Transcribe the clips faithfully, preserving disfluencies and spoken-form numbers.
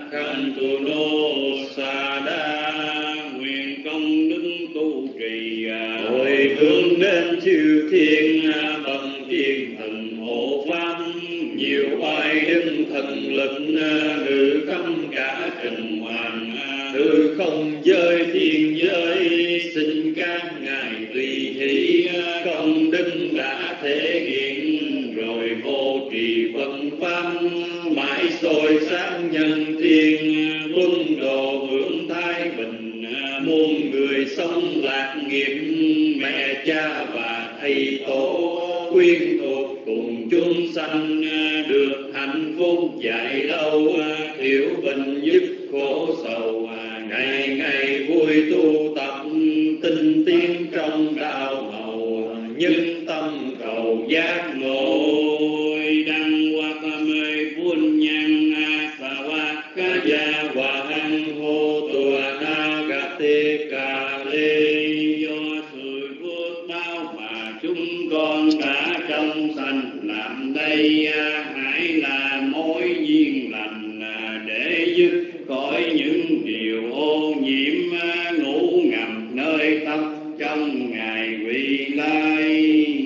khanh tu nô sa đa, nguyện công đức tu trì hồi hướng đến chư thiên bậc thiên thần hộ pháp, nhiều oai đức thần lực ngự khắp cả trần hoàng, từ không giới thiên giới xin các ngài tùy hỷ, công đức đã thể hiện rồi hộ trì Phật pháp, mãi soi sáng nhân thiên quân độ hưởng thái bình, muôn người sống lạc nghiệp mẹ cha và thầy tổ, quyến thuộc cùng chúng sanh được hạnh phúc dài lâu, thiểu bệnh dứt khổ sầu, ngày ngày vui tu tập tinh tiến trong đạo màu, nhân tâm cầu giác ngộ đăng hoa mê phun nhân sa hoa ca gia hòa hăng hô tùa na gà tê cà lê, do sự phước báo mà chúng con đã trong sanh làm đây, hãy là mối duyên lành để dứt khỏi những điều ô nhiễm ngủ ngầm nơi tâm trong ngày vị lai.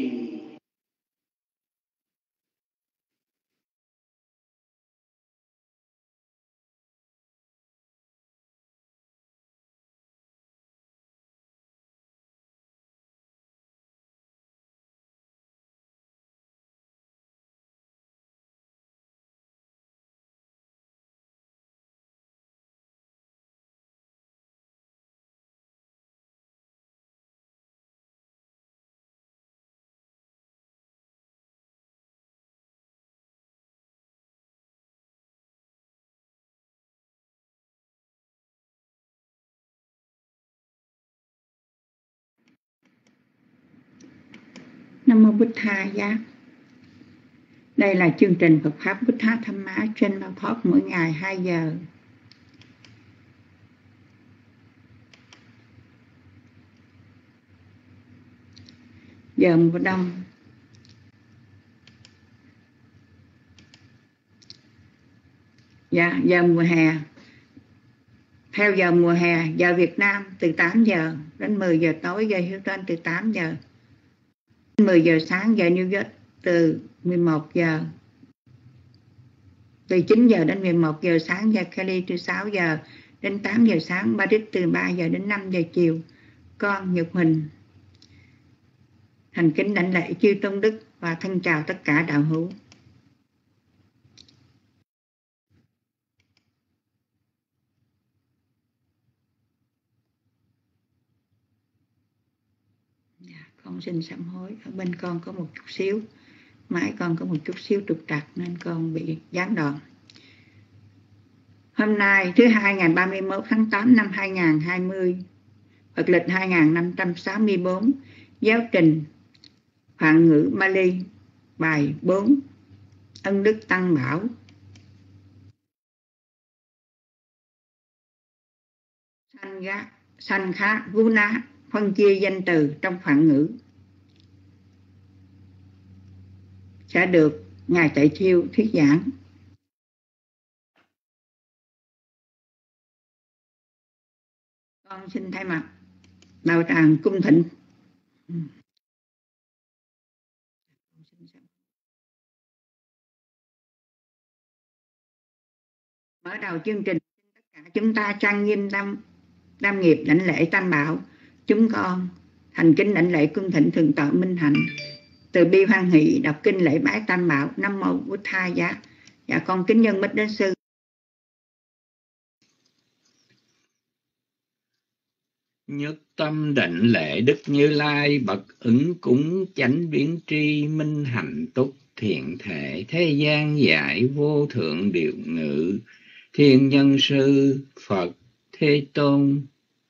Nam mô Bụt Tha Giá. Đây là chương trình Phật pháp Bụt Tha Tham Má trên Báo Thoát mỗi ngày hai giờ. Giờ mùa đông. Dạ, giờ mùa hè. Theo giờ mùa hè, giờ Việt Nam từ tám giờ đến mười giờ tối, giờ Houston từ tám giờ mười giờ sáng, giờ New York từ mười một giờ, từ chín giờ đến mười một giờ sáng, giờ Cali từ sáu giờ đến tám giờ sáng, Paris từ ba giờ đến năm giờ chiều. Con Nhật Huỳnh thành kính đảnh lễ chư tôn đức và thân chào tất cả đạo hữu. Con xin sám hối, ở bên con có một chút xíu, mãi con có một chút xíu trục trặc nên con bị gián đoạn. Hôm nay thứ hai ngày ba mươi mốt tháng tám năm hai nghìn không trăm hai mươi, Phật lịch hai nghìn năm trăm sáu mươi tư, giáo trình Phạn ngữ Bali, bài bốn, ân đức tăng bảo. Sanh khá vú ná, phân chia danh từ trong Phạn ngữ sẽ được Ngài Tệ Chiêu thuyết giảng. Con xin thay mặt đạo tràng cung thịnh mở đầu chương trình. Tất cả chúng ta trang nghiêm tam Tam nghiệp đảnh lễ Tam Bảo. Chúng con thành kính đảnh lễ cung thịnh thường tọa Minh Hạnh, từ bi hoan hỷ đọc kinh lễ bái Tam Bảo. Nam mô Bụt Tha Giá. Dạ con kính nhân Bích Đến Sư. Nhất tâm đảnh lễ Đức Như Lai, bậc ứng cúng chánh biến tri, minh hạnh túc thiện thể, thế gian giải vô thượng điều ngự, thiên nhân sư Phật Thế Tôn.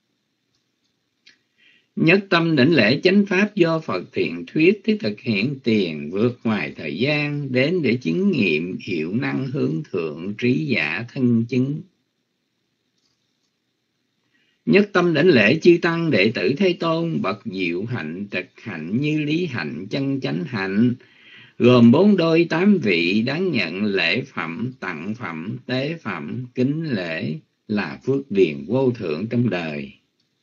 Nhất tâm đảnh lễ chánh pháp do Phật thiện thuyết, thiết thực hiện tiền vượt ngoài thời gian, đến để chứng nghiệm hiệu năng hướng thượng trí giả thân chứng. Nhất tâm đảnh lễ chư tăng đệ tử Thế Tôn, bậc diệu hạnh trật hạnh như lý hạnh chân chánh hạnh, gồm bốn đôi tám vị đáng nhận lễ phẩm, tặng phẩm, tế phẩm, kính lễ, là phước điền vô thượng trong đời.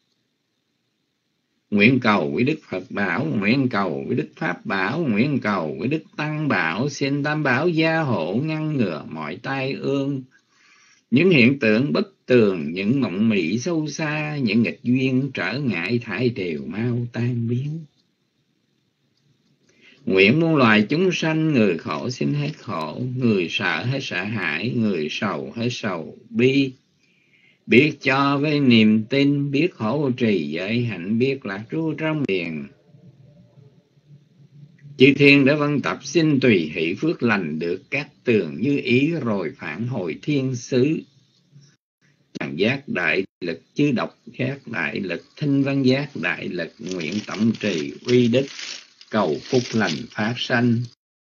Nguyện cầu với Đức Phật bảo, nguyện cầu với Đức Pháp bảo, nguyện cầu với Đức Tăng bảo, xin Tam bảo gia hộ ngăn ngừa mọi tai ương, những hiện tượng bất tường, những mộng mị sâu xa, những nghịch duyên trở ngại thải đều mau tan biến. Nguyện muôn loài chúng sanh, người khổ xin hết khổ, người sợ hết sợ hãi, người sầu hết sầu bi, biết cho với niềm tin, biết hộ trì giới hạnh, biết lạc trú trong thiền. Chư thiên đã vân tập xin tùy hỷ phước lành được các tường như ý, rồi phản hồi thiên xứ. Tràng giác đại lực, chư độc giác đại lực, thinh văn giác đại lực, nguyện tổng trì uy đức, cầu phúc lành phát sanh.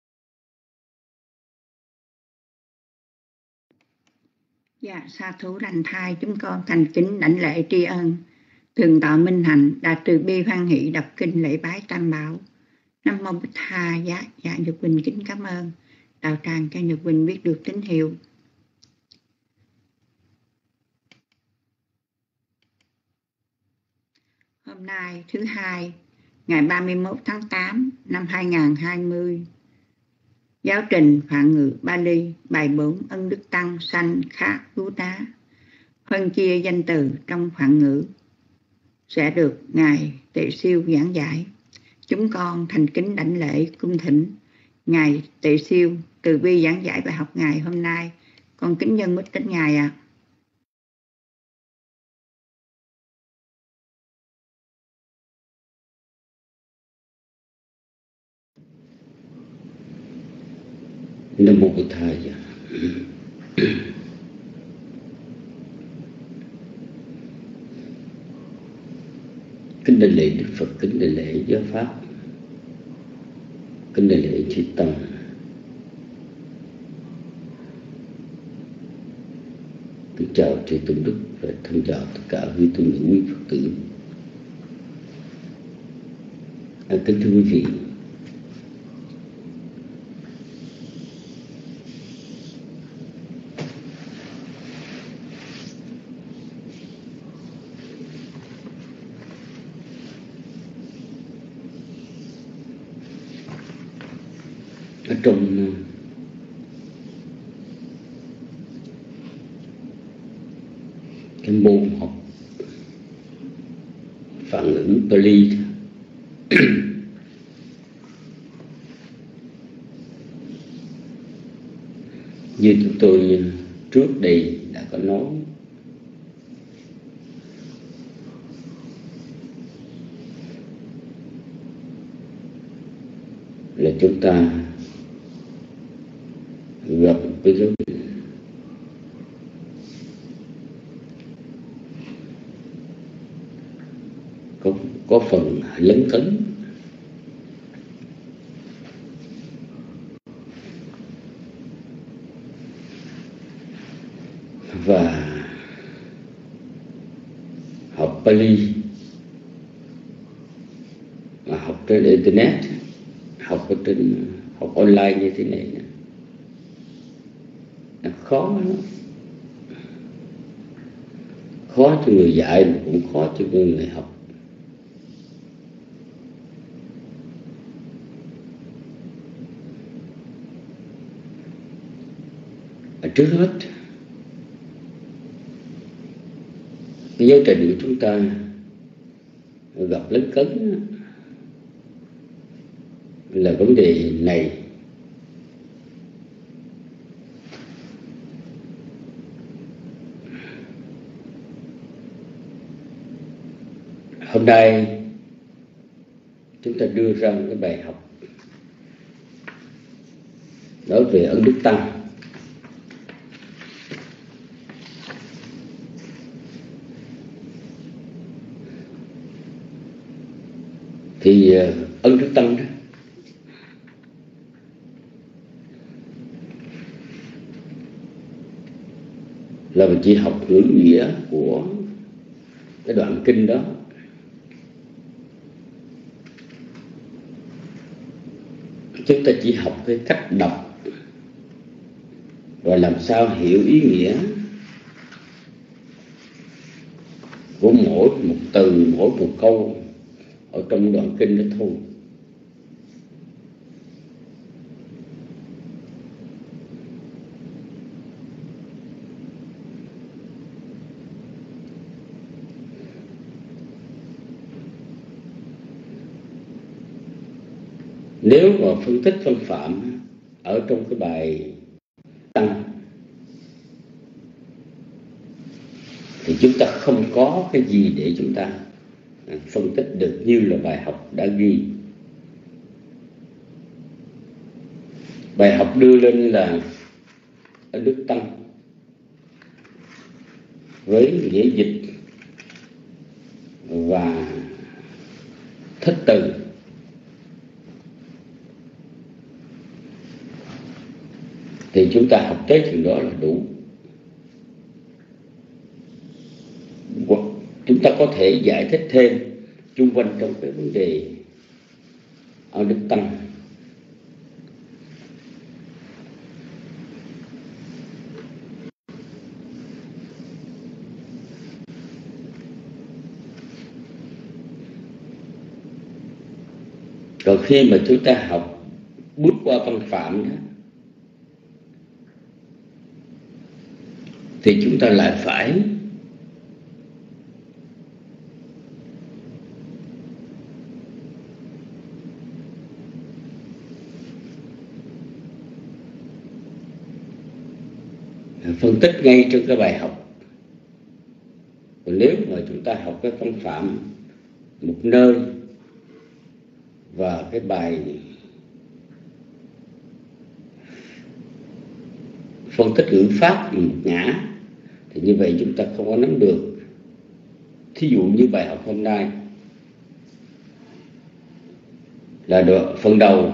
Dạ, sa thú lành thai, chúng con thành kính đảnh lễ tri ân Thượng tọa Minh Hạnh đã từ bi hoan hỷ đọc kinh lễ bái Tam bảo. Nam mô Bích Tha. Dạ, dạ Nhật Quỳnh kính cảm ơn đạo tràng cho Nhật Quỳnh biết được tín hiệu. Hôm nay thứ hai, ngày ba mươi mốt tháng tám năm hai nghìn không trăm hai mươi, giáo trình Phạn ngữ Bali bài bốn ân đức tăng sanh khát cứu đá, phân chia danh từ trong Phạn ngữ sẽ được Ngài Tệ Siêu giảng giải. Chúng con thành kính đảnh lễ cung thỉnh Ngài Tệ Siêu từ bi giảng giải bài học ngày hôm nay. Con kính nhân mít đến Ngài ạ. À. Nam mô Bổn Thầy. Kính đại lễ Đức Phật, kính đại lễ giáo pháp, kính đại lễ chư tăng. Kính chào chư tôn đức và thân chào tất cả quý tôn nữ quý Phật tử. À, kính thưa quý vị, ở trong cái môn học Phạn ngữ Bali như chúng tôi trước đây đã có nói, là chúng ta gặp cái dấu có, có phần lấn cấn và học Bali mà học trên internet, học ở trên học online như thế này là khó lắm. Khó cho người dạy mà cũng khó cho người học. Ở trước hết, cái giáo trình của chúng ta gặp lấn cấn là vấn đề này. Hôm nay chúng ta đưa ra một cái bài học nói về ân đức tăng. Thì ân đức tăng đó là mình chỉ học ngữ nghĩa của cái đoạn kinh đó. chúng ta chỉ học cái cách đọc và làm sao hiểu ý nghĩa của mỗi một từ, mỗi một câu ở trong đoạn kinh đó thôi. Nếu mà phân tích phân phạm ở trong cái bài Tăng thì chúng ta không có cái gì để chúng ta phân tích được như là bài học đã ghi. Bài học đưa lên là ở Đức Tăng với nghĩa dịch và thất từ. Thì chúng ta học tới chừng đó là đủ. Chúng ta có thể giải thích thêm chung quanh trong cái vấn đề ở Đức Tăng. Còn khi mà chúng ta học bước qua văn phạm đó, thì chúng ta lại phải phân tích ngay trong cái bài học. Còn nếu mà chúng ta học cái văn phạm một nơi và cái bài phân tích ngữ pháp một ngã, thì như vậy chúng ta không có nắm được. Thí dụ như bài học hôm nay là đoạn phần đầu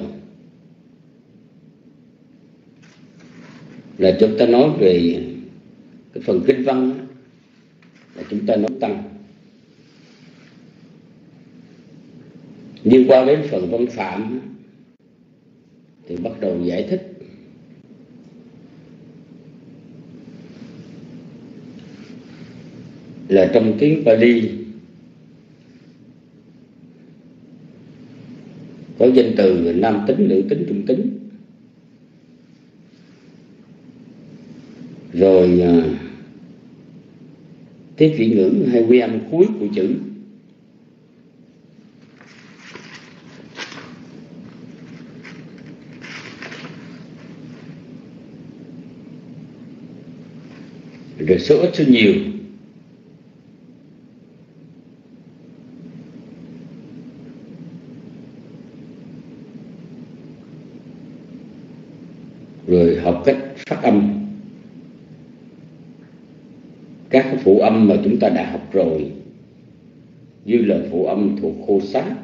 là chúng ta nói về cái phần kinh văn, là chúng ta nói Tăng. Nhưng qua đến phần văn phạm thì bắt đầu giải thích. Là trong tiếng Pali có danh từ nam tính, nữ tính, trung tính. Rồi tiếng vị ngữ hay quy âm cuối của chữ. Rồi số ít số nhiều. Rồi học cách phát âm các cái phụ âm mà chúng ta đã học rồi, như là phụ âm thuộc khô sát,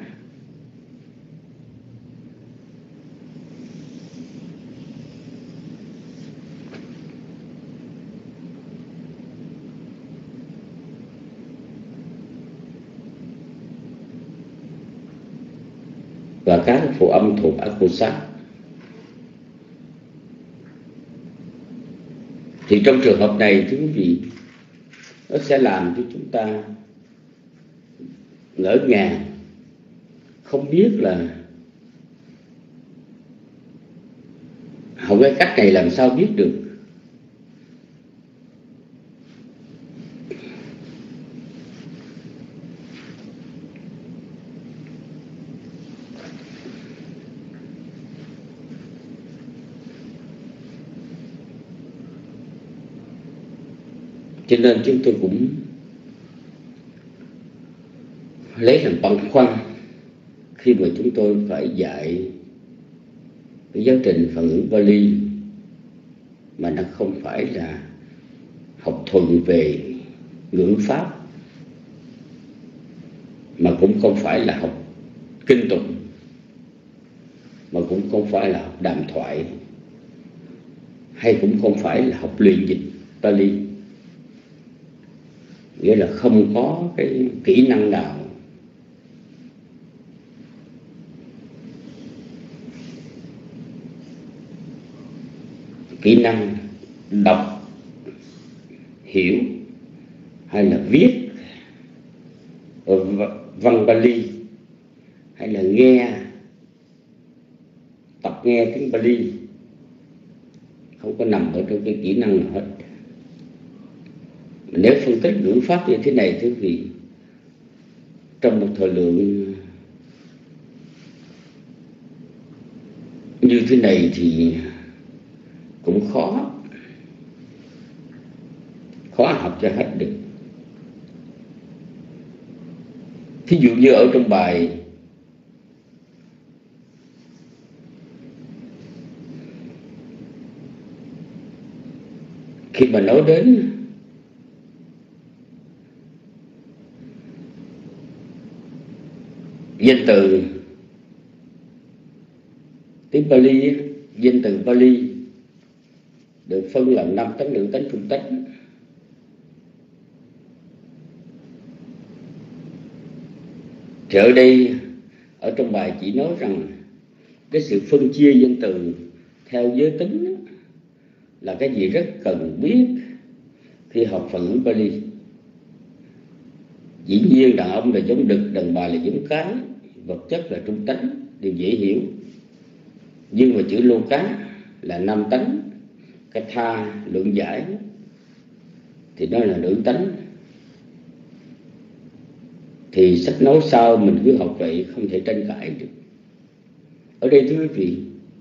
và các phụ âm thuộc akosat. Thì trong trường hợp này thưa quý vị, nó sẽ làm cho chúng ta ngỡ ngàng, không biết là học cái cách này làm sao biết được. Cho nên chúng tôi cũng lấy làm băn khoăn khi mà chúng tôi phải dạy cái giáo trình phản ngữ Pali mà nó không phải là học thuần về ngữ pháp, mà cũng không phải là học kinh tụng, mà cũng không phải là học đàm thoại, hay cũng không phải là học luyện dịch Pali. Nghĩa là không có cái kỹ năng nào kỹ năng đọc, hiểu hay là viết văn Pali, hay là nghe, tập nghe tiếng Pali, không có nằm ở trong cái kỹ năng nào hết. Nếu phân tích ngữ pháp như thế này, thưa quý vị, trong một thời lượng như thế này thì cũng khó khó học cho hết được. Thí dụ như ở trong bài khi mà nói đến danh từ tiếng Pali, danh từ Pali được phân làm năm tánh, nữ tánh, trung tánh. Thì ở đây, ở trong bài chỉ nói rằng cái sự phân chia danh từ theo giới tính là cái gì rất cần biết khi học phần ngữ Pali. Dĩ nhiên đàn ông là giống đực, đàn bà là giống cá, vật chất là trung tánh, điều dễ hiểu. Nhưng mà chữ lô cá là nam tánh, cái tha lượng giải thì nó là nữ tánh. Thì sách nói sao mình cứ học vậy, không thể tranh cãi được. Ở đây thưa quý vị,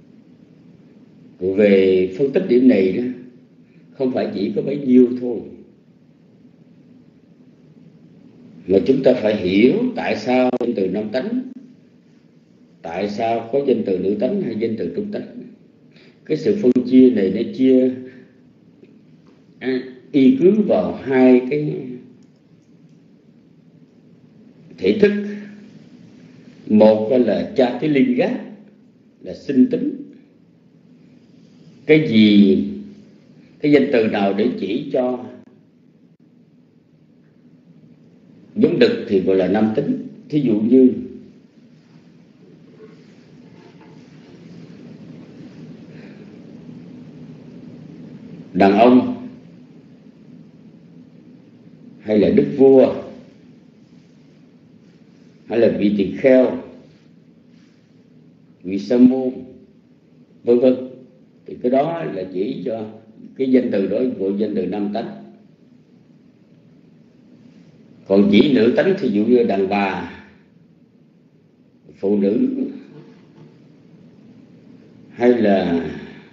về phân tích điểm này đó, không phải chỉ có bấy nhiêu thôi, mà chúng ta phải hiểu tại sao danh từ nam tánh, tại sao có danh từ nữ tánh hay danh từ trung tánh. Cái sự phân chia này nó chia à, y cứ vào hai cái thể thức. Một là Chatulinga, là sinh tính. Cái gì, cái danh từ nào để chỉ cho giống đực thì gọi là nam tính. Thí dụ như đàn ông, hay là đức vua, hay là vị tỳ kheo, vị sa môn, vân vân, thì cái đó là chỉ cho cái danh từ đó gọi danh từ nam tánh. Còn chỉ nữ tánh thì dụ như đàn bà, phụ nữ, hay là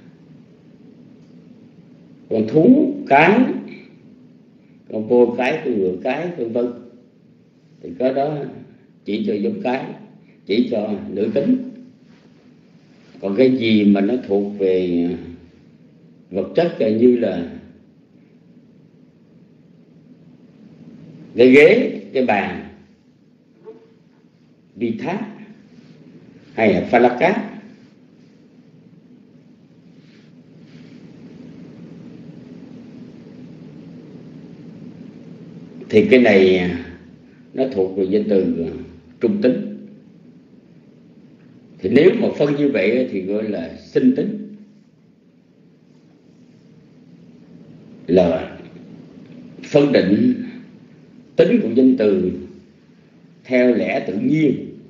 con thú, cái, con voi cái, con ngựa cái, vân vân, thì cái đó chỉ cho giống cái, chỉ cho nữ tính. Còn cái gì mà nó thuộc về vật chất như là cái ghế, cái bàn, vi thác, hay là phalaka, thì cái này nó thuộc về danh từ trung tính. Thì nếu mà phân như vậy thì gọi là sinh tính, là phân định tính của danh từ theo lẽ tự nhiên.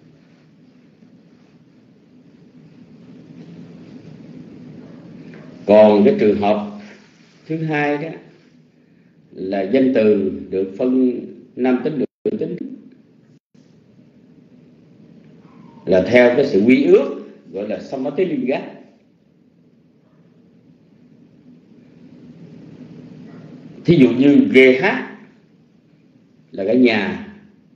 Còn cái trường hợp thứ hai đó là danh từ được phân nam tính, nữ tính, là theo cái sự quy ước, gọi là Samatilinga. Thí dụ như giê hát là cái nhà,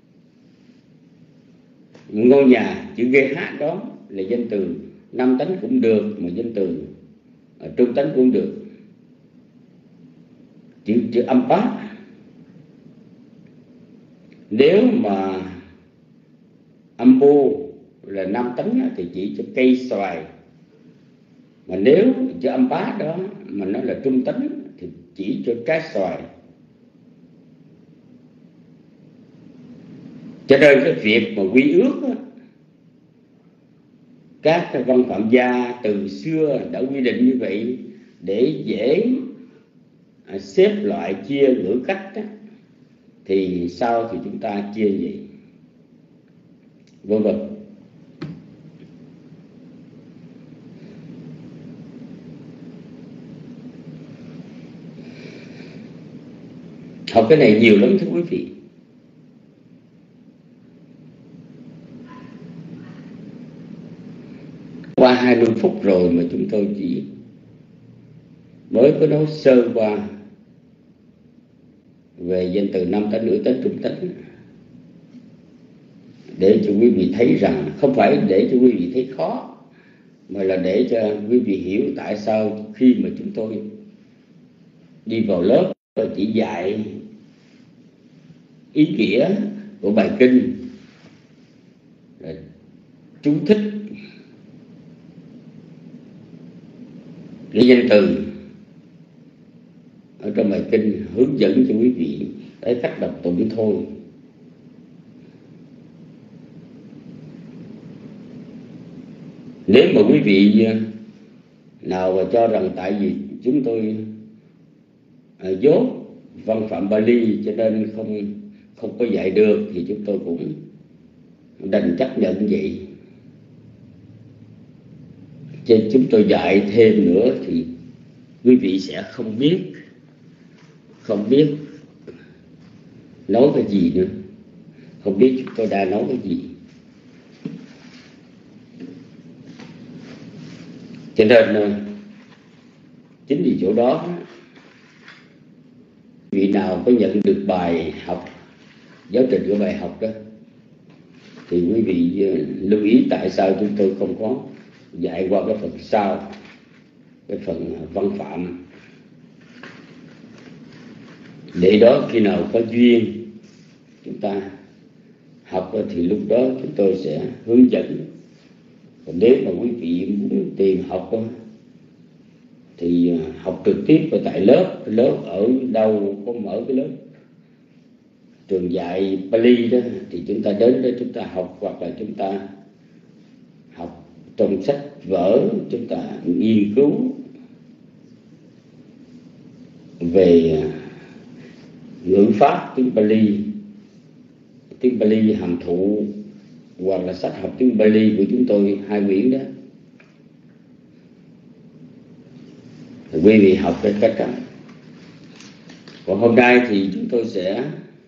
ngôi nhà, chữ giê hát đó là danh từ nam tánh cũng được, mà danh từ trung tánh cũng được. Chữ, chữ âm bát, nếu mà âm bô là nam tánh thì chỉ cho cây xoài, mà nếu chữ âm bá đó mà nó là trung tánh thì chỉ cho trái xoài. Cho nên cái việc mà quy ước đó, các cái văn phạm gia từ xưa đã quy định như vậy, để dễ xếp loại chia ngữ cách đó, thì sao thì chúng ta chia gì, vân vân. Học cái này nhiều lắm thưa quý vị. Qua hai mươi phút rồi mà chúng tôi chỉ mới có nói sơ qua về danh từ nam tánh, nữ tánh, trung tánh, để cho quý vị thấy rằng không phải để cho quý vị thấy khó, mà là để cho quý vị hiểu tại sao khi mà chúng tôi đi vào lớp tôi chỉ dạy ý nghĩa của bài kinh, chú thích cái danh từ ở trong bài kinh, hướng dẫn cho quý vị tới cách đọc tụng thôi. Nếu mà quý vị nào mà cho rằng tại vì chúng tôi à, dốt văn phạm Bali cho nên không không có dạy được, thì chúng tôi cũng đành chấp nhận vậy. Cho chúng tôi dạy thêm nữa thì quý vị sẽ không biết không biết nói cái gì nữa, không biết chúng tôi đang nói cái gì. Cho nên chính vì chỗ đó, vị nào có nhận được bài học, giáo trình của bài học đó, thì quý vị lưu ý tại sao chúng tôi không có dạy qua cái phần sau, cái phần văn phạm, để đó khi nào có duyên chúng ta học thì lúc đó chúng tôi sẽ hướng dẫn. Còn nếu mà quý vị muốn tìm học thì học trực tiếp ở tại lớp. Lớp ở đâu có mở cái lớp trường dạy Pali đó, thì chúng ta đến đó chúng ta học, hoặc là chúng ta học trong sách vở, chúng ta nghiên cứu về ngữ pháp tiếng Pali, tiếng Pali hàm thụ, hoặc là sách học tiếng Pali của chúng tôi hai quyển đó. Thì quý vị học cái cách đó. Còn hôm nay thì chúng tôi sẽ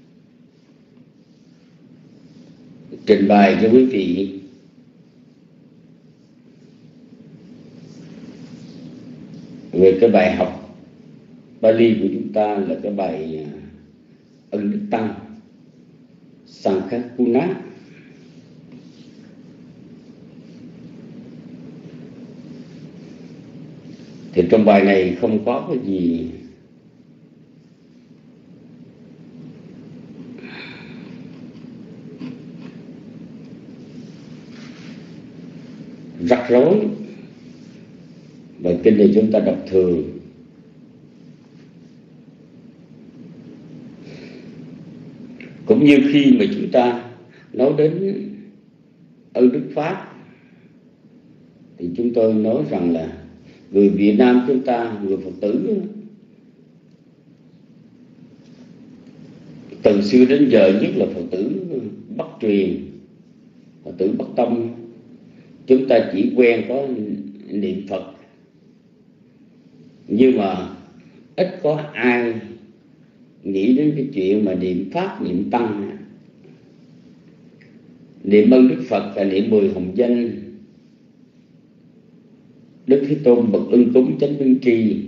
trình bày cho quý vị về cái bài học Pali của chúng ta, là cái bài Ân Đức Tăng Sankhapuna. Thì trong bài này không có cái gì rắc rối. Bài kinh này chúng ta đọc thường. Cũng như khi mà chúng ta nói đến ân đức Pháp, thì chúng tôi nói rằng là người Việt Nam chúng ta, người Phật tử, từ xưa đến giờ, nhất là Phật tử Bắc truyền, Phật tử Bắc tông, chúng ta chỉ quen có niệm Phật, nhưng mà ít có ai nghĩ đến cái chuyện mà niệm Pháp, niệm Tăng. Niệm ơn Đức Phật là niệm mười hồng danh Đức Thế Tôn bậc ưng cúng chánh biến tri,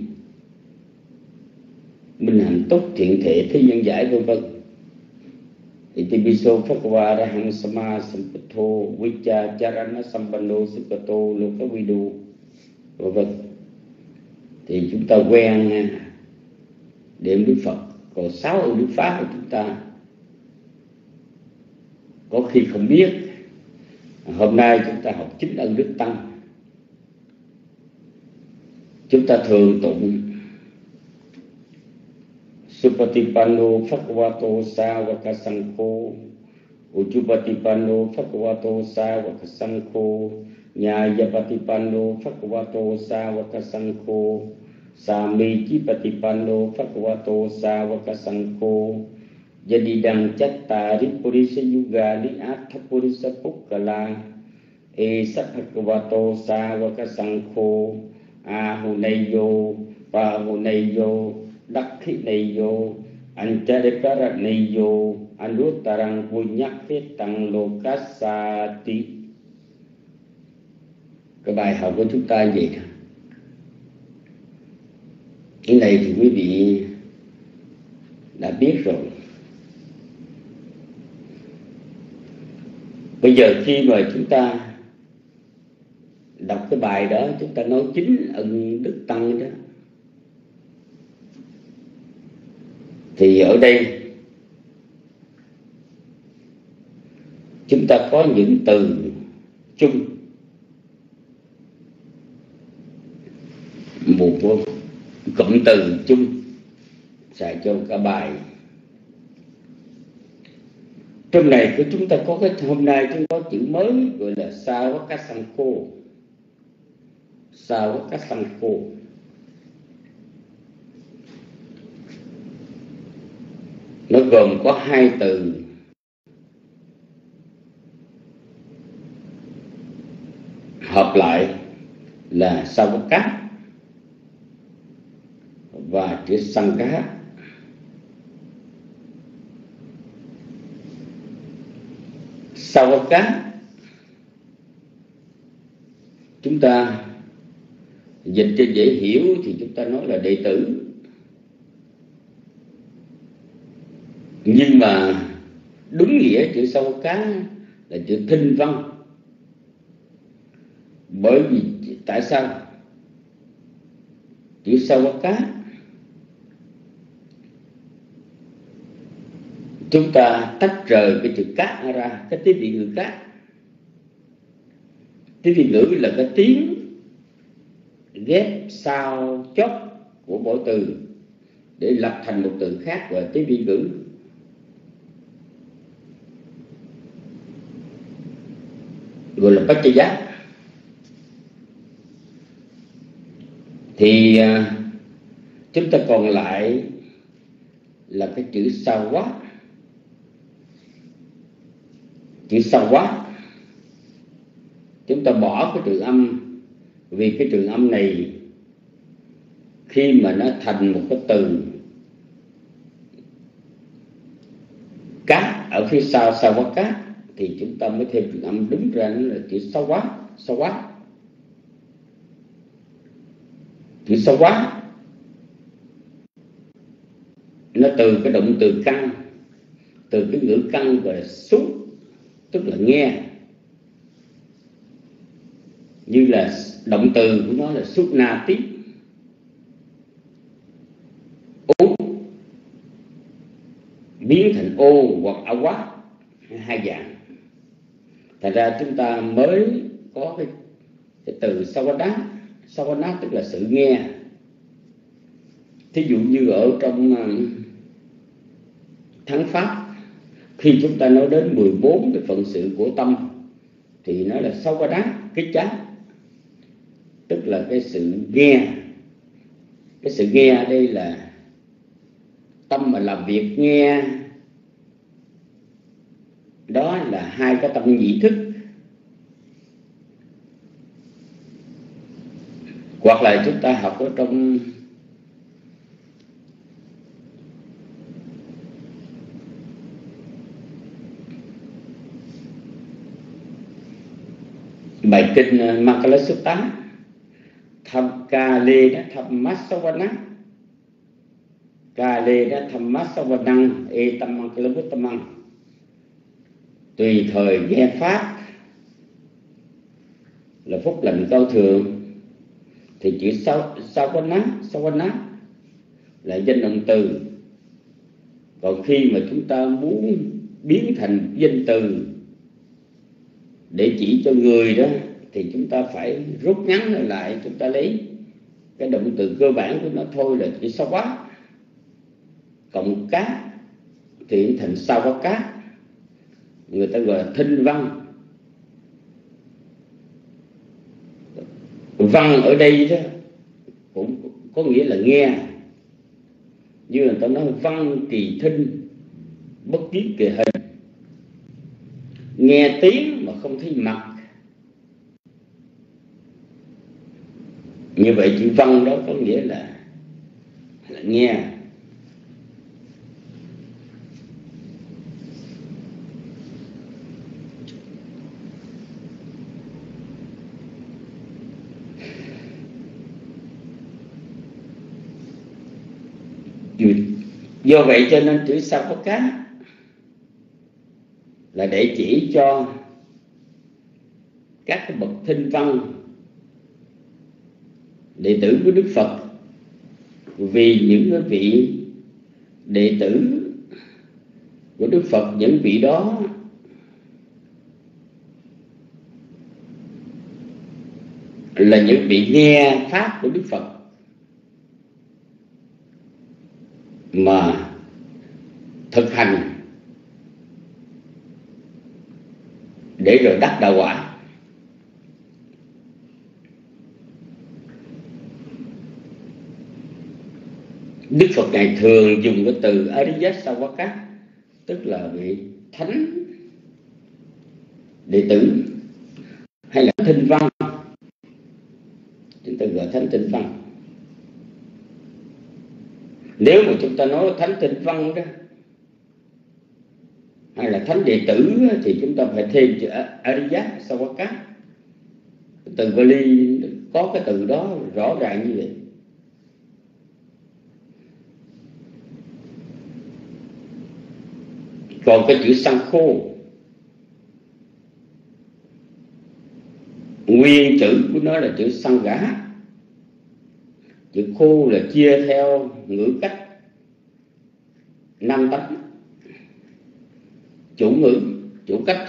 minh hạnh túc thiện thể thế nhân giải, vân vân. Itipiso Phakwa Rahang Sama Sampatho Vicha Charana Sambano Sukato Lokavidu, vân vân. Thì chúng ta quen niệm Đức Phật. Còn sáu ơn Đức Pháp của chúng ta có khi không biết. Hôm nay chúng ta học chính ân Đức Tăng. Chúng ta thường tụng Supatipanno Phakwato Sāvaka Saṅkho, Ujjupatipanno Phakwato Sāvaka Saṅkho, Nyāyapatipanno Phakwato Sāvaka Saṅkho, Sami Patipano Phagavato Savaka Sangho Yadidang Chattari Purisa Yuga Li Atha Purisa Pukkala Esa Phagavato Savaka Sangho Ahuneyo Pahuneyo Dakhineyo Anchadekaraneyo Anutarang Punyakhetang Lokasati. Cái bài học của chúng ta vậy thôi. Cái này thì quý vị đã biết rồi. Bây giờ khi mà chúng ta đọc cái bài đó, chúng ta nói chính ân đức tăng đó, thì ở đây chúng ta có những từ chung, một cụm từ chung xài cho cả bài. Trong này của chúng ta có cái hôm nay chúng có chữ mới gọi là Savakasankho. Savakasankho nó gồm có hai từ hợp lại là Savaka và chữ Sangha. Savaka chúng ta dịch cho dễ hiểu thì chúng ta nói là đệ tử, nhưng mà đúng nghĩa chữ Savaka là chữ thinh văn. Bởi vì tại sao chữ Savaka chúng ta tách rời cái chữ cát ra, cái tiếng Việt ngữ cát. Tiếng Việt ngữ là cái tiếng ghép sao chót của mỗi từ để lập thành một từ khác gọi là tiếng Việt ngữ. Gọi là Pachaya. Thì chúng ta còn lại là cái chữ Sawa. Chữ Sawa chúng ta bỏ cái trường âm, vì cái trường âm này khi mà nó thành một cái từ cát ở phía sau Savaka thì chúng ta mới thêm trường âm đúng ra là chữ Sawa. Sawa chữ Sawa nó từ cái động từ căn, từ cái ngữ căn gọi là xúc, tức là nghe. Như là động từ của nó là xúc na tiếp, ú biến thành ô hoặc áo quá, hai dạng. Thành ra chúng ta mới có cái, cái từ savana. Savana tức là sự nghe. Thí dụ như ở trong Thắng Pháp, khi chúng ta nói đến mười bốn cái phận sự của tâm thì nó là savana, cái chánh, tức là cái sự nghe. Cái sự nghe ở đây là tâm mà làm việc nghe, đó là hai cái tâm nhị thức. Hoặc là chúng ta học ở trong bài kinh Mangala Sutta, tham ca lê đá tham másavana, ca lê đá tham másavanang e tam Mangala Vuttamang. Tùy thời nghe pháp là phúc lành cao thượng, thì chữ savana, savana là danh động từ. Còn khi mà chúng ta muốn biến thành danh từ để chỉ cho người đó thì chúng ta phải rút ngắn lại, chúng ta lấy cái động từ cơ bản của nó thôi là chữ sawa cộng cá thì thành savaka, người ta gọi là thinh văn. Văn ở đây đó cũng có nghĩa là nghe. Như người ta nói văn kỳ thinh, bất kiến kỳ hình. Nghe tiếng mà không thấy mặt. Như vậy chữ văn đó có nghĩa là, là nghe. Do vậy cho nên chữ Savaka là để chỉ cho các cái bậc thinh văn, đệ tử của Đức Phật. Vì những cái vị đệ tử của Đức Phật, những vị đó là những vị nghe pháp của Đức Phật mà thực hành để rồi đắc đạo quả. Đức Phật Ngài thường dùng cái từ Ariya Savaka, tức là vị thánh đệ tử hay là thinh văn. Chúng ta gọi thánh thinh văn. Nếu mà chúng ta nói thánh thinh văn đó hay là thánh đệ tử thì chúng ta phải thêm chữ Ariya Savaka. Từ Bali có cái từ đó rõ ràng như vậy. Còn cái chữ Sankho, nguyên chữ của nó là chữ Sangha. Chữ khô là chia theo ngữ cách năm tánh, chủ ngữ, chủ cách.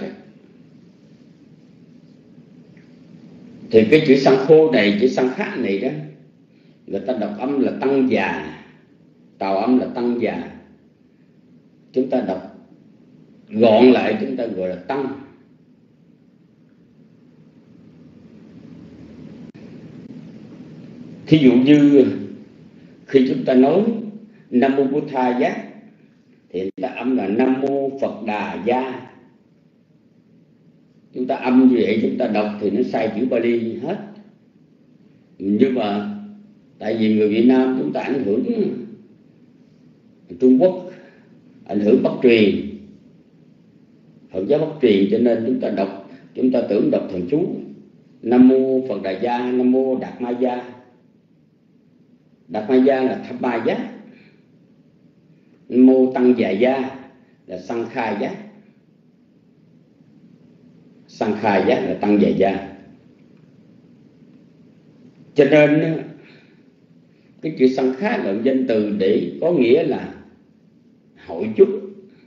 Thì cái chữ Sankho này, chữ Sangha này đó, người ta đọc âm là tăng già, tào âm là tăng già. Chúng ta đọc gọn lại chúng ta gọi là tăng. Thí dụ như khi chúng ta nói Nam Mô Bụt Tha Giá thì chúng ta âm là Nam Mô Phật Đà Gia. Chúng ta âm như vậy chúng ta đọc thì nó sai chữ Bali hết. Nhưng mà tại vì người Việt Nam chúng ta ảnh hưởng Trung Quốc, ảnh hưởng Bắc truyền, Phật giáo Bắc truyền, cho nên chúng ta đọc, chúng ta tưởng đọc thần chú Nam Mô Phật Đà Gia, Nam Mô Đạt Ma Gia. Đạt Ma Gia là Thập Ma Giá, Nam Mô Tăng Già Gia là Sang Khai Giá. Sang Khai Giá là Tăng Già Gia. Cho nên cái chữ Sang Khai là danh từ để có nghĩa là hội chúng,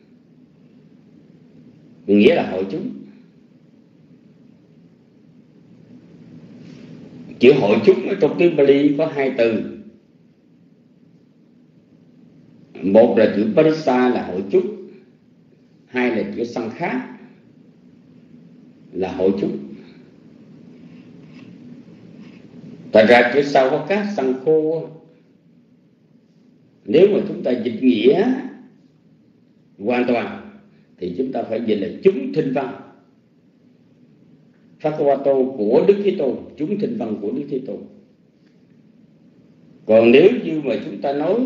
nghĩa là hội chúng. Chữ hội chúng ở trong tiếng Bali có hai từ. Một là chữ Parisa là hội chúng, hai là chữ Sankha là hội chúng. Thật ra chữ Savaka, Sankho, nếu mà chúng ta dịch nghĩa hoàn toàn thì chúng ta phải dịch là chúng thinh văn. Phakavato của Đức Thế Tôn, chúng thinh văn của Đức Thế Tôn. Còn nếu như mà chúng ta nói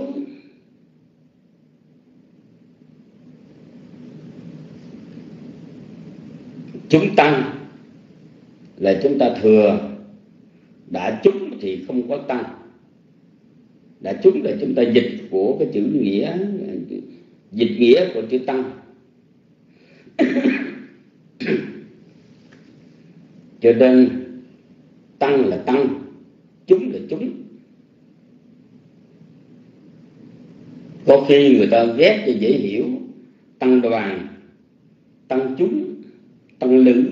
chúng tăng là chúng ta thừa, đã chúng thì không có tăng. Đã chúng là chúng ta dịch của cái chữ nghĩa, dịch nghĩa của chữ tăng. Cho nên tăng là tăng, chúng là chúng. Có khi người ta ghép cho dễ hiểu, tăng đoàn, tăng chúng, tăng lữ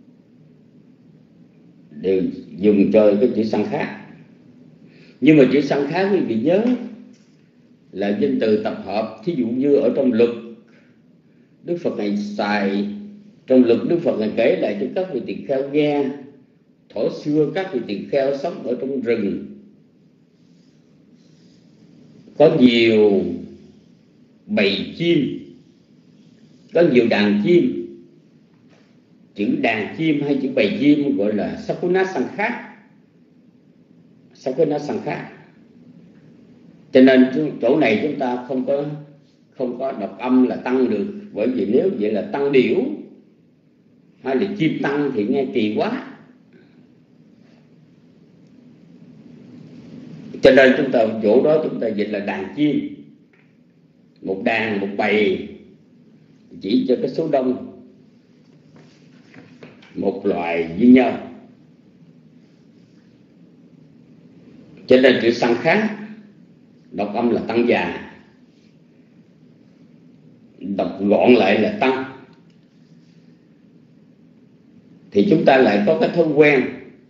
đều dùng cho cái chữ sang khác. Nhưng mà chữ sang khác quý vị nhớ là danh từ tập hợp. Thí dụ như ở trong luật Đức Phật này xài, trong luật Đức Phật này kể lại cho các vị tỳ kheo nghe. Thuở xưa các vị tỳ kheo sống ở trong rừng, có nhiều bầy chim, có nhiều đàn chim. Chữ đàn chim hay chữ bầy chim gọi là Sakuna Sankha. Sakuna Sankha. Cho nên chỗ này chúng ta không có không có đọc âm là tăng được, bởi vì nếu vậy là tăng điểu hay là chim tăng thì nghe kỳ quá. Cho nên chúng ta chỗ đó chúng ta dịch là đàn chim. Một đàn, một bầy chỉ cho cái số đông một loài với nhau. Cho nên chữ sang khác đọc âm là tăng già, đọc gọn lại là tăng. Thì chúng ta lại có cái thói quen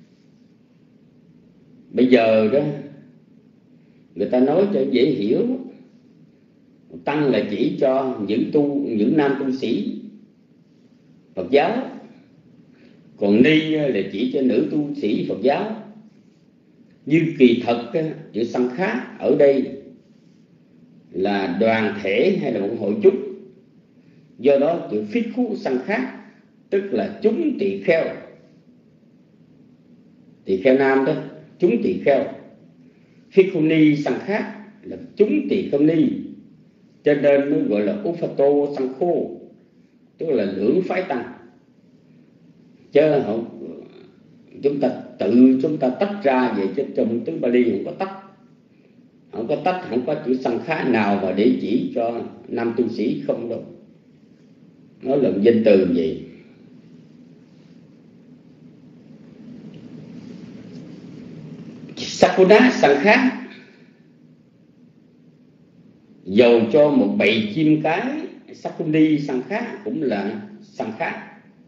bây giờ đó, người ta nói cho dễ hiểu, tăng là chỉ cho những tu những nam tu sĩ Phật giáo, còn ni là chỉ cho nữ tu sĩ Phật giáo. Nhưng kỳ thật chữ sang khác ở đây là đoàn thể hay là một hội chúng. Do đó chữ phích khu sang khác tức là chúng tỳ kheo, tỳ kheo nam đó, chúng tỳ kheo. Phích khu ni sang khác là chúng tỳ kheo ni, cho nên mới gọi là Uphato sang khô, tức là lưỡng phái tăng. Chứ không, chúng ta tự chúng ta tách ra vậy, chứ trong tiếng Bali không có tách, không có tách, không có chữ sang khá nào mà để chỉ cho nam tu sĩ không đâu. Nó là danh từ vậy. Sakuna sang khác dầu cho một bầy chim cái, Sakuni sang khác cũng là sang khác.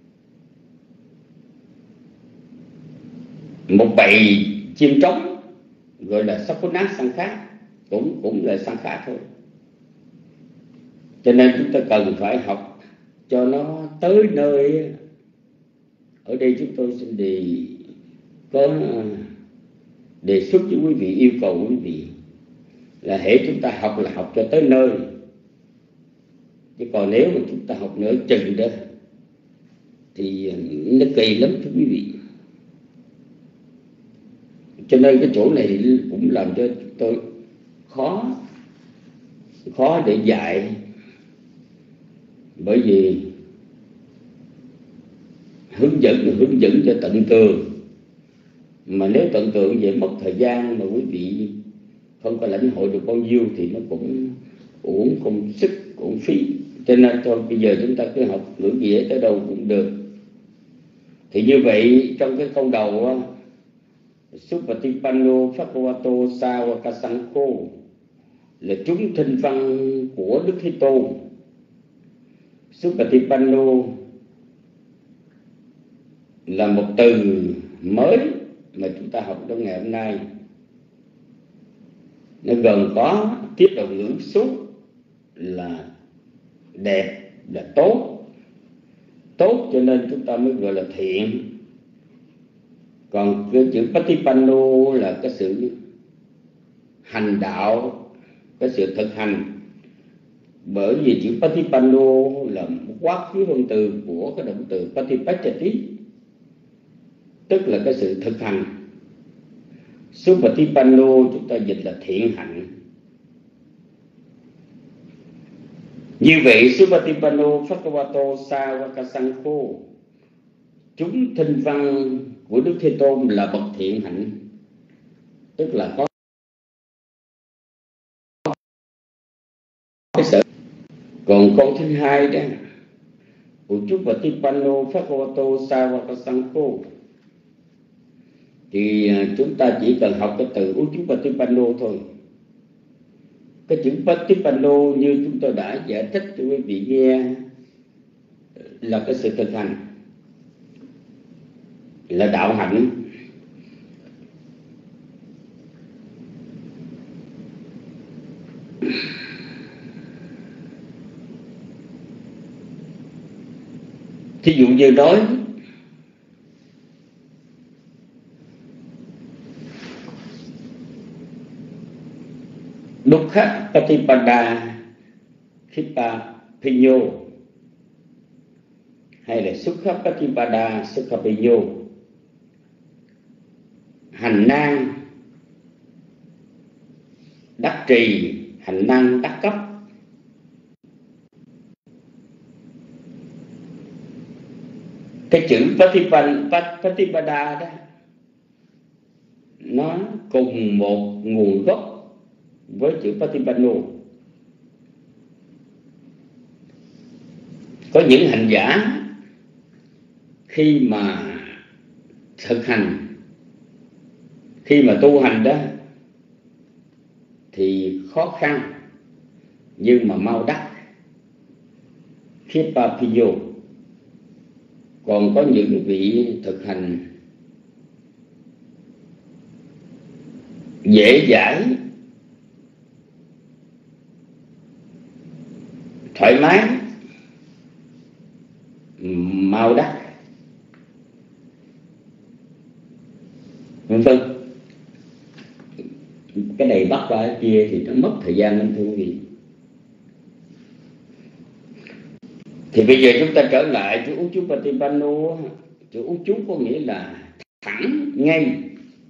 Một bầy chim trống gọi là Sakuna sang khác, cũng cũng là sang khác thôi. Cho nên chúng ta cần phải học cho nó tới nơi. Ở đây chúng tôi xin đề có đề xuất với quý vị, yêu cầu quý vị là hễ chúng ta học là học cho tới nơi. Chứ còn nếu mà chúng ta học nửa chừng đó thì nó kỳ lắm thưa quý vị. Cho nên cái chỗ này cũng làm cho tôi khó khó để dạy, bởi vì hướng dẫn là hướng dẫn cho tận tường, mà nếu tận tường vậy mất thời gian mà quý vị không có lãnh hội được bao nhiêu thì nó cũng uổng công sức, uổng phí. Cho nên thôi bây giờ chúng ta cứ học ngữ nghĩa tới đâu cũng được. Thì như vậy trong cái câu đầu Supatipanno Bhagavato Sāvaka-saṅkho là chúng thinh văn của Đức Thế Tôn. Supatipanno là một từ mới mà chúng ta học trong ngày hôm nay. Nó gồm có tiếp đầu ngữ suốt là đẹp, là tốt. Tốt cho nên chúng ta mới gọi là thiện. Còn cái chữ Patipanno là cái sự hành đạo, cái sự thực hành. Bởi vì chữ Patipanno là một quá khứ phân từ của cái động từ Patipachati, tức là cái sự thực hành. Supatipanno chúng ta dịch là thiện hạnh. Như vậy Supatipanno Bhagavato Sāvaka-saṅkho, chúng thinh văn của Đức Thế Tôn là bậc thiện hạnh, tức là có cái sự. Còn câu thứ hai đó, Uchupatipanno Bhagavato Sāvaka-saṅkho, thì chúng ta chỉ cần học cái từ Uchupatipanno thôi. Cái chữ Patipanno như chúng tôi đã giải thích cho quý vị nghe là cái sự thực hành, là đạo hạnh. Thí dụ như nói Dukkha Patipada Khipa Pinyo hay là Sukha Patipada Sukha Pinyo, hành năng đắc trì, hành năng đắc cấp. Cái chữ Patipada đó nó cùng một nguồn gốc với chữ Patipano. Có những hành giả khi mà thực hành, khi mà tu hành đó thì khó khăn nhưng mà mau đắc, Khipapiyo. Còn có những vị thực hành dễ dãi, thoải mái, mau đắc, vân vân. Cái này bắt qua cái kia thì nó mất thời gian lắm thưa quý vị. Thì bây giờ chúng ta trở lại chữ Uchu Patipano. Chữ Uchu có nghĩa là thẳng, ngay,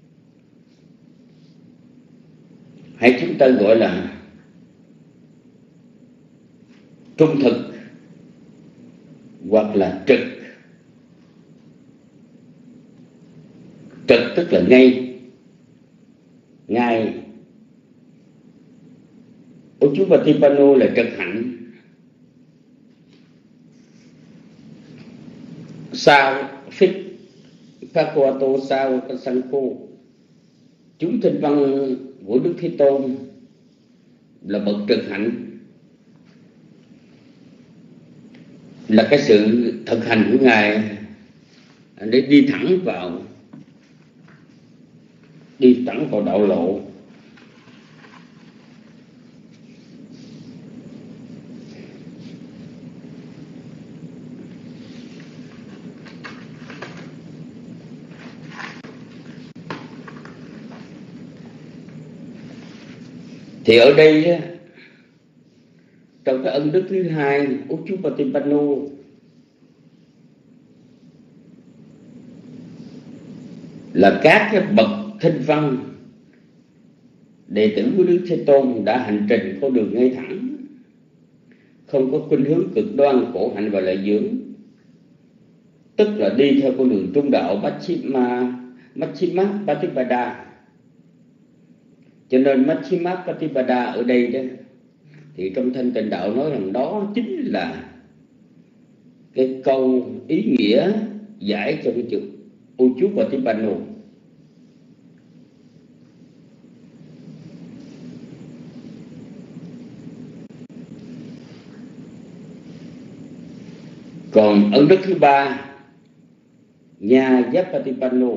hay chúng ta gọi là trung thực hoặc là trực. Trực tức là ngay, ngay. Uchu Patipano là trực hạnh. Sao phích Phakwato sao Sankho, chúng tinh văn của Đức Thế Tôn là bậc trực hạnh, là cái sự thực hành của Ngài để đi thẳng vào đi thẳng vào đạo lộ. Thì ở đây trong cái ân đức thứ hai, Uchu Patipano, là các cái bậc thinh văn đệ tử của Đức Thế Tôn đã hành trình con đường ngay thẳng, không có khuynh hướng cực đoan, khổ hạnh và lợi dưỡng, tức là đi theo con đường trung đạo Majjhima Majjhima Patipada. Cho nên Majjhima Patipada ở đây đó, thì trong Thanh Tịnh Đạo nói rằng đó chính là cái câu ý nghĩa giải cho cái chữ Uchu Patipano. Còn ấn đức thứ ba, Nha Yapatipano,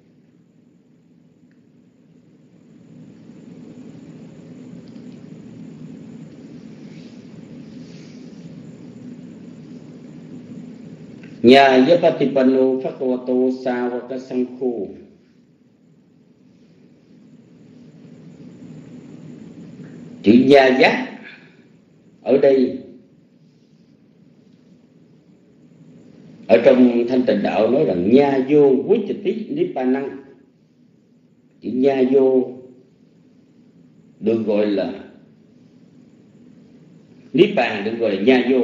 Nha Yapatipano Phakwato Sawaka Sankho. Chữ Nha Yap ở đây ở trong Thanh Tịnh Đạo nói rằng Nha Vô Vichati Nippanang. Chữ Nha Vô được gọi là Nibbana, được gọi là Nha Vô,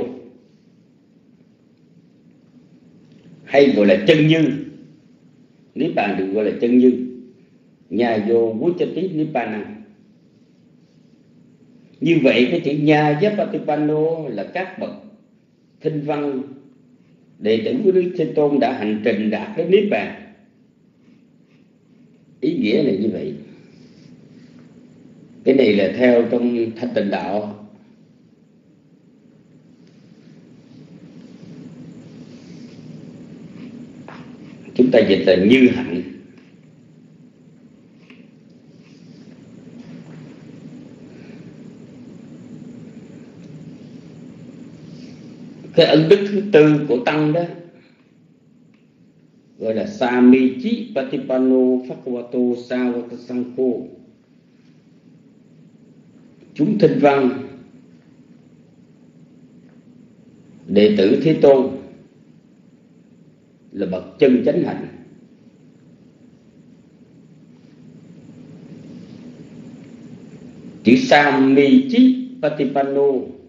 hay gọi là chân như. Nibbana được gọi là chân như. Nha Vô Vichati Nippanang. Như vậy cái chữ Nha Yapatipano là các bậc thinh văn đệ tử của Đức Thế Tôn đã hành trình đạt đến Niết Bàn. Ý nghĩa là như vậy. Cái này là theo trong Thanh Tịnh Đạo. Chúng ta dịch là như hạnh. Cái ân đức thứ tư của Tăng đó gọi là Samichi Patipano Phakwato Sawaka Sankho. chúng thinh văn đệ tử Thế Tôn là bậc chân chánh hạnh. Chữ Samichi Patipano,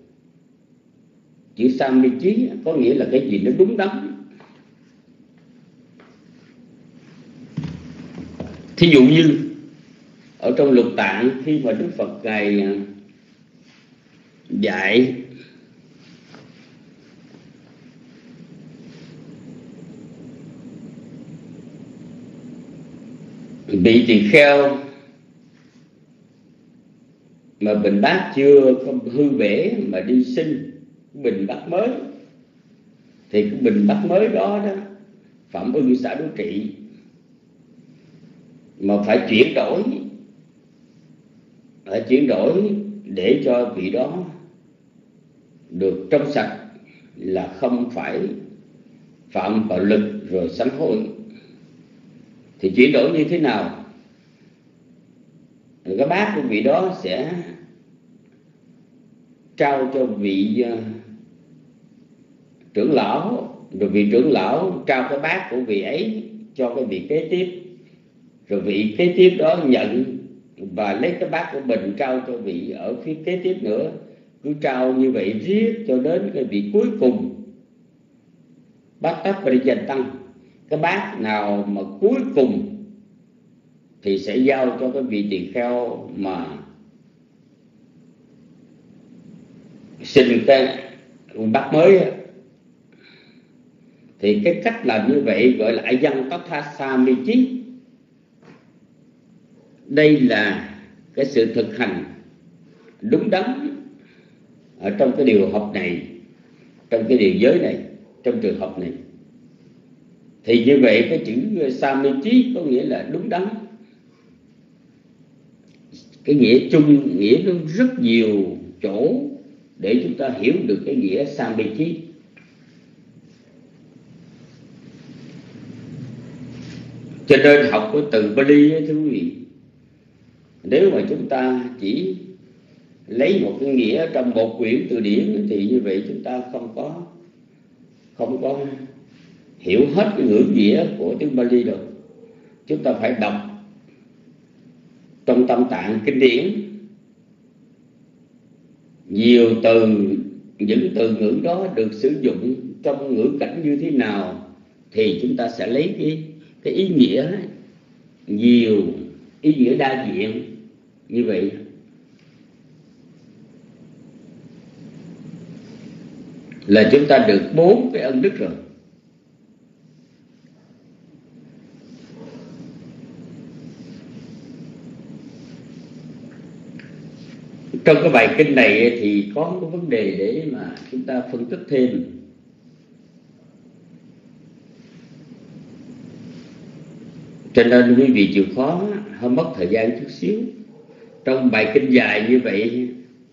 chữ Samichi có nghĩa là cái gì nó đúng đắn. Thí dụ như ở trong Lục Tạng, khi mà Đức Phật Ngài dạy vị tỳ kheo mà bình bát chưa có hư bể mà đi xin bình bát mới, thì cái bình bát mới đó đó Phạm Ưng xả đối trị mà phải chuyển đổi, phải chuyển đổi để cho vị đó được trong sạch, là không phải phạm bạo lực rồi sám hối. Thì chuyển đổi như thế nào? Cái bát của vị đó sẽ trao cho vị uh, trưởng lão, rồi vị trưởng lão trao cái bát của vị ấy cho cái vị kế tiếp, rồi vị kế tiếp đó nhận và lấy cái bát của mình trao cho vị ở phía kế tiếp nữa, cứ trao như vậy riết cho đến cái vị cuối cùng, bát tát Parijantang. Cái bát nào mà cuối cùng thì sẽ giao cho cái vị tỳ kheo mà xin cái bát mới. Thì cái cách làm như vậy gọi là Ayang Tatha Samichi. Đây là cái sự thực hành đúng đắn ở trong cái điều học này, trong cái điều giới này, trong trường học này. Thì như vậy cái chữ Samichi có nghĩa là đúng đắn. Cái nghĩa chung, nghĩa nó rất nhiều chỗ để chúng ta hiểu được cái nghĩa Samichi. Cho nên học của từ Bali ấy, thưa quý vị, nếu mà chúng ta chỉ lấy một cái nghĩa trong một quyển từ điển thì như vậy chúng ta không có không có hiểu hết cái ngữ nghĩa của tiếng Bali được. Chúng ta phải đọc trong Tam Tạng kinh điển nhiều từ, những từ ngữ đó được sử dụng trong ngữ cảnh như thế nào thì chúng ta sẽ lấy cái cái ý nghĩa nhiều, ý nghĩa đa diện như vậy. Là chúng ta được bốn cái ân đức rồi. Trong cái bài kinh này thì có cái vấn đề để mà chúng ta phân tích thêm. Cho nên quý vị chịu khó, hơi mất thời gian chút xíu. Trong bài kinh dài như vậy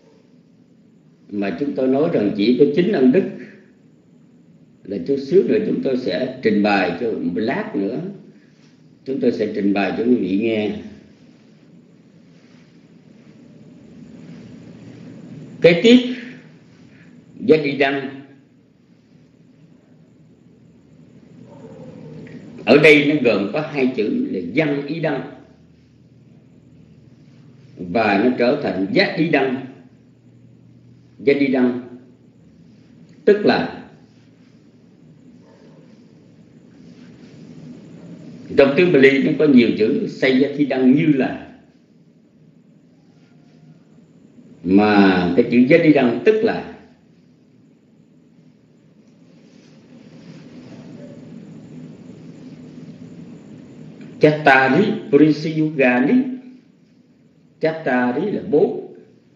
mà chúng tôi nói rằng chỉ có chín ân đức, là chút xíu nữa chúng tôi sẽ trình bày cho một lát nữa, chúng tôi sẽ trình bày cho quý vị nghe. Kế tiếp, Giác Y Đăng. Ở đây nó gồm có hai chữ là Văn Y Đăng, và nó trở thành Giác Y Đăng. Giác Y Đăng tức là trong tiếng Bali nó có nhiều chữ Sayati Đăng như là, mà cái chữ Giác Y Đăng tức là Chattari Purisiyugani. Chattari là bốn,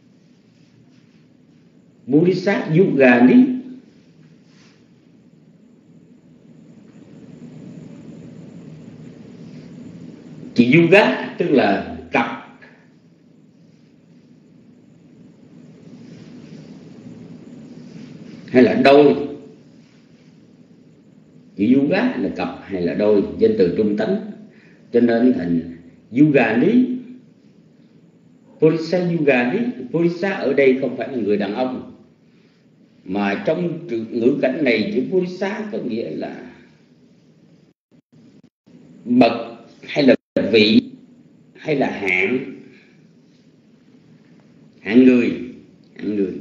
Purisat Yugani chữ Yuga tức là cặp, hay là đôi. Chữ Yuga là cặp hay là đôi, danh từ trung tánh, cho nên thành Yugani. Purisa Yuga đấy, Purisa ở đây không phải là người đàn ông, mà trong ngữ cảnh này chữ Purisa có nghĩa là bậc hay là vị hay là hạng, hạng người, hạng người.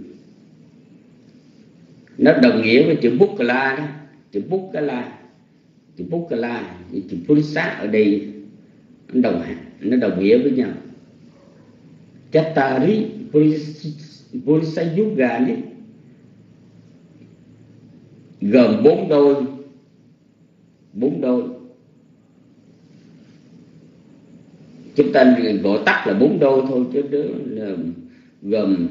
Nó đồng nghĩa với chữ Bukkala đó, chữ Bukkala, chữ Bukkala, chữ Purisa ở đây nó đồng nó đồng nghĩa với nhau. Chattari Purisa Yuga ấy, gồm bốn đôi, bốn đôi. Chúng ta gọi tắt là bốn đôi thôi, chứ đó là gồm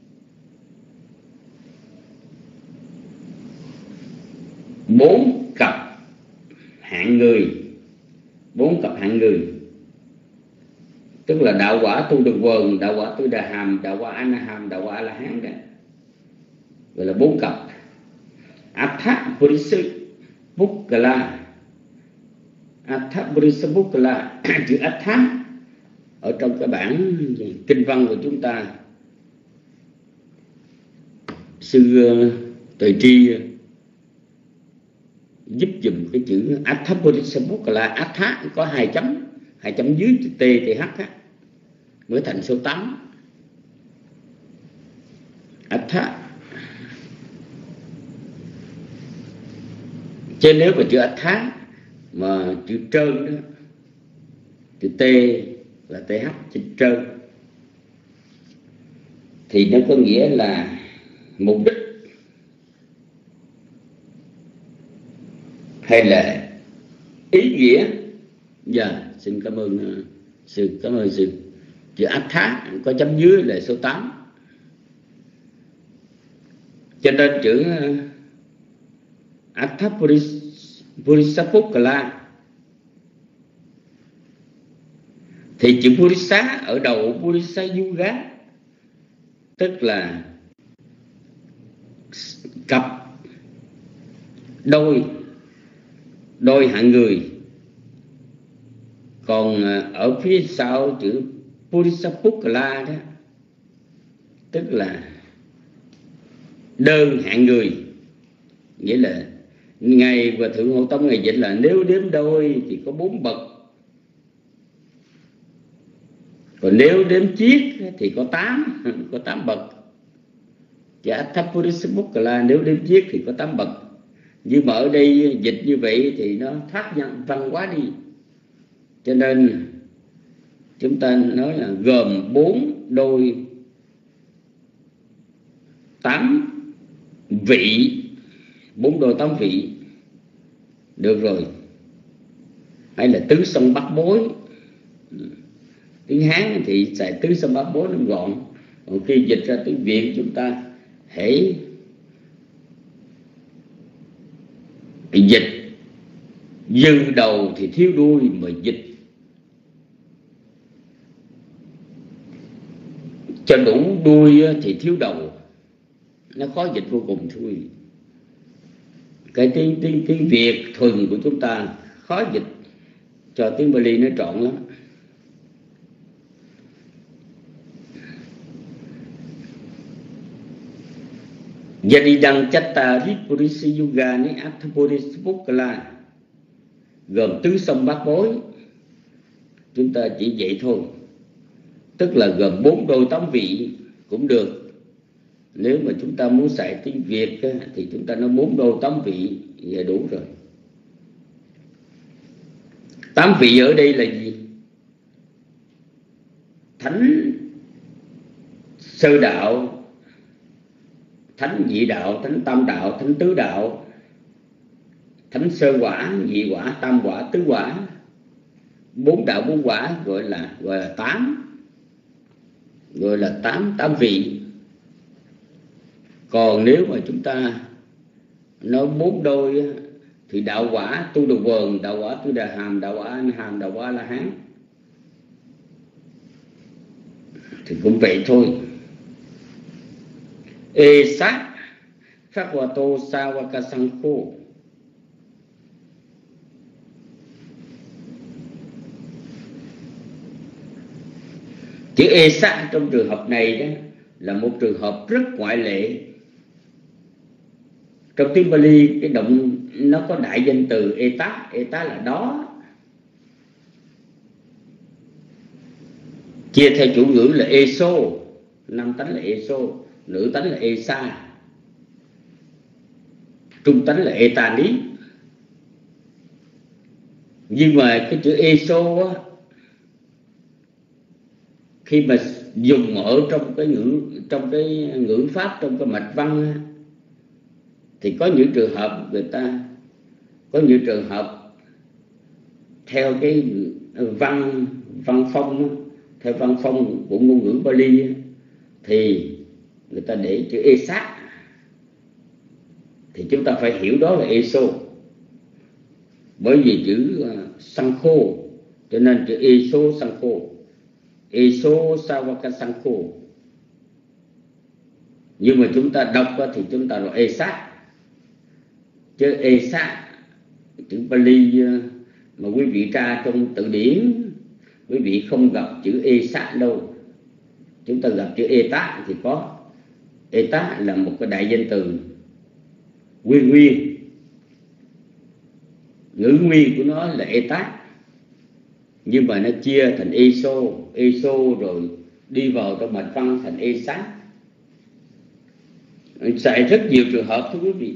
bốn cặp hạng người, bốn cặp hạng người, tức là đạo quả tu được vườn, đạo quả tu đà hàm, đạo quả ana hàm, đạo quả a la hán đó, gọi là bốn cặp. Atha Purisa Bukkala, Atha Purisa Bukkala, chữ Atha ở trong cái bản kinh văn của chúng ta, sư Tuệ Tri giúp dùm cái chữ Atha Purisa Bukkala. Atha có hai chấm, hai chấm dưới chữ T, T, H á, mới thành số tám. Atha. Chứ nếu mà chữ Atha mà chữ trơn đó, chữ T là T H, chữ trơn, thì nó có nghĩa là mục đích hay là ý nghĩa. Dạ, xin cảm ơn sư, cảm ơn sư. Chữ Atha có chấm dưới là số tám. Cho nên chữ Atha Purisa Bukkala thì chữ Purisa ở đầu Purisa Yuga, tức là cặp, đôi, đôi hạng người. Còn ở phía sau chữ Purisa Bukkala đó, tức là đơn hạng người. Nghĩa là Ngài và Thượng Hộ Tông Ngài dịch là nếu đếm đôi thì có bốn bậc, còn nếu đếm chiết thì có tám, có tám bậc. Chữ Atha Purisa Bukkala nếu đếm chiết thì có tám bậc. Nhưng mà ở đây dịch như vậy thì nó thoát nhân văn quá đi, cho nên chúng ta nói là gồm bốn đôi tám vị, bốn đôi tám vị. Được rồi, hay là tứ sông bát bối. Tiếng Hán thì xài tứ sông bát bối nó gọn, còn khi dịch ra tiếng Việt chúng ta hãy dịch dư đầu thì thiếu đuôi, mà dịch cho đủ đuôi thì thiếu đầu, nó khó dịch vô cùng thôi. Cái tiếng tiếng tiếng Việt thuần của chúng ta khó dịch cho tiếng Bali nó trọn lắm. Yadidang Chattari Purisa Yuga ni Atha Purisa Bukkala, gồm tứ sông bát bối. Chúng ta chỉ vậy thôi, tức là gồm bốn đôi tám vị cũng được. Nếu mà chúng ta muốn xài tiếng Việt thì chúng ta nói bốn đôi tám vị là đủ rồi. Tám vị ở đây là gì? Thánh sơ đạo, thánh nhị đạo, thánh tam đạo, thánh tứ đạo, thánh sơ quả, nhị quả, tam quả, tứ quả. Bốn đạo bốn quả gọi là gọi là tám, gọi là tám tám vị. Còn nếu mà chúng ta nói bốn đôi thì đạo quả tu đồ vườn, đạo quả tu đà hàm, đạo quả an hàm, đạo quả a la hán thì cũng vậy thôi. Ê sát Phakwato Sawaka Sankho, Chữ Esa trong trường hợp này đó là một trường hợp rất ngoại lệ. Trong tiếng Pali cái động nó có đại danh từ Eta, Eta là đó. Chia theo chủ ngữ là Eso, nam tánh là Eso, nữ tánh là Esa, trung tánh là Etani. Nhưng mà cái chữ Eso á, khi mà dùng ở trong cái ngữ trong cái ngữ pháp, trong cái mạch văn, thì có những trường hợp người ta có những trường hợp theo cái văn văn phong theo văn phong của ngôn ngữ Pali thì người ta để chữ Esa, thì chúng ta phải hiểu đó là Eso. Bởi vì chữ Sankho cho nên chữ Eso Sankho, Eso Sawaka Sankho. Nhưng mà chúng ta đọc thì chúng ta là Esa. Chứ Esa, chữ Pali mà quý vị tra trong từ điển, quý vị không gặp chữ Esa đâu. Chúng ta gặp chữ Eta thì có. Eta là một cái đại danh từ nguyên nguyên, ngữ nguyên của nó là Eta, nhưng mà nó chia thành Eso, Eso rồi đi vào trong mạch văn thành Esa. Xảy rất nhiều trường hợp thưa quý vị.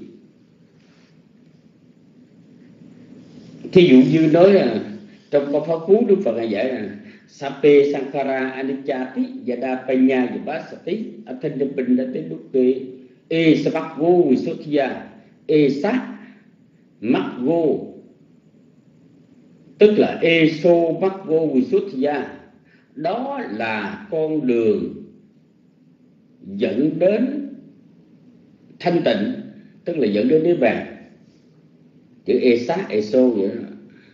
Thí dụ như nói là trong câu Pháp Cú, Đức Phật dạy là Sape Sankara Anichati Yada Panya Yabasati Athanapindate Dukke E Sabakgo Visuddhya E Sát Makgo, tức là Eso Makgo Visuddhya. Đó là con đường dẫn đến thanh tịnh, tức là dẫn đến niết bàn. Chữ Esa, Eso vậy đó.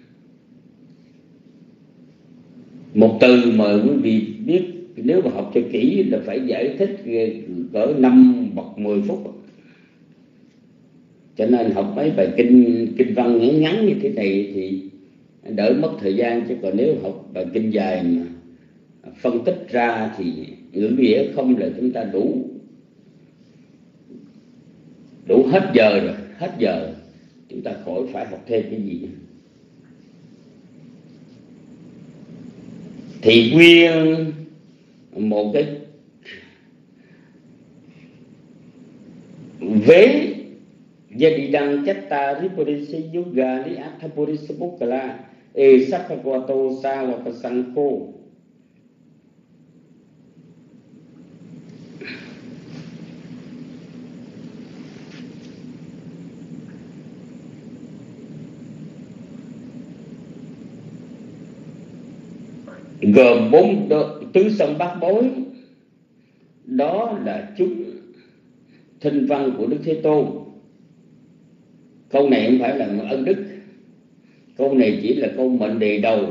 Một từ mà quý vị biết nếu mà học cho kỹ là phải giải thích cỡ năm hoặc mười phút. Cho nên học mấy bài kinh kinh văn ngắn ngắn như thế này thì đỡ mất thời gian. Chứ còn nếu học bài kinh dài mà phân tích ra thì ngữ nghĩa không là chúng ta đủ đủ hết giờ rồi, hết giờ chúng ta khỏi phải học thêm cái gì. Thì nguyên một cái vế gia đi đăng chatta ripurisi yoga ni athapurisi bukkala e sakhawato sawaka sankho. Gồm bốn tứ sông bát bối, đó là chúng thinh văn của Đức Thế Tôn. Câu này không phải là ân đức, câu này chỉ là câu mệnh đề đầu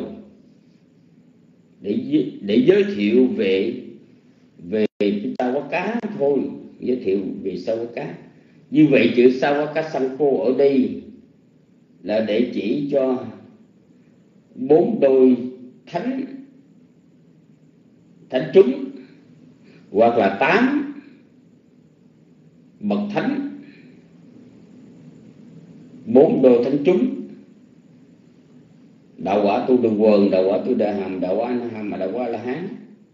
để để giới thiệu về về cái Sawaka thôi, giới thiệu về Sawaka. Như vậy chữ Sawaka Sankho ở đây là để chỉ cho bốn đôi thánh thánh chúng, hoặc là tám bậc thánh, bốn đôi thánh chúng: đạo quả tu đường quần, đạo quả tu đà hàm, đạo quả na hàm, đạo quả la hán.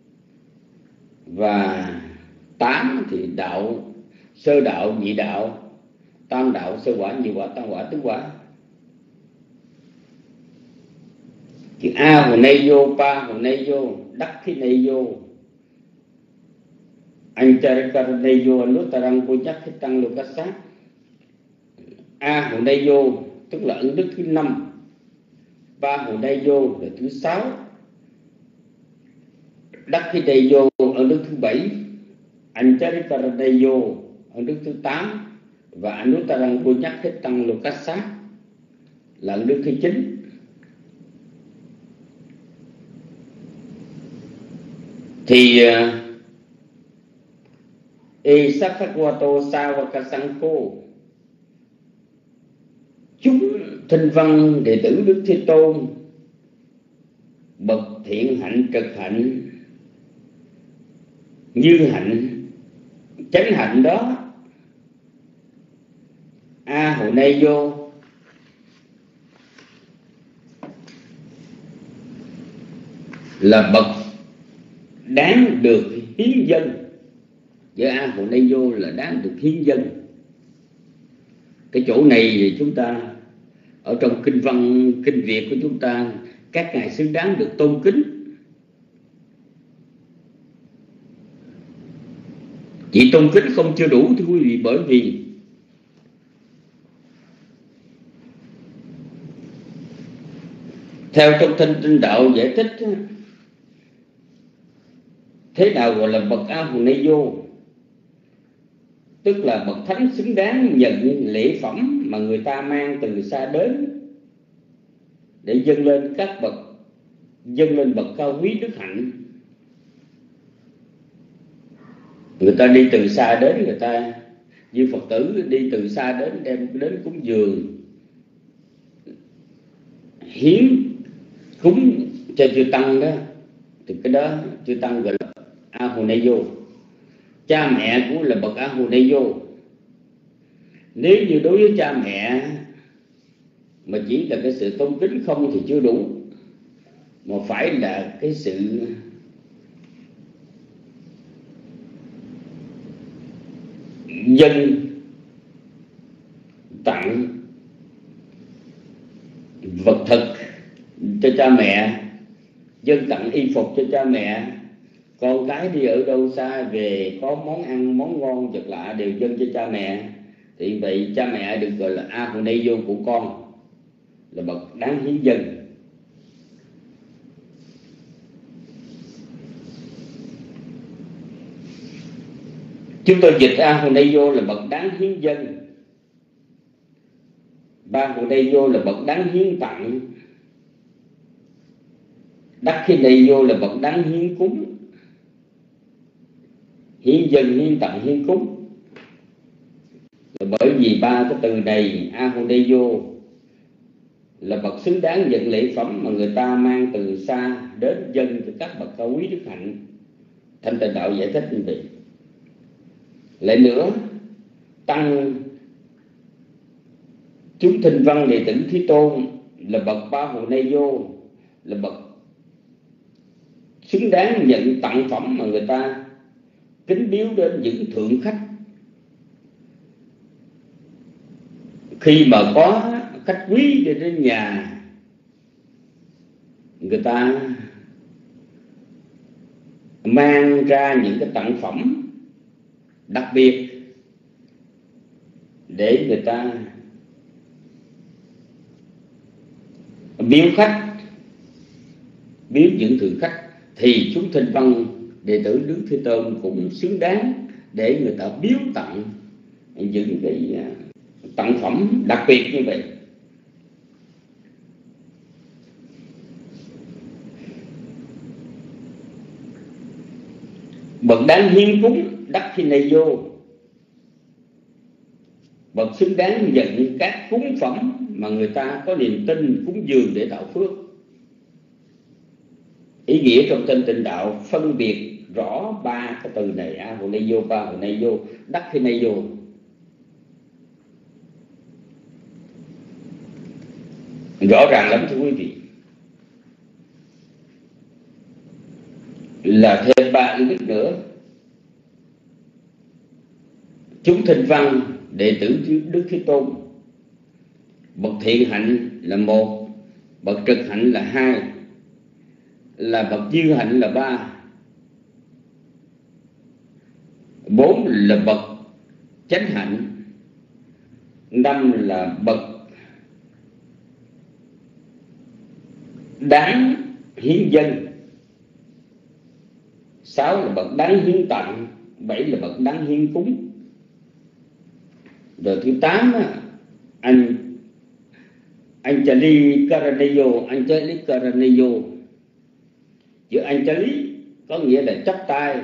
Và tám thì đạo sơ đạo, nhị đạo, tam đạo, sơ quả, nhị quả, tam quả, tứ quả. Chữ A hồi nay vô, Pa hồi nay vô, Đắc khi nay vô, Ancharika nay vô, Anutarang vô nhắc cái tăng lục cách sát. A hồi nay vô tức là ấn đức thứ năm, ba hồi nay vô là thứ sáu, Đắc khi nay vô ấn đức thứ bảy, Ancharika nay vô ấn đức thứ tám, và Anutarang vô nhắc cái tăng lục cách sát là ấn đức thứ chín. Thì e sakhawato sawaka sankho, chúng thinh văn đệ tử Đức Thế Tôn, bậc thiện hạnh trực hạnh, như hạnh chánh hạnh đó, A Hồ Nay Vô là bậc đáng được hiến dân, với A Hồ Nay Vô là đáng được hiến dân. Cái chỗ này thì chúng ta ở trong kinh văn kinh Việt của chúng ta, các ngài xứng đáng được tôn kính. Chỉ tôn kính không chưa đủ thưa quý vị, bởi vì theo trong Thanh Tinh Đạo giải thích, thế nào gọi là bậc A Hồ Nay Vô? Tức là bậc thánh xứng đáng nhận lễ phẩm mà người ta mang từ xa đến để dâng lên các bậc, dâng lên bậc cao quý đức hạnh. Người ta đi từ xa đến, người ta như Phật tử đi từ xa đến, đem đến cúng dường hiến cúng cho chư tăng đó, thì cái đó chư tăng gọi là A Hồ Nay Vô. Cha mẹ cũng là bậc A Hồ Nay Vô. Nếu như đối với cha mẹ mà chỉ là cái sự tôn kính không thì chưa đủ, mà phải là cái sự dâng tặng vật thực cho cha mẹ, dâng tặng y phục cho cha mẹ. Con cái đi ở đâu xa về có món ăn món ngon vật lạ đều dâng cho cha mẹ, thì vậy cha mẹ được gọi là A Hồ Nay Vô của con, là bậc đáng hiến dân. Chúng tôi dịch A Hồ Nay Vô là bậc đáng hiến dân, Ba Hồ Nay Vô là bậc đáng hiến tặng, Đắc Khi Nay Vô là bậc đáng hiến cúng. Hiến dân, hiến tặng, hiến cúng là bởi vì ba cái từ này A Hồ Nay Vô là bậc xứng đáng nhận lễ phẩm mà người ta mang từ xa đến dân cho các bậc cao quý đức hạnh. Thanh Tịnh Đạo giải thích như vậy. Lại nữa, tăng chúng Thinh Văn đệ tử Thế Tôn là bậc Ba Hồ Nay Vô, là bậc xứng đáng nhận tặng phẩm mà người ta kính biếu đến những thượng khách. Khi mà có khách quý đi đến nhà, người ta mang ra những cái tặng phẩm đặc biệt để người ta biếu khách, biếu những thượng khách, thì chúng Thinh Văn đệ tử Đức Thế Tôn cũng xứng đáng để người ta biếu tặng những cái tặng phẩm đặc biệt như vậy. Bậc đáng hiến cúng Đắc Khi Nay Vô, bậc xứng đáng nhận các cúng phẩm mà người ta có niềm tin cúng dường để tạo phước. Ý nghĩa trong Thanh Tịnh Đạo phân biệt rõ ba cái từ này: A Hồ Nay Vô, Ba Hồ Nay Vô, Đắc Khi Nay Vô. Rõ ràng lắm thưa quý vị. Là thêm ba ý đức nữa. Chúng Thinh Văn đệ tử Đức Thế Tôn, bậc thiện hạnh là một, bậc trực hạnh là hai, là bậc dư hạnh là ba, bốn là bậc chánh hạnh, năm là bậc đáng hiến dân, sáu là bậc đáng hiến tặng, bảy là bậc đáng hiến cúng. Rồi thứ tám anh Anjali Karaniyo, Anjali Karaniyo. Chữ Anjali có nghĩa là chắp tay.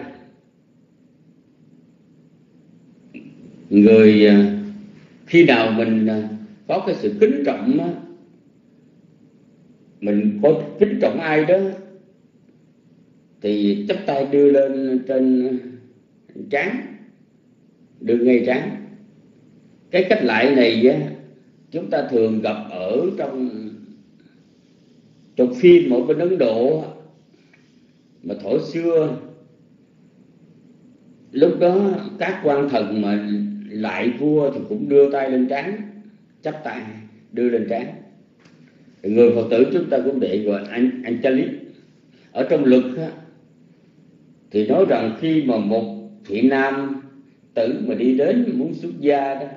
Người khi nào mình có cái sự kính trọng, mình có kính trọng ai đó thì chắp tay đưa lên trên trán, đưa ngay trán. Cái cách lại này á, chúng ta thường gặp ở trong trong phim ở bên Ấn Độ, mà thổi xưa lúc đó các quan thần mà lại vua thì cũng đưa tay lên trán, chắp tay đưa lên trán. Người Phật tử chúng ta cũng để gọi anh Anchalit. Ở trong luật á, thì nói rằng khi mà một thiện nam tử mà đi đến muốn xuất gia đó,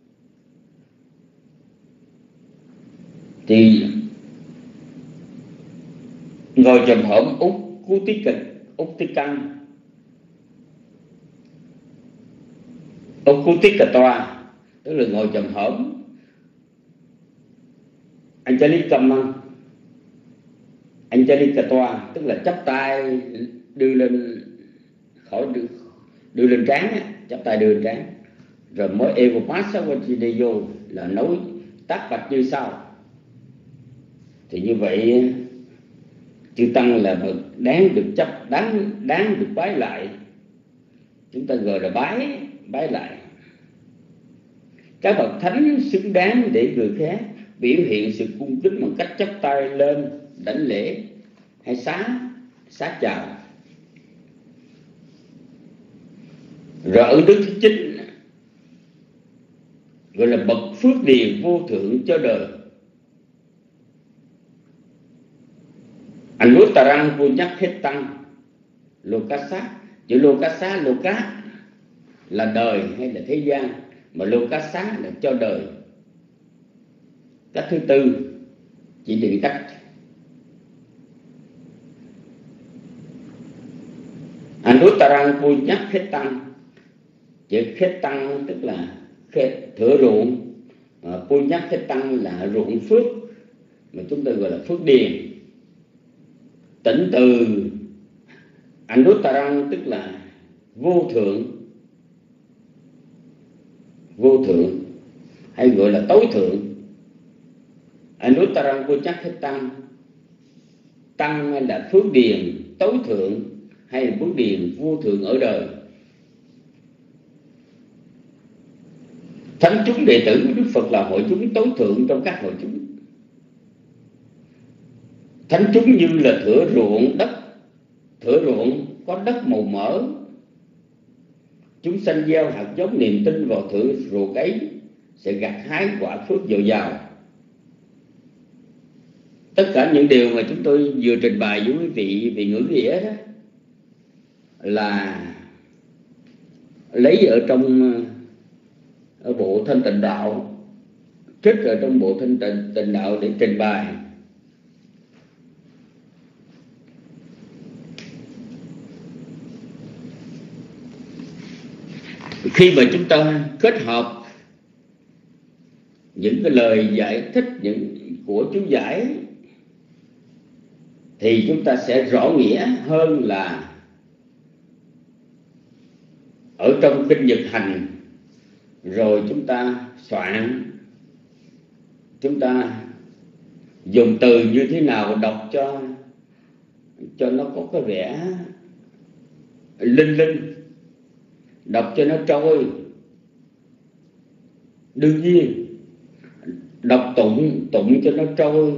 thì ngồi trầm hổm út cú tí kịch út tí căng út cú tí cà toa, tức là ngồi trầm hổm. Anh cha lý cầm măng, anh cha lý cà toa, tức là chắp tay đưa lên khỏi đưa, đưa lên trán, chắp tay đưa lên trán, rồi mới evo passavatideo là nói tác bạch như sau. Thì như vậy chư tăng là bậc đáng được chấp, đáng đáng được bái lại, chúng ta gọi là bái bái lại. Các bậc thánh xứng đáng để người khác biểu hiện sự cung kính bằng cách chắp tay lên đảnh lễ hay xá xá chào. Rồi ân đức thứ chín gọi là bậc phước điền vô thượng cho đời. Anh nuốt tà răng vô nhắc hết tăng lô cá sát. Chữ lô cá xá, lô cá là đời hay là thế gian, mà lô cá xá là cho đời. Cách thứ tư chỉ định cách. Anh nuốt tà răng vô nhắc hết tăng. Chữ hết tăng tức là hết, thửa ruộng, vô nhắc hết tăng là ruộng phước, mà chúng ta gọi là phước điền. Tỉnh từ Anuttarang tức là vô thượng, vô thượng hay gọi là tối thượng. Anuttarang vô chắc hết tăng, tăng hay là phước điền tối thượng hay là phước điền vô thượng ở đời. Thánh chúng đệ tử của Đức Phật là hội chúng tối thượng trong các hội chúng. Thánh chúng như là thửa ruộng đất, thửa ruộng có đất màu mỡ. Chúng sanh gieo hạt giống niềm tin vào thửa ruộng ấy sẽ gặt hái quả phước dồi dào. Tất cả những điều mà chúng tôi vừa trình bày với quý vị về ngữ nghĩa đó là lấy ở trong ở bộ Thanh Tịnh Đạo, trích ở trong bộ Thanh Tịnh, tịnh Đạo để trình bày. Khi mà chúng ta kết hợp những cái lời giải thích những của chú giải thì chúng ta sẽ rõ nghĩa hơn là ở trong kinh Nhật Hành. Rồi chúng ta soạn, chúng ta dùng từ như thế nào đọc cho cho nó có cái vẻ linh linh, đọc cho nó trôi. Đương nhiên đọc tụng tụng cho nó trôi,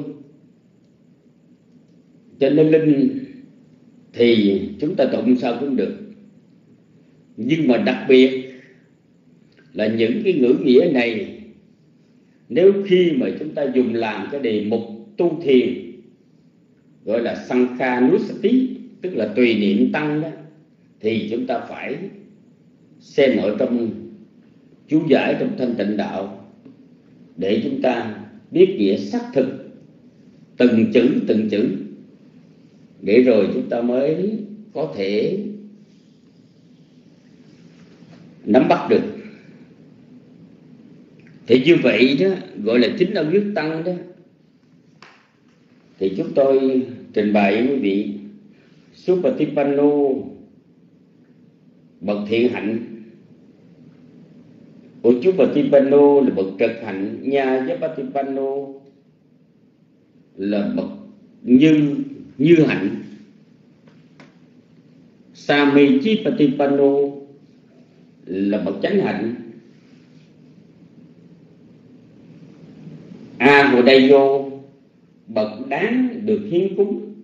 cho nó linh thì chúng ta tụng sao cũng được. Nhưng mà đặc biệt là những cái ngữ nghĩa này, nếu khi mà chúng ta dùng làm cái đề mục tu thiền gọi là Sankhanusati, tức là tùy niệm tăng đó, thì chúng ta phải xem ở trong chú giải trong Thanh Tịnh Đạo để chúng ta biết nghĩa xác thực từng chữ từng chữ, để rồi chúng ta mới có thể nắm bắt được. Thì như vậy đó gọi là chính ân đức tăng đó. Thì chúng tôi trình bày với quý vị Supatipanno, bậc thiện hạnh. Uchupatipanno là bậc trực hạnh. Nha Yapatipanno là bậc như như hạnh. Samechipatipanno là bậc chánh hạnh. A Hồ Đây Vô bậc đáng được hiến cúng.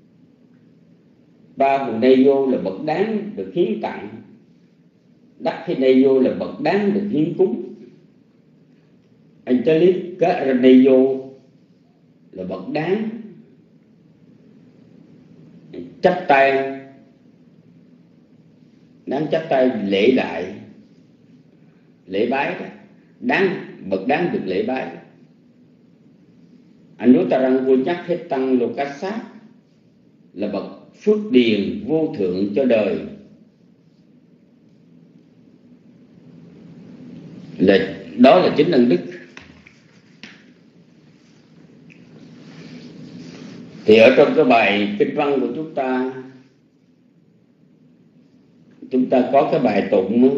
Ba Hồ Đây Vô là bậc đáng được hiến tặng. Đắc Thế Đây Vô là bậc đáng được hiến cúng. Anh cho biết Cá Đây Vô là bậc đáng chắp tay, đáng chắp tay lễ lại, lễ bái đó, đáng bậc đáng được lễ bái. Anutarang vô nhắc hết tăng lô cát sát là bậc phước điền vô thượng cho đời, là đó là chính ân đức. Thì ở trong cái bài kinh văn của chúng ta, chúng ta có cái bài tụng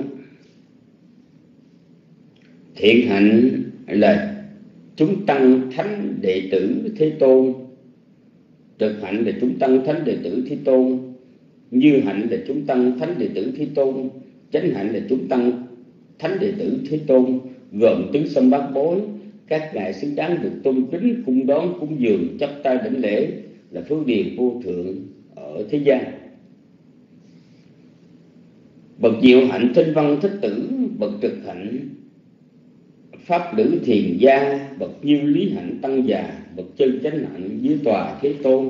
thiện hạnh là chúng tăng thánh đệ tử Thế Tôn, trực hạnh là chúng tăng thánh đệ tử Thế Tôn, như hạnh là chúng tăng thánh đệ tử Thế Tôn, chánh hạnh là chúng tăng thánh đệ tử Thế Tôn, gồm tứ sâm bát bối. Các ngài xứng đáng được tôn kính, cung đón, cúng dường, chắp tay đảnh lễ, là phước điền vô thượng ở thế gian. Bậc diệu hạnh thanh văn thích tử, bậc trực hạnh pháp lữ thiền gia, bậc như lý hạnh tăng già, bậc chân chánh hạnh dưới tòa Thế Tôn.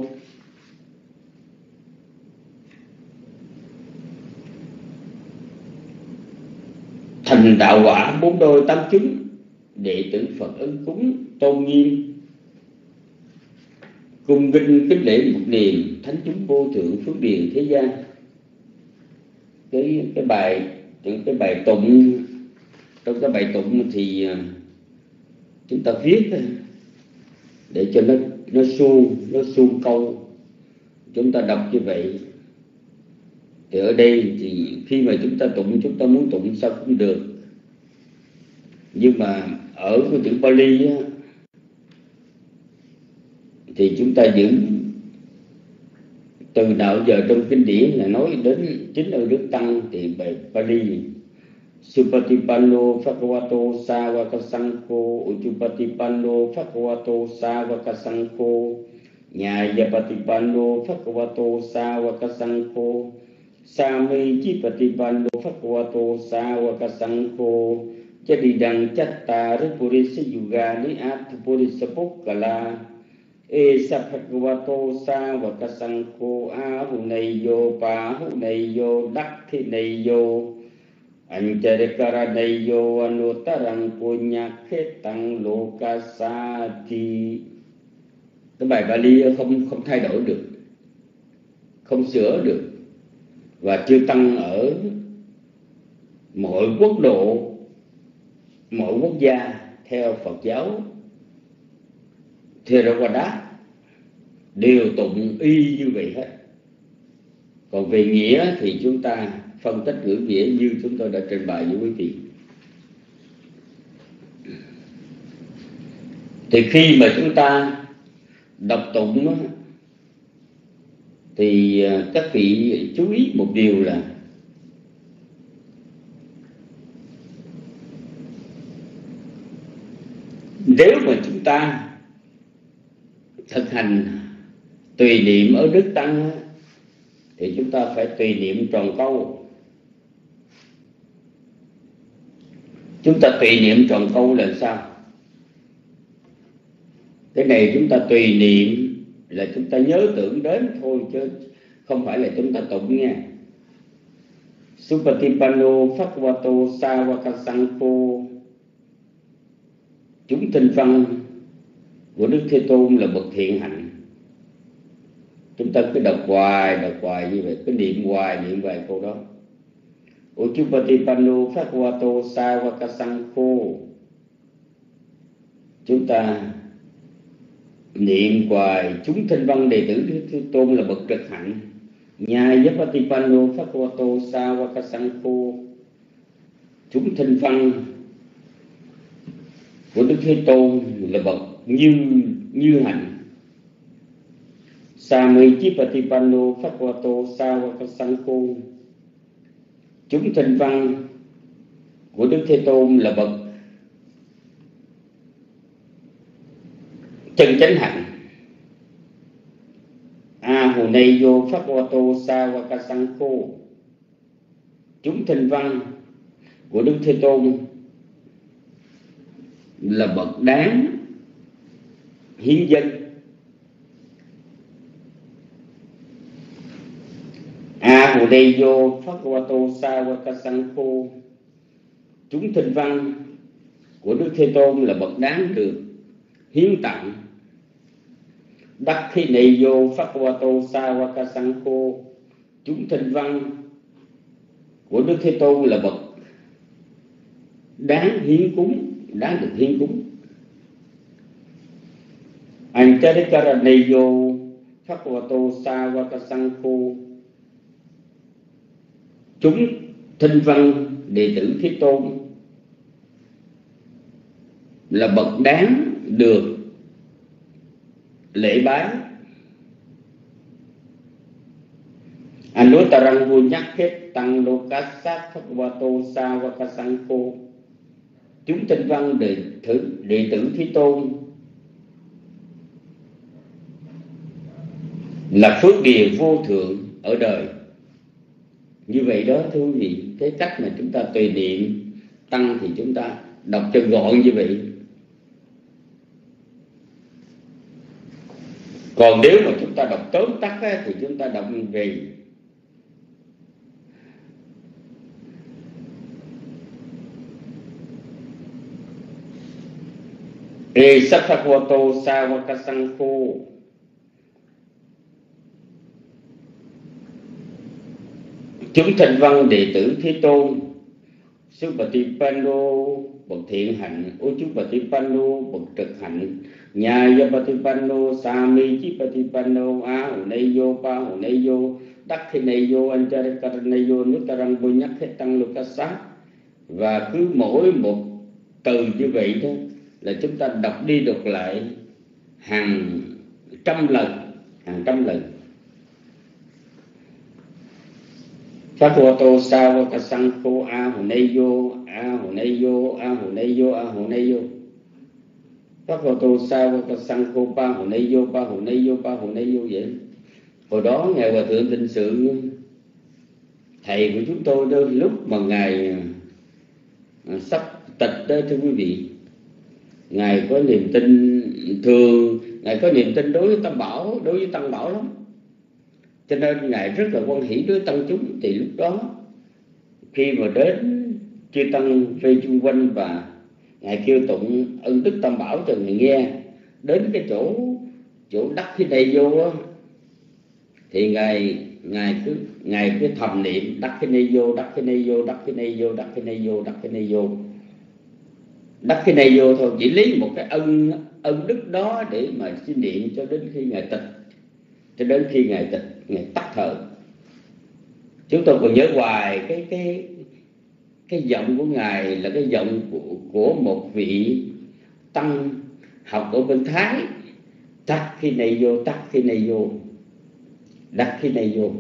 Thành đạo quả bốn đôi tám chúng, đệ tử Phật ân cúng tôn nghiêm, cung kinh kính lễ một niềm, thánh chúng vô thượng phước điền thế gian. Cái cái bài cái bài tụng, trong cái bài tụng thì chúng ta viết để cho nó nó suông nó suông câu, chúng ta đọc như vậy. Thì ở đây thì khi mà chúng ta tụng, chúng ta muốn tụng sao cũng được, nhưng mà ở cái chữ Pali á, thì chúng ta giữ từ nào giờ trong kinh điển là nói đến chính ở Đức Tăng, thì bài Pali Supatipanno Bhagavato Sāvaka-saṅkho, Uchupatipanno Bhagavato Sāvaka-saṅkho, Nyāyapatipanno Bhagavato Sāvaka-saṅkho, Sāmi-chipatipanno Bhagavato Sāvaka-saṅkho, Chadidang chatta ripurisa yugani atthapurisa pukkala, Esa Bhagavato Sāvaka-saṅkho, Āhuneyo Pāhuneyo Dakkhineyo Anjarikaraneyo Anutarang Punyakhetang Lokasati. Cái bài Bali không không thay đổi được, không sửa được, và chư tăng ở mọi quốc độ, mọi quốc gia theo Phật giáo Theravada đều tụng y như vậy hết. Còn về nghĩa thì chúng ta phân tích ngữ nghĩa như chúng tôi đã trình bày với quý vị. Thì khi mà chúng ta đọc tụng thì các vị chú ý một điều là nếu mà chúng ta thực hành tùy niệm ở Đức Tăng thì chúng ta phải tùy niệm tròn câu. Chúng ta tùy niệm tròn câu là sao? Cái này chúng ta tùy niệm là chúng ta nhớ tưởng đến thôi, chứ không phải là chúng ta tụng nha. Supatipanno Bhagavato Sāvaka-saṅkho, chúng tinh văn của Đức Thế Tôn là bậc thiện hạnh. Chúng ta cứ đọc hoài, đọc hoài như vậy, cứ niệm hoài, niệm vài câu đó. Uchupatipanno Bhagavato Sāvaka-saṅkho, chúng ta niệm hoài chúng thanh văn đệ tử Đức Thế Tôn là bậc trực hạnh. Nyāyapatipanno Bhagavato Sāvaka-saṅkho, chúng thanh văn của Đức Thế Tôn là bậc như như hạnh. Sāmi-chipatipanno Bhagavato Sāvaka-saṅkho, chúng thanh văn của Đức Thế Tôn là bậc chân chánh hạnh. Ahuneyo Bhagavato Sāvaka-saṅkho, chúng thinh văn của Đức Thế Tôn là bậc đáng hiến dân. Ahuneyo Bhagavato Sāvaka-saṅkho, chúng thinh văn của Đức Thế Tôn là bậc đáng được hiến tặng. Dakhineyo Bhagavato Sāvaka-saṅkho, chúng thinh văn của Đức Thế Tôn là bậc đáng hiến cúng, đáng được hiến cúng. Antarikaraneyo Bhagavato Sāvaka-saṅkho, chúng thinh văn đệ tử Thế Tôn là bậc đáng được lễ bái. Anutarang Vunyakhet Tăng Lokasat Bhagavato Sāvaka-saṅkho, chúng thinh văn đệ tử, đệ tử Thế Tôn là phước điền vô thượng ở đời. Như vậy đó thưa quý vị, cái cách mà chúng ta tùy niệm tăng thì chúng ta đọc cho gọn như vậy. Còn nếu mà chúng ta đọc tóm tắt á, thì chúng ta đọc về E Sattvato Sāvaka-saṅkho, chúng thinh văn đệ tử Thế Tôn Supatipanno, bậc thiện hạnh, Uchupatipanno, bậc trực hạnh, Nyāyapatipanno, Sāmichipatipanno, Ahuneyo, Pahuneyo, Dakhineyo, Antarikaraneyo, Nutarang Vunyakhetang Lokasat. Và cứ mỗi một từ như vậy đó là chúng ta đọc đi đọc lại hàng trăm lần, hàng trăm lần. Bhagavato Sāvaka-saṅkho, Ahuneyo, Ahuneyo, Ahuneyo, Ahuneyo. Bhagavato Sāvaka-saṅkho, Pahuneyo, Pahuneyo, Pahuneyo vậy. Hồi đó Ngài Hòa Thượng Tịnh Sự, thầy của chúng tôi đó, lúc mà Ngài sắp tịch đó thưa quý vị, Ngài có niềm tin, thường Ngài có niềm tin đối với Tam Bảo, đối với Tăng Bảo lắm. Cho nên Ngài rất là hoan hỷ đối tăng chúng. Thì lúc đó khi mà đến chư tăng vây chung quanh và Ngài kêu tụng ân đức Tam Bảo cho người nghe, đến cái chỗ chỗ đắc thế này vô á, thì Ngài Ngài cứ Ngài cứ thầm niệm đắc thế này vô, đắc thế này vô, đắc thế này vô, đắc thế này vô, đắc thế này vô, đắc thế này vô thôi, chỉ lấy một cái ân ân đức đó để mà xin niệm cho đến khi Ngài tịch, cho đến khi Ngài tịch, Ngài tắt thở. Chúng tôi còn nhớ hoài cái cái cái giọng của Ngài là cái giọng của, của một vị tăng học ở bên Thái. Tắt khi này vô, tắt khi này vô, đắc khi này vô.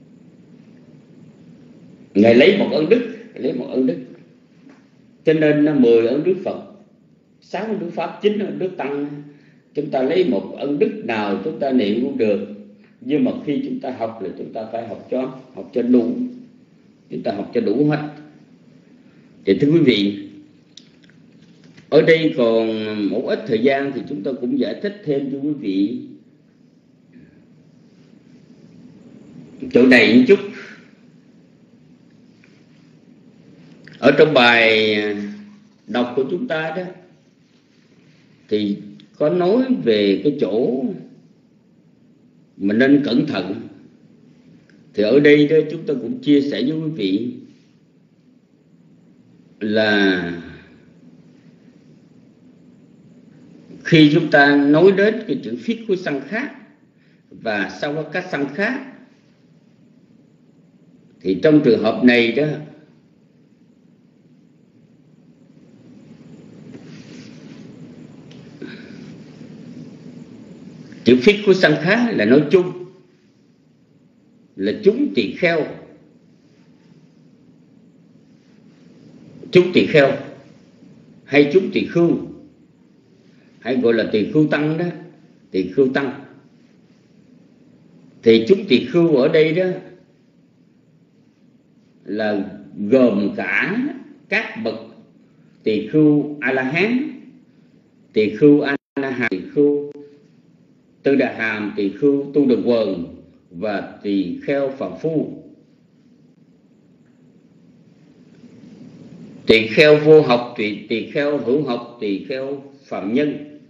Ngài lấy một ân đức, lấy một ân đức. Cho nên mười ân đức Phật, sáu ân đức Pháp, chín ân đức Tăng. Chúng ta lấy một ân đức nào chúng ta niệm cũng được, nhưng mà khi chúng ta học là chúng ta phải học cho học cho đủ, chúng ta học cho đủ hết. Thì thưa quý vị, ở đây còn một ít thời gian thì chúng tôi cũng giải thích thêm cho quý vị chỗ này một chút. Ở trong bài đọc của chúng ta đó thì có nói về cái chỗ mình nên cẩn thận. Thì ở đây đó chúng tôi cũng chia sẻ với quý vị là khi chúng ta nói đến cái chữ phít của sang khác và sau đó các sang khác, thì trong trường hợp này đó chữ phít của sang khác là nói chung, là chúng tỳ kheo. chúng tỳ kheo hay chúng tỳ khưu, hay gọi là tỳ khưu tăng đó, tỳ khưu tăng. Thì chúng tỳ khưu ở đây đó là gồm cả các bậc tỳ khưu A La Hán, tỳ khưu A La Hàm, tỳ khưu Tư Đà Hàm, tỳ khưu Tu Đà Quần và tỳ kheo phàm phu. Tỳ kheo vô học, tỳ tỳ kheo hữu học, tỳ kheo phàm nhân.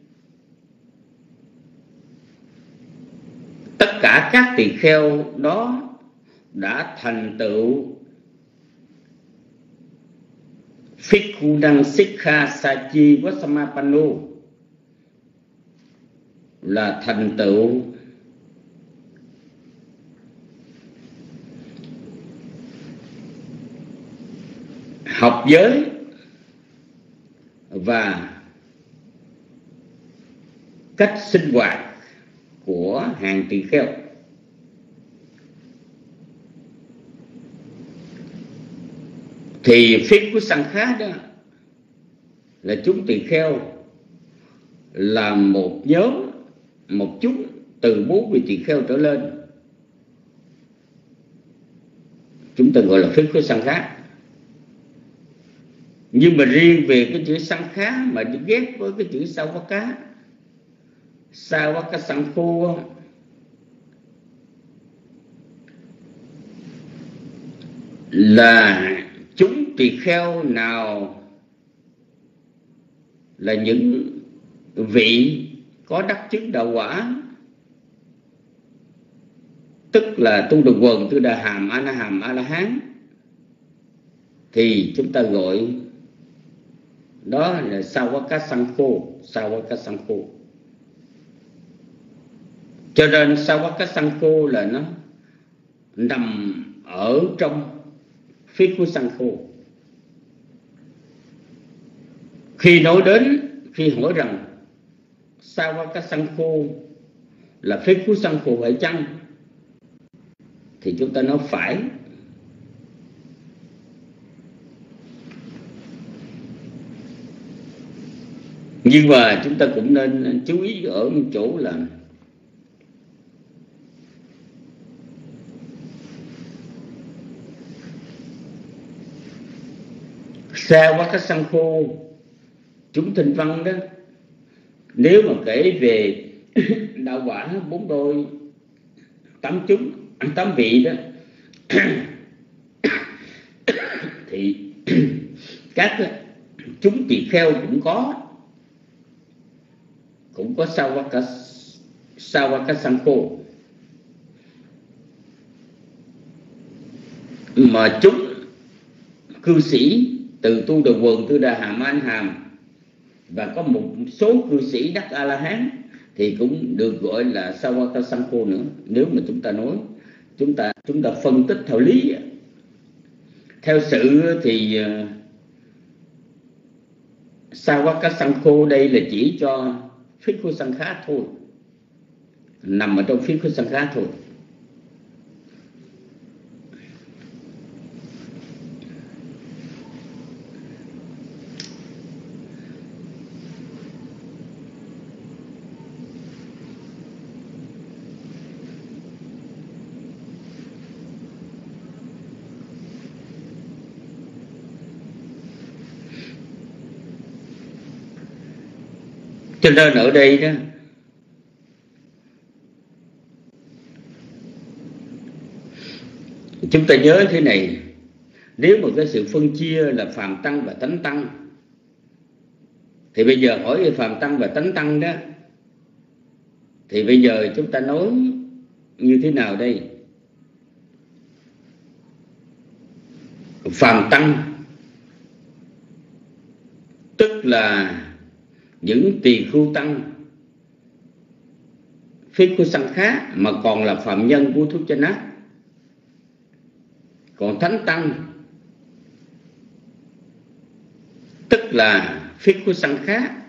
Tất cả các tỳ kheo đó đã thành tựu Phikkhunang Sikha Sachi Vasamapano, là thành tựu học giới và cách sinh hoạt của hàng tỳ kheo. Thì phía của Sankhá đó là chúng tỳ kheo là một nhóm, một chúng từ bốn vị tỳ kheo trở lên, chúng ta gọi là phía của Sankhá. Nhưng mà riêng về cái chữ Sankhá mà ghép với cái chữ Savaka, Savaka Sankho, là chúng tỳ kheo nào là những vị có đắc chứng đạo quả, tức là Tu Đà Quần, Tư Đà Hàm, A Na Hàm, A La Hán, thì chúng ta gọi đó là Savaka Sankho, Savaka Sankho. Cho nên Savaka Sankho là nó nằm ở trong phía của Sankho. Khi nói đến, khi hỏi rằng Savaka Sankho là phía của Sankho phải chăng, thì chúng ta nói phải. Nhưng mà chúng ta cũng nên chú ý ở một chỗ là Savaka Sankho, chúng Thinh Văn đó, nếu mà kể về đạo quả bốn đôi tám chúng, tám vị đó, thì các chúng tỳ kheo cũng có cũng có Savaka Savaka Sankho, mà chúng cư sĩ từ Tu Đà Quần, Tư Đà Hàm, An Hàm và có một số cư sĩ đắc A La Hán thì cũng được gọi là Savaka Sankho nữa. Nếu mà chúng ta nói, chúng ta chúng ta phân tích theo lý, theo sự thì uh, Savaka Sankho đây là chỉ cho phía của Sankhá thôi, nằm ở trong phía của Sankhá thôi. Cho nên ở đây đó, chúng ta nhớ thế này, nếu mà cái sự phân chia là phàm tăng và tánh tăng, thì bây giờ hỏi về phàm tăng và tánh tăng đó, thì bây giờ chúng ta nói như thế nào đây? Phàm tăng tức là những tỳ khưu tăng phía của Sankhá mà còn là phạm nhân của Thúc Chánh Ác. Còn thánh tăng tức là phía của Sankhá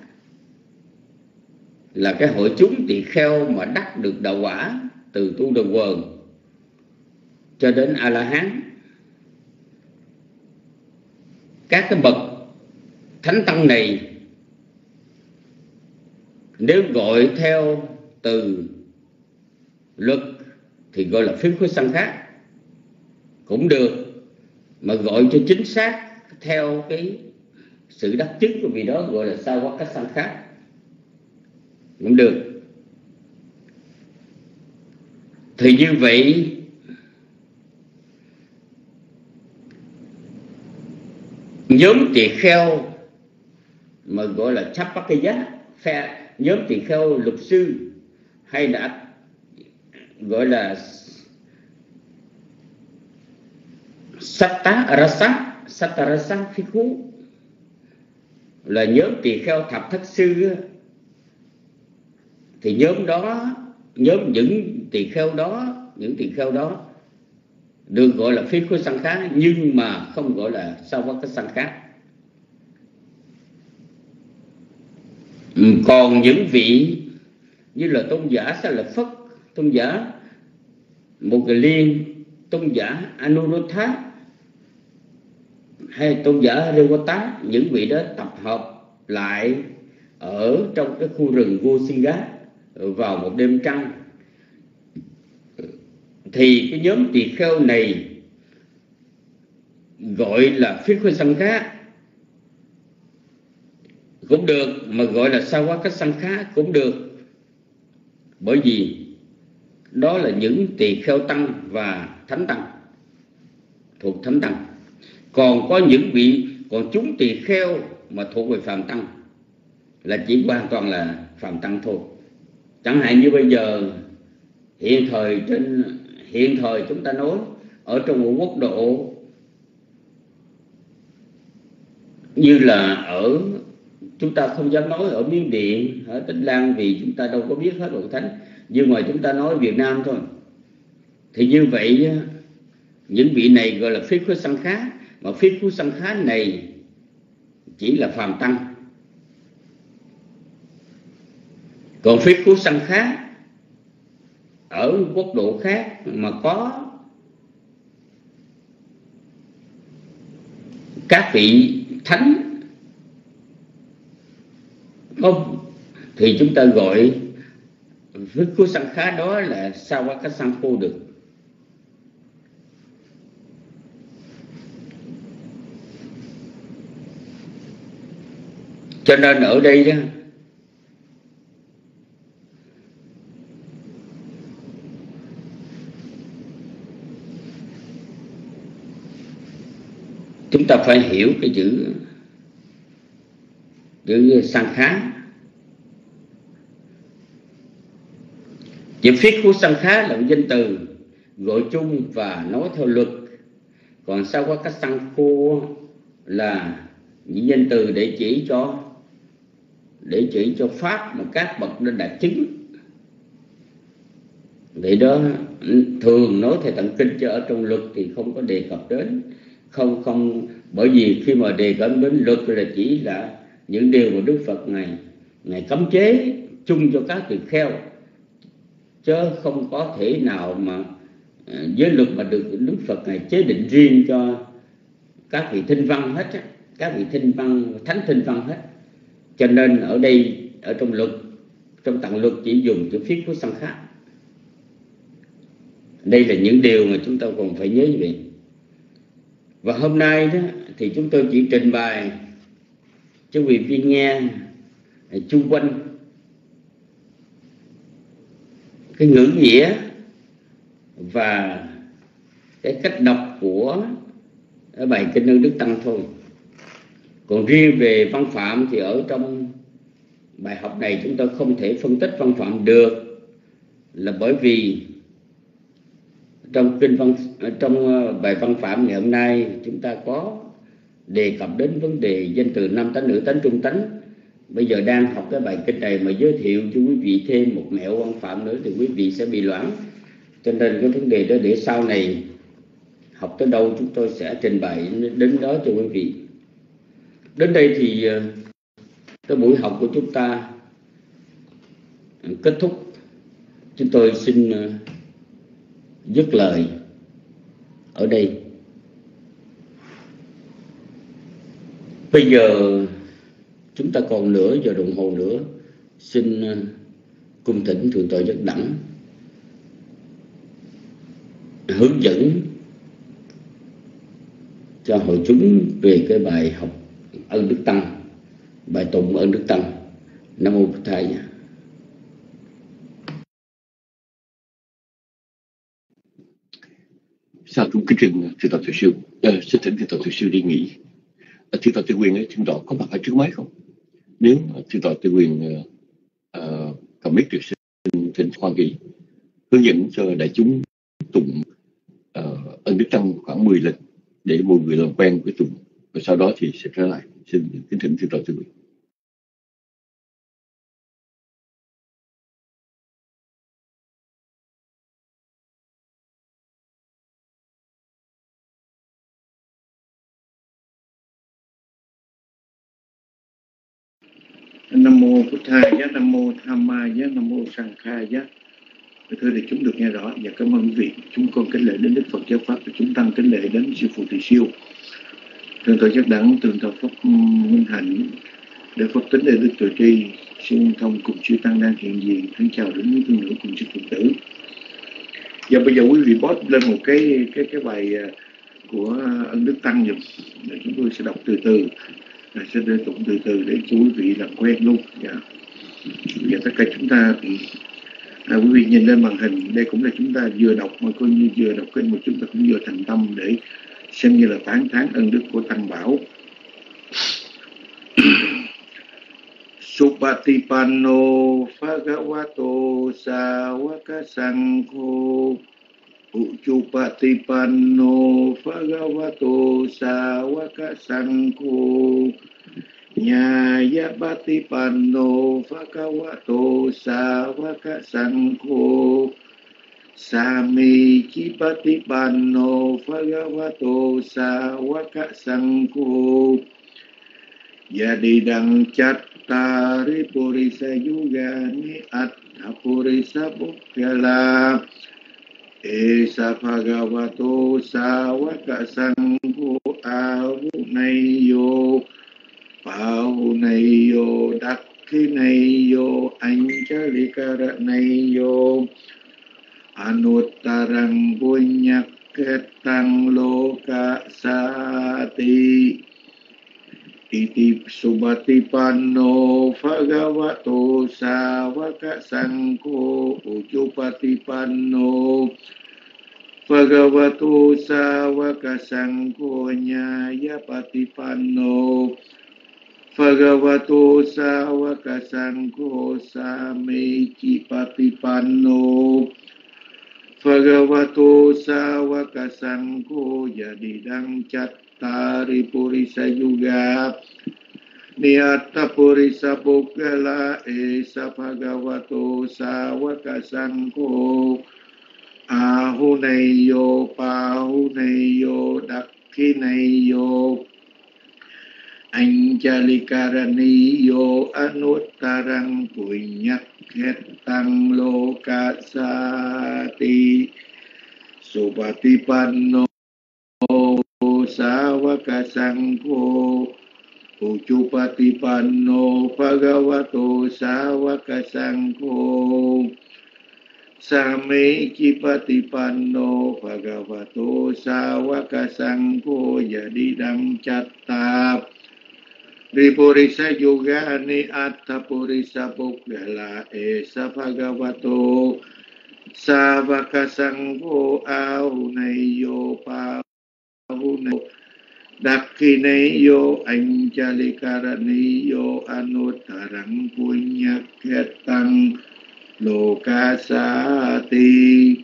là cái hội chúng tỳ kheo mà đắc được đạo quả từ Tu Đà Quần cho đến A La Hán. các cái bậc thánh tăng này nếu gọi theo từ luật thì gọi là phiến khối sanh khác cũng được, mà gọi cho chính xác theo cái sự đắc chứng của vị đó gọi là sao quá cách sanh khác cũng được. Thì như vậy nhóm tỳ kheo mà gọi là chấp bắt cái giá phe, nhóm tỳ kheo luật sư hay đã gọi là Satta Rasa Satta Rasa phi khú là nhóm tỳ kheo thập thất sư, thì nhóm đó, nhóm những tỳ kheo đó, những tỳ kheo đó được gọi là phi khối sanh khác, nhưng mà không gọi là sao quá cách sanh khác. Còn những vị như là tôn giả Xá Lợi Phất, tôn giả Một Cái Liên, tôn giả Anuruddha hay tôn giả Rewata, những vị đó tập hợp lại ở trong cái khu rừng Gosinga vào một đêm trăng, thì cái nhóm tỳ kheo này gọi là phiến khối sanh khác cũng được, mà gọi là sao quá cách sanh khác cũng được, bởi vì đó là những tỳ kheo tăng và thánh tăng, thuộc thánh tăng. Còn có những vị, còn chúng tỳ kheo mà thuộc về phàm tăng là chỉ hoàn toàn là phàm tăng thôi. Chẳng hạn như bây giờ hiện thời trên hiện thời chúng ta nói ở trong một quốc độ như là ở, chúng ta không dám nói ở Miến Điện, ở Tích Lan vì chúng ta đâu có biết hết Hội Thánh, nhưng mà chúng ta nói Việt Nam thôi. Thì như vậy những vị này gọi là phiến khối sanh khác, mà phiến khối sanh khác này chỉ là phàm tăng. Còn phiến khối sanh khác ở quốc độ khác mà có các vị thánh không, thì chúng ta gọi phiến khối sanh khác đó là sao quá cách sanh khô được. Cho nên ở đây đó, chúng ta phải hiểu cái chữ chữ sanh khá. Chữ phiến khối sanh khá là một danh từ gọi chung và nói theo luật, còn sao quá cách sanh khô là những danh từ để chỉ cho để chỉ cho pháp mà các bậc đã đạt chứng. Vậy đó, thường nói theo tạng kinh, chứ ở trong luật thì không có đề cập đến, không không bởi vì khi mà đề cập đến luật là chỉ là những điều mà Đức Phật ngài ngài cấm chế chung cho các tỳ kheo, chứ không có thể nào mà giới luật mà được Đức Phật ngài chế định riêng cho các vị thinh văn hết, các vị thinh văn, thánh thinh văn hết. Cho nên ở đây, ở trong luật, trong tạng luật chỉ dùng chữ phiến khối sanh khác. Đây là những điều mà chúng ta còn phải nhớ về. Và hôm nay đó thì chúng tôi chỉ trình bày cho quý vị nghe chung quanh cái ngữ nghĩa và cái cách đọc của bài Kinh Ơn Đức Tăng thôi. Còn riêng về văn phạm thì ở trong bài học này chúng tôi không thể phân tích văn phạm được, là bởi vì trong kinh văn, trong bài văn phạm ngày hôm nay chúng ta có đề cập đến vấn đề danh từ nam tánh, nữ tánh, trung tánh. Bây giờ đang học cái bài kinh này mà giới thiệu cho quý vị thêm một mẹo văn phạm nữa thì quý vị sẽ bị loãng. Cho nên cái vấn đề đó để sau này học tới đâu chúng tôi sẽ trình bày đến đó cho quý vị. Đến đây thì cái buổi học của chúng ta kết thúc. Chúng tôi xin dứt lời ở đây. Bây giờ chúng ta còn nửa giờ đồng hồ nữa, xin cung thỉnh Thượng tọa Giác Đẳng hướng dẫn cho hội chúng về cái bài học ơn Đức Tăng, bài tụng ơn Đức Tăng. Nam mô Bổn Thầy. Sao cũng kính trình Thượng tọa Từ Siêu, à, xin thỉnh Thượng tọa Từ Siêu đi nghỉ. À, Thượng tọa Tư Quyền ấy, Thượng tọa có mặt ở trước máy không? Nếu Thượng tọa Tư Quyền uh, cầm mic được, xin thỉnh khoan nghỉ, hướng dẫn cho đại chúng tụng uh, ơn Đức Tăng khoảng mười lần để mọi người làm quen với tụng, và sau đó thì sẽ trở lại. Xin kính thỉnh Thượng tọa Tư Quyền. Nam mô Bổn Thầy giá, Nam mô Tham Ma giá, Nam mô Sang Kha giá. Thưa thì chúng được nghe rõ và cảm ơn quý vị. Chúng con kính lễ đến Đức Phật Giáo Pháp và chúng tăng kính lễ đến sư phụ Từ Siêu. Thượng tọa Giác Đẳng, Thượng tọa Pháp Minh Hạnh, để Pháp tính để Đức Tuệ Tri, sư thông cùng chư tăng đang hiện diện. Thân chào đến quý thương nữ cùng chư Phật tử. Và bây giờ quý vị post lên một cái cái cái bài của ân Đức Tăng dùm, để chúng tôi sẽ đọc từ từ. À, sẽ đưa tụng từ từ để cho quý vị làm quen luôn. Dạ. Và tất cả chúng ta à, quý vị nhìn lên màn hình, đây cũng là chúng ta vừa đọc mà coi như vừa đọc kinh, mà chúng ta cũng vừa thành tâm để xem như là tán thán ân đức của Tăng Bảo. Supatipanno Bhagavato Sāvaka Saṅkho Uchupatipanno Bhagavato Sāvaka Saṅkho Nyāyapatipanno Bhagavato Sāvaka Saṅkho Samicipatipanno Bhagavato Sāvaka Saṅkho Yadidang Cattari Purisa Yugani Atta Purisa Pukkala Esa Bhagavato Sāvaka Saṅkho Ahunayo Pahunayo Dakkinayo Anjalikaranayo Anuttarang Punyaketang Loka Sati Iti Subatipanno Bhagavato Sāvaka Saṅkho Uchupatipanno Bhagavato Sāvaka Saṅkho Nyāyapatipanno Bhagavato Sāvaka Saṅkho Samicipatipanno Bhagavato Sāvaka Saṅkho Yadidang Cattari Purisa Yuga Niyatta Purisa Pukkala Esa Bhagavato Sāvaka Saṅkho Ahunayo Pahunayo Dakkinayo Anjalikaraniyo Anuttarang Punyaketang Loka Sati Supatipanno Sāvaka Saṅkho Uchupatipanno Bhagavato Sāvaka Saṅkho Samicipatipanno Bhagavato Sāvaka Saṅkho Yadidang Catta Ripurisa Yugani Atta Purisa Pukkala Esa Bhagavato Sāvaka Saṅkho Ahunayo Pahunayo Dakkinayo Anjalikaraniyo Anuttarang Punyaketang Loka Sati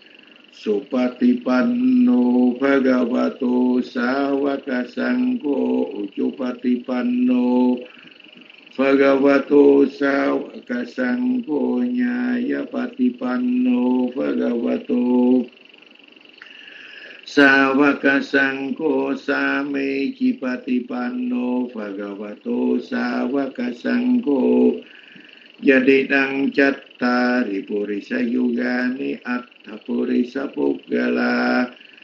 Supatipanno Bhagavato Sāvaka Saṅkho Uchupatipanno Bhagavato Sāvaka Saṅkho Nyāyapatipanno Bhagavato Sāvaka Saṅkho Samicipatipanno Bhagavato Sāvaka Saṅkho Yadidang Cattari Purisa Yugani Atta Purisa Pukkala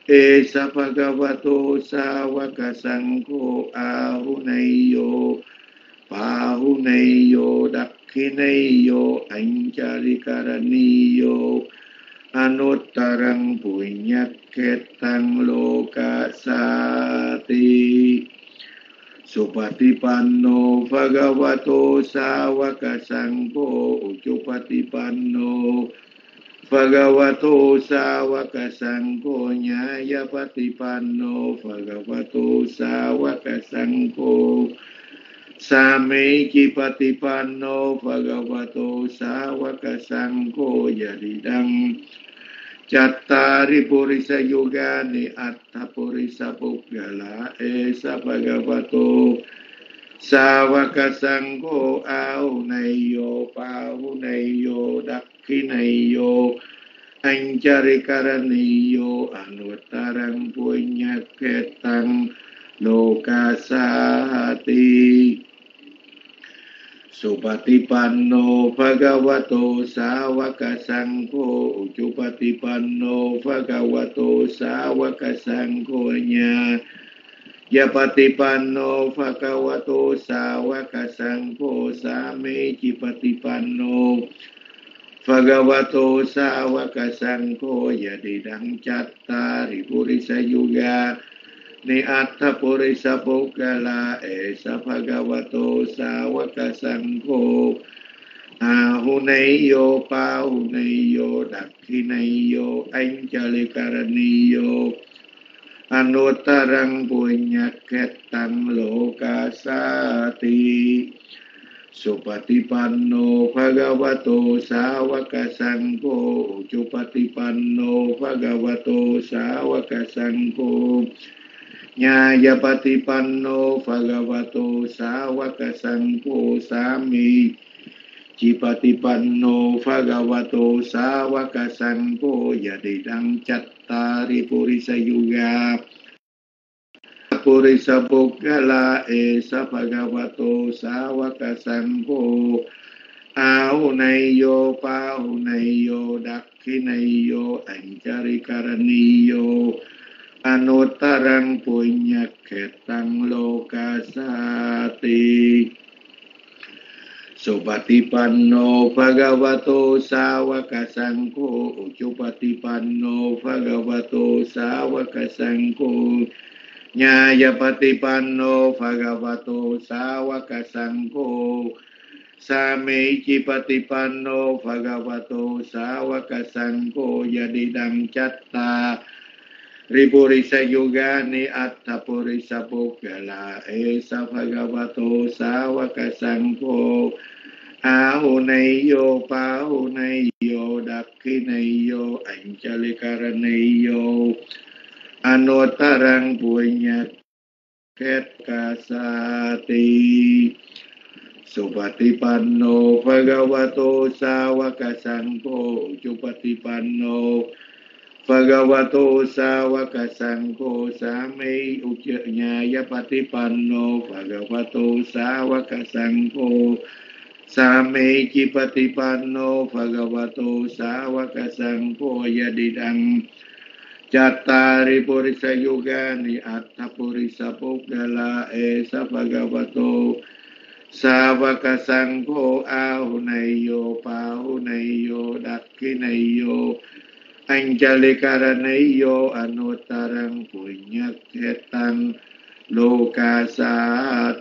เอสะภะคะวะโตสาวกสังโฆอาหุเนโยปาหุเนโยดักขิเนโยอัญจาริการณิโยอนุตตรังปุญญเขตังโลกาสาติสุปฏิปันโนภะคะวะโตสาวกสังโฆอุจุปฏิปันโนภะคะวะโตสาวกสังโฆญาญปฏิปันโนภะคะวะโตสาวกสังโฆสาเมจิปฏิปันโนภะคะวะโตสาวกสังโฆยะดิดังจัตตาริปุริสยุกานิอัตถปุริสปุกกะลาเอสะภะคะวะโตสาวกสังโฆอาหุเนโยปาหุเนโยดักขิเนโยอัญจาริการณิโยอนุตตรังปุญญเขตังโลกาสาติสุปฏิปันโนภะคะวะโตสาวกสังโฆอุจุปฏิปันโนภะคะวะโตสาวกสังโฆญาญาปฏิปันโนภะคะวะโตสาวกสังโฆสาเมจิปฏิปันโนภะคะวะโตสาวกสังโฆยะดิดังจัตตาริปุริสยุกานิอัตถปุริสปุกกะลาเอสะภะคะวะโตสาวกสังโฆอาหุเนโยปาหุเนโยดักขิเนโยอัญจาลิการณิโยอนุตตรังปุญญเขตังโลกาสาติสุปฏิปันโนภะคะวะโตสาวกสังโฆอุจุปฏิปันโนภะคะวะโตสาวกสังโฆญาญาปฏิปันโนภะคะวะโตสาวกสังโฆสามีจิปฏิปันโนภะคะวะโตสาวกสังโฆยะดิดังจัตตาริปุริสยุกาปุริสปุกกะลาเอสะภะคะวะโตสาวกสังโฆอาหุเนโยปาหุเนโยดักขิเนโยอัญจาริการณิโยอนุตตรังปุญญเขตังโลกาสาติสุปฏิปันโนภะคะวะโตสาวกสังโฆอุจุปฏิปันโนภะคะวะโตสาวกสังโฆญาญาปฏิปันโนภะคะวะโตสาวกสังโฆสาเมจิปฏิปันโนภะคะวะโตสาวกสังโฆยะดิดังจัตตาริปุริสยุกานิอัตถปุริสปุกกะลาเอสะภะคะวะโตสาวกสังโฆอาหุเนโยปาหุเนโยดักขิเนโยอัญจาริการณิโยอนุตตรังปุญญเขกาสาติสุปฏิปันโนภะคะวะโตสาวกสังโฆอุจุปฏิปันโนภะคะวะโตสาวกสังโฆสามิอุจญาญาปฏิปันโนภะคะวะโตสาวกสังโฆสามิจิปฏิปันโนภะคะวะโตสาวกสังโฆยะดิดังจัตตาริปุริสยุกานิอัตถปุริสปุกกะลาเอสะภะคะวะโตสาวกสังโฆอาหุเนโยปาหุเนโยดักขิเนโยอัญจาริการณิโยอนุตตรังปุญญเขตังโลกาสาติ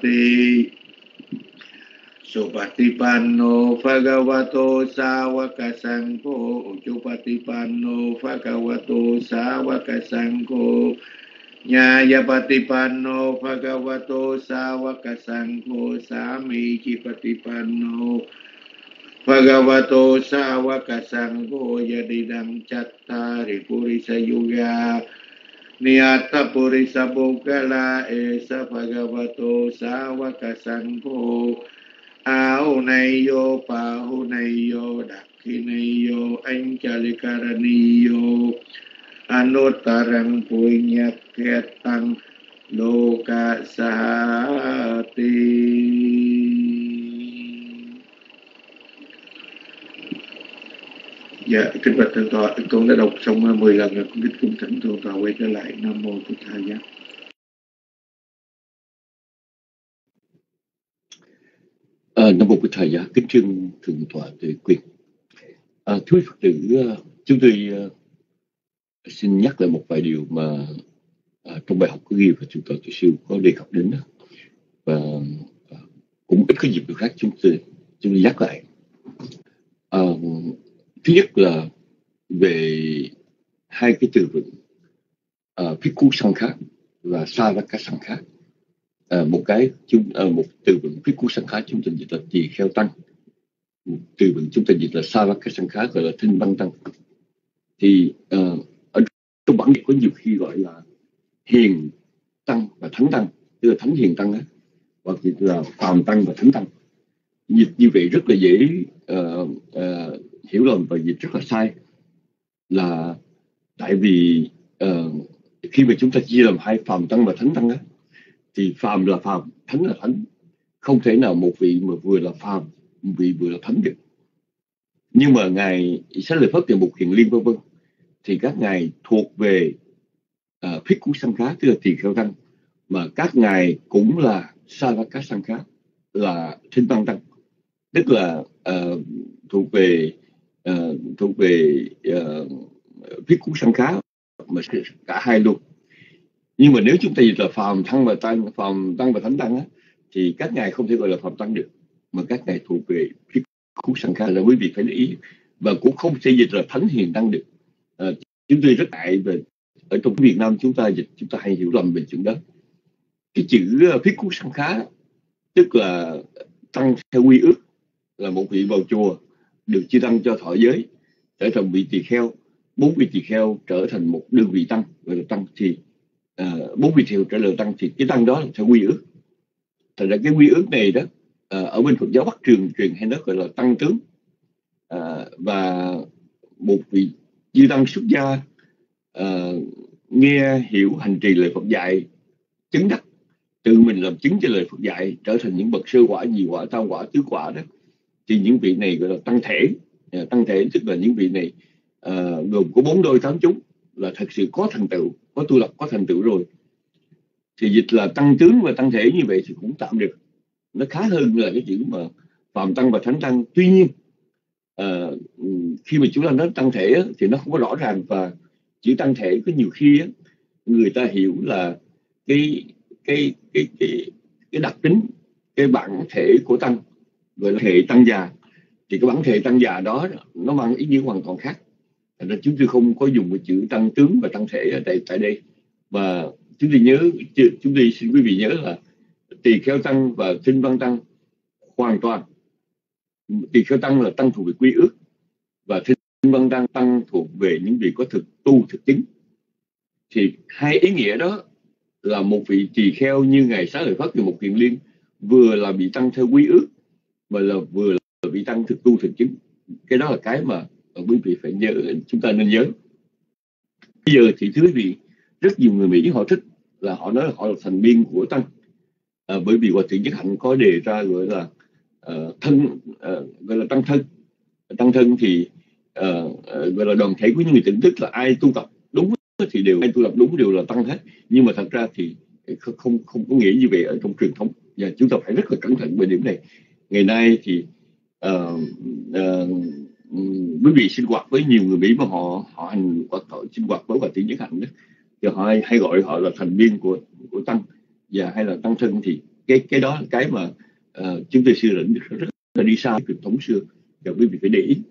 สุปฏิปันโนภะคะวะโตสาวกสังโฆอุจุปฏิปันโนภะคะวะโตสาวกสังโฆญาญาปฏิปันโนภะคะวะโตสาวกสังโฆสามีจิปฏิปันโนภะคะวะโตสาวกสังโฆยะดิดังจัตตาริปุริสยุกานิอัตถปุริสปุกกะลาเอสะภะคะวะโตสาวกสังโฆอาหุเนโยปาหุเนโยดักขิเนโยอัญจาริการณิโยอนุตตรังปุญญเขตังโลกาสาติ Dạ, kính bạch thượng tọa, con đã đọc xong mười lần rồi, con kính cung thỉnh thượng tọa quay trở lại. Nam mô Phật Thầy Giá. À, Nam mô Phật Thầy Giá, kính trưng thượng tọa Tuệ Quyền. À, thưa Phật tử, chúng tôi uh, xin nhắc lại một vài điều mà uh, trong bài học có ghi và thượng tọa Tuệ Siêu có đề cập đến đó. Và uh, cũng ít có dịp được khác chúng tôi chúng tôi nhắc lại. Uh, thứ nhất là về hai cái từ vựng uh, Bhikkhu Sankha và Savaka Sankha. Uh, một cái chúng uh, một từ vựng Bhikkhu Sankha chúng ta dịch là tỳ kheo tăng, một từ vựng chúng ta dịch là Savaka Sankha gọi là thinh văn tăng. Thì uh, ở trong bản dịch có nhiều khi gọi là hiền tăng và thánh tăng, tức là thánh hiền tăng á, hoặc dịch là phàm tăng và thánh tăng. Dịch như vậy rất là dễ uh, uh, hiểu lầm và dịch rất là sai, là tại vì uh, khi mà chúng ta chia làm hai phàm tăng và thánh tăng á, thì phàm là phàm, thánh là thánh. Không thể nào một vị mà vừa là phàm, một vị vừa là thánh được. Nhưng mà ngài Xá Lợi Phất và Mục Kiền Liên vân vân thì các ngài thuộc về uh, Bhikkhu Sankha, tức là tỳ kheo tăng, mà các ngài cũng là Savaka Sankha, là thinh văn tăng, tức là uh, thuộc về uh, thuộc về uh, Bhikkhu Sankha mà cả hai luôn. Nhưng mà nếu chúng ta dịch là phàm tăng và tăng, phàm tăng và thánh tăng á, thì các ngài không thể gọi là phàm tăng được, mà các ngài thuộc về Bhikkhu Sankha, là quý vị phải để ý. Và cũng không thể dịch là thánh hiền tăng được. À, chúng tôi rất ngại về ở trong Việt Nam chúng ta dịch, chúng ta hay hiểu lầm về chuyện đó. Cái chữ Bhikkhu Sankha tức là tăng theo quy ước, là một vị vào chùa được chư tăng cho thọ giới trở thành vị tỳ kheo, bốn vị tỳ kheo trở thành một đơn vị tăng gọi là tăng, thì uh, bốn vị tỳ kheo trở thành tăng, thì cái tăng đó là theo quy ước. Thành ra cái quy ước này đó uh, ở bên Phật giáo Bắc truyền truyền hay nó gọi là tăng tướng. Uh, và một vị chư tăng xuất gia uh, nghe hiểu hành trì lời Phật dạy, chứng đắc, tự mình làm chứng cho lời Phật dạy, trở thành những bậc sơ quả, nhị quả, tam quả, tứ quả đó, thì những vị này gọi là tăng thể. uh, tăng thể tức là những vị này uh, gồm có bốn đôi tám chúng, là thật sự có thành tựu, có tu lập, có thành tựu rồi. Thì dịch là tăng tướng và tăng thể như vậy thì cũng tạm được, nó khá hơn là cái chữ mà phàm tăng và thánh tăng. Tuy nhiên uh, khi mà chúng ta nói tăng thể thì nó không có rõ ràng, và chữ tăng thể có nhiều khi người ta hiểu là cái cái cái cái cái đặc tính, cái bản thể của tăng, gọi là thể tăng già. Thì cái bản thể tăng già đó nó mang ý nghĩa hoàn toàn khác. Thành ra chúng tôi không có dùng cái chữ tăng tướng và tăng thể ở tại tại đây. Và chúng tôi nhớ, chúng tôi xin quý vị nhớ là tỳ kheo tăng và thinh văn tăng hoàn toàn, tỳ kheo tăng là tăng thuộc về quy ước, và thinh văn tăng tăng thuộc về những vị có thực tu thực chứng. Thì hai ý nghĩa đó là một vị tỳ kheo như ngài Xá Lợi Phất và Mục Kiền Liên vừa là vị tăng theo quy ước, mà là vừa là vị tăng thực tu thực chứng. Cái đó là cái mà quý vị phải nhớ, chúng ta nên nhớ. Bây giờ thì thưa quý vị, rất nhiều người Mỹ họ thích là họ nói là họ là thành viên của tăng, à, bởi vì Hòa Thượng Nhất Hạnh có đề ra gọi là uh, thân, uh, gọi là tăng thân. Tăng thân thì uh, uh, gọi là đoàn thể của những người tỉnh thức, là ai tu tập đúng thì đều, ai tu tập đúng đều là tăng hết. Nhưng mà thật ra thì không không có nghĩa như vậy ở trong truyền thống, và chúng ta phải rất là cẩn thận về điểm này. Ngày nay thì uh, uh, quý vị sinh hoạt với nhiều người Mỹ mà họ họ hành hoặc họ sinh hoạt với Hòa Thượng Nhất Hạnh đó, thì họ hay, hay gọi họ là thành viên của của tăng, và hay là tăng thân. Thì cái cái đó là cái mà uh, chúng tôi xưa là rất, rất là đi xa truyền thống xưa, và quý vị phải để ý.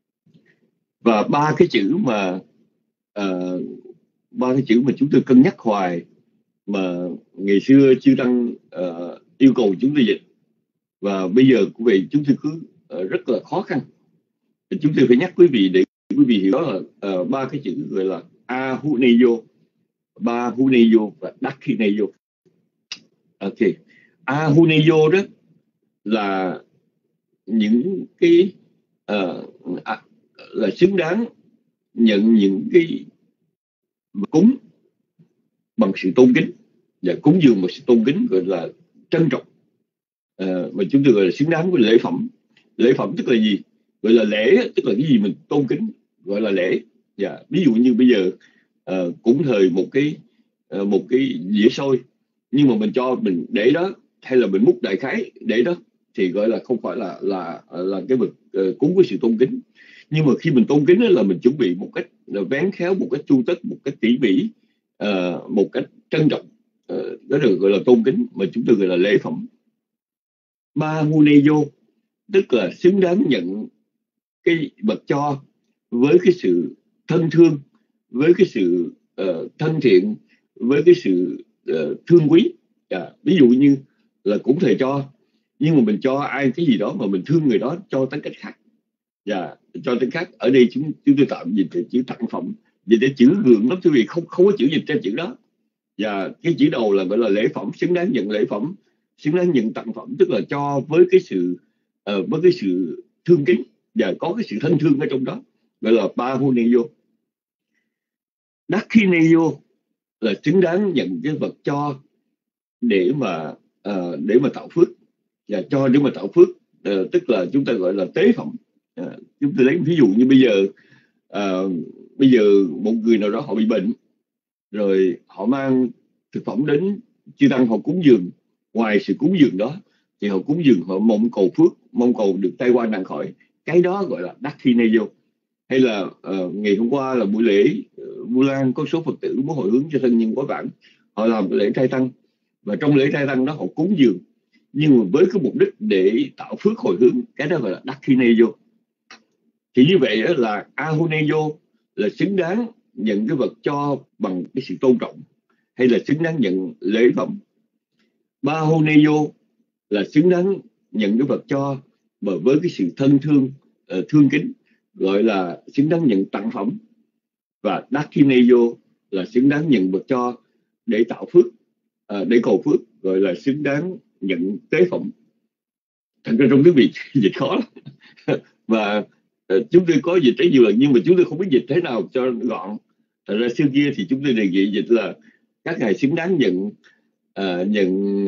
Và ba cái chữ mà uh, ba cái chữ mà chúng tôi cân nhắc hoài, mà ngày xưa chư tăng uh, yêu cầu chúng tôi dịch, và bây giờ cũng vậy, chúng tôi cứ uh, rất là khó khăn. Chúng tôi phải nhắc quý vị để quý vị hiểu đó là uh, ba cái chữ gọi là Ahuneyo, Bahuneyo và Dakhineyo. Ok, Ahuneyo đó là những cái uh, à, là xứng đáng nhận những cái cúng bằng sự tôn kính, và cúng dường một sự tôn kính gọi là trân trọng, uh, mà chúng tôi gọi là xứng đáng với lễ phẩm. Lễ phẩm tức là gì? Gọi là lễ tức là cái gì mình tôn kính, gọi là lễ. Dạ, ví dụ như bây giờ uh, cúng thời một cái uh, một cái dĩa xôi, nhưng mà mình cho mình để đó, hay là mình múc đại khái để đó, thì gọi là không phải là là là cái vật uh, cúng với sự tôn kính. Nhưng mà khi mình tôn kính đó là mình chuẩn bị một cách vén khéo, một cách chu tất, một cách tỉ mỉ, uh, một cách trân trọng, uh, đó được gọi là tôn kính, mà chúng tôi gọi là lễ phẩm. Bahuneyo tức là xứng đáng nhận cái vật cho với cái sự thân thương, với cái sự uh, thân thiện, với cái sự uh, thương quý. Yeah. Ví dụ như là cũng thầy cho, nhưng mà mình cho ai cái gì đó mà mình thương người đó cho tới cách khác. Dạ, cho tới khác. Ở đây chúng chúng tôi tạm dịch về chữ tặng phẩm, vì để chữ gượng lắm quý vị, không không có chữ dịch trên chữ đó. Và cái chữ đầu là gọi là lễ phẩm, xứng đáng nhận lễ phẩm, xứng đáng nhận tặng phẩm, tức là cho với cái sự uh, với cái sự thương kính và có cái sự thân thương ở trong đó, gọi là Bahuneyo. Dakhineyo là xứng đáng nhận cái vật cho để mà uh, để mà tạo phước, và cho để mà tạo phước, uh, tức là chúng ta gọi là tế phẩm. À, chúng tôi lấy ví dụ như bây giờ à, bây giờ một người nào đó họ bị bệnh, rồi họ mang thực phẩm đến chư tăng họ cúng dường. Ngoài sự cúng dường đó thì họ cúng dường, họ mong cầu phước, mong cầu được tai qua nạn khỏi. Cái đó gọi là Dakhineyo. Hay là uh, ngày hôm qua là buổi lễ uh, Vu Lan, có số Phật tử muốn hồi hướng cho thân nhân quá vãng, họ làm cái lễ trai tăng, và trong lễ trai tăng đó họ cúng dường, nhưng mà với cái mục đích để tạo phước hồi hướng. Cái đó gọi là Dakhineyo. Thì như vậy là Ahuneyo là xứng đáng nhận cái vật cho bằng cái sự tôn trọng, hay là xứng đáng nhận lễ phẩm. Bahuneyo là xứng đáng nhận cái vật cho mà với cái sự thân thương, uh, thương kính, gọi là xứng đáng nhận tặng phẩm. Và Dakhineyo là xứng đáng nhận vật cho để tạo phước, uh, để cầu phước, gọi là xứng đáng nhận tế phẩm. Thật ra trong tiếng Việt dịch khó lắm. Và chúng tôi có dịch rất nhiều lần, nhưng mà chúng tôi không biết dịch thế nào cho gọn. Thật ra xưa kia thì chúng tôi đề nghị dịch là các ngài xứng đáng nhận uh, nhận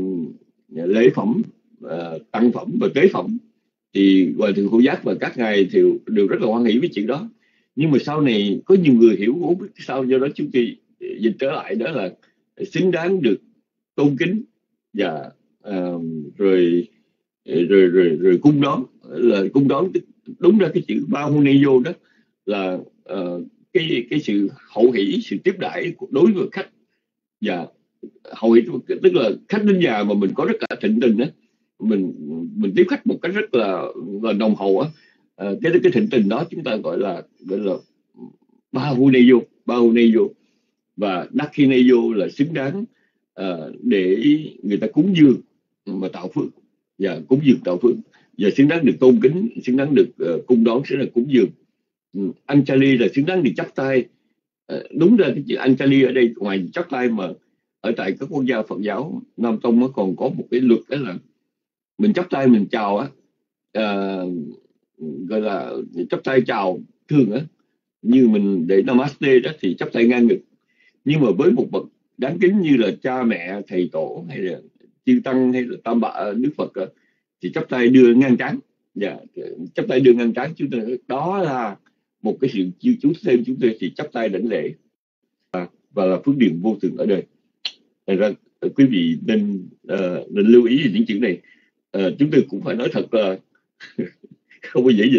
uh, lễ phẩm, uh, tăng phẩm và tế phẩm. Thì Hòa Thượng Hộ Giác và các ngài thì đều rất là hoan hỷ với chuyện đó. Nhưng mà sau này có nhiều người hiểu không biết sao, do đó chúng tôi dịch trở lại đó là xứng đáng được tôn kính và uh, rồi, rồi rồi rồi cung đón. Là cung đón đúng ra cái chữ Bahuneyo đó là uh, cái cái sự hậu hỷ, sự tiếp đãi đối với khách. Và hậu hỷ tức là khách đến nhà mà mình có rất là thịnh tình đó, mình mình tiếp khách một cách rất là, là nồng hậu á, uh, cái cái thịnh tình đó chúng ta gọi là gọi là Bahuneyo. Bahuneyo và Dakhineyo là xứng đáng uh, để người ta cúng dường mà tạo phước, và cúng dường tạo phước, và xứng đáng được tôn kính, xứng đáng được uh, cung đón, xứng đáng cúng dường. um, Anjali là xứng đáng được chắp tay. Uh, đúng ra cái chữ Anjali ở đây ngoài chắp tay mà ở tại các quốc gia Phật giáo Nam Tông nó còn có một cái luật, đó là mình chắp tay mình chào á, uh, gọi là chắp tay chào thường á, như mình để Namaste đó thì chắp tay ngang ngực. Nhưng mà với một bậc đáng kính như là cha mẹ, thầy tổ, hay là chư tăng, hay là tam bạ Đức Phật đó, thì chắp tay đưa ngang trán. Dạ, chắp tay đưa ngang trán chúng ta, đó là một cái sự chiêu chú thêm chúng tôi thì chắp tay đảnh lễ, và, và là phước điền vô thường ở đời. Thành ra quý vị nên uh, nên lưu ý những chữ này. Uh, chúng tôi cũng phải nói thật là không có dễ dịch.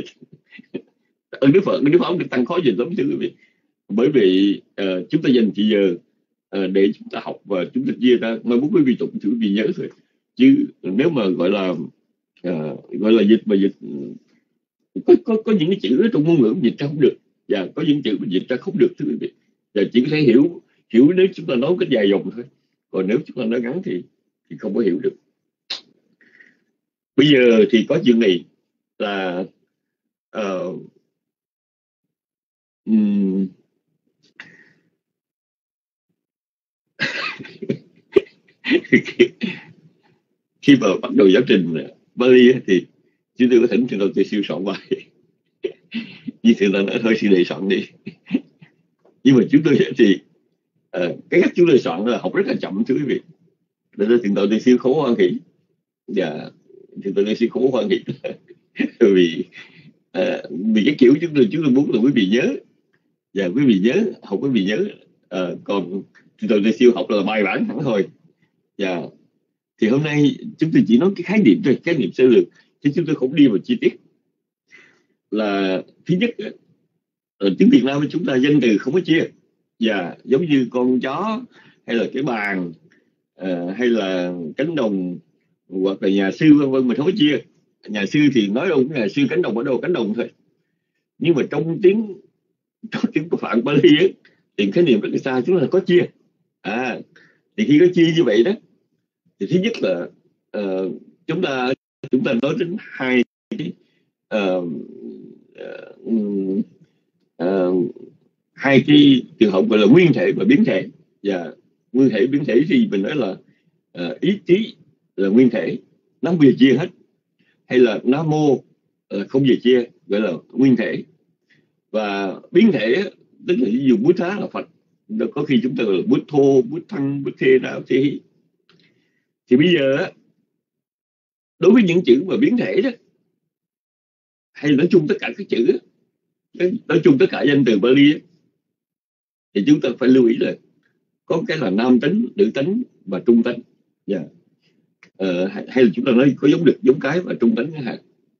Ơn Đức Phật, Đức Phật ông được tăng khó dịch lắm thưa quý vị, bởi vì uh, chúng ta dành thời giờ uh, để chúng ta học và chúng ta chia ra. Mà muốn quý vị tụng thử quý vị nhớ thôi, chứ nếu mà gọi là uh, gọi là dịch mà dịch có có có những cái chữ ở trong ngôn ngữ dịch ra không được, và có những chữ mà dịch ra không được thưa quý vị, và chỉ có thể hiểu hiểu nếu chúng ta nói cái dài dòng thôi, còn nếu chúng ta nói ngắn thì thì không có hiểu được. Bây giờ thì có chuyện này là uh, um, khi mà bắt đầu giáo trình Bali thì chúng tôi có thỉnh Thượng Tọa Tuệ Siêu soạn bài, như Thượng Tọa nói thôi xin đề soạn đi. Nhưng mà chúng tôi thì uh, cái cách chúng tôi soạn là học rất là chậm thưa quý vị, để Thượng Tọa Tuệ Siêu khổ hoan hỷ, và Thượng Tọa Tuệ Siêu khổ hoan hỷ vì À, vì cái kiểu chúng tôi chúng tôi muốn là quý vị nhớ, và quý vị nhớ, học quý vị nhớ. À, còn tôi tôi siêu học là bài bản hẳn thôi. Và thì hôm nay chúng tôi chỉ nói cái khái niệm thôi, khái niệm sơ lược, chứ chúng tôi không đi vào chi tiết. Là thứ nhất, ở tiếng Việt Nam của chúng ta danh từ không có chia, và giống như con chó hay là cái bàn, uh, hay là cánh đồng hoặc là nhà sư vân vân, mình không có chia. Nhà sư thì nói đâu nhà sư, cánh đồng ở đâu cánh đồng thôi. Nhưng mà trong tiếng trong tiếng của Phạn Pali ấy, thì khái niệm rất là xa, chúng ta có chia. À, thì khi có chia như vậy đó, thì thứ nhất là uh, chúng ta chúng ta nói đến hai cái uh, uh, uh, hai cái trường hợp gọi là nguyên thể và biến thể. Và nguyên thể biến thể thì mình nói là uh, ý chí là nguyên thể, nó không bao giờ chia hết, hay là nam mô uh, không bao giờ chia, gọi là nguyên thể. Và biến thể tức là ví dụ Bút Thá là Phật, có khi chúng ta gọi là Bút Thô, Bút Thăng, Bút Thê Đạo Thế. Thì bây giờ đối với những chữ mà biến thể đó, hay nói chung tất cả các chữ, nói chung tất cả danh từ Pali đó, thì chúng ta phải lưu ý là có cái là nam tánh, nữ tánh và trung tánh. Yeah. Ờ, hay là chúng ta nói có giống đực, giống cái và trung tánh chẳng hạn.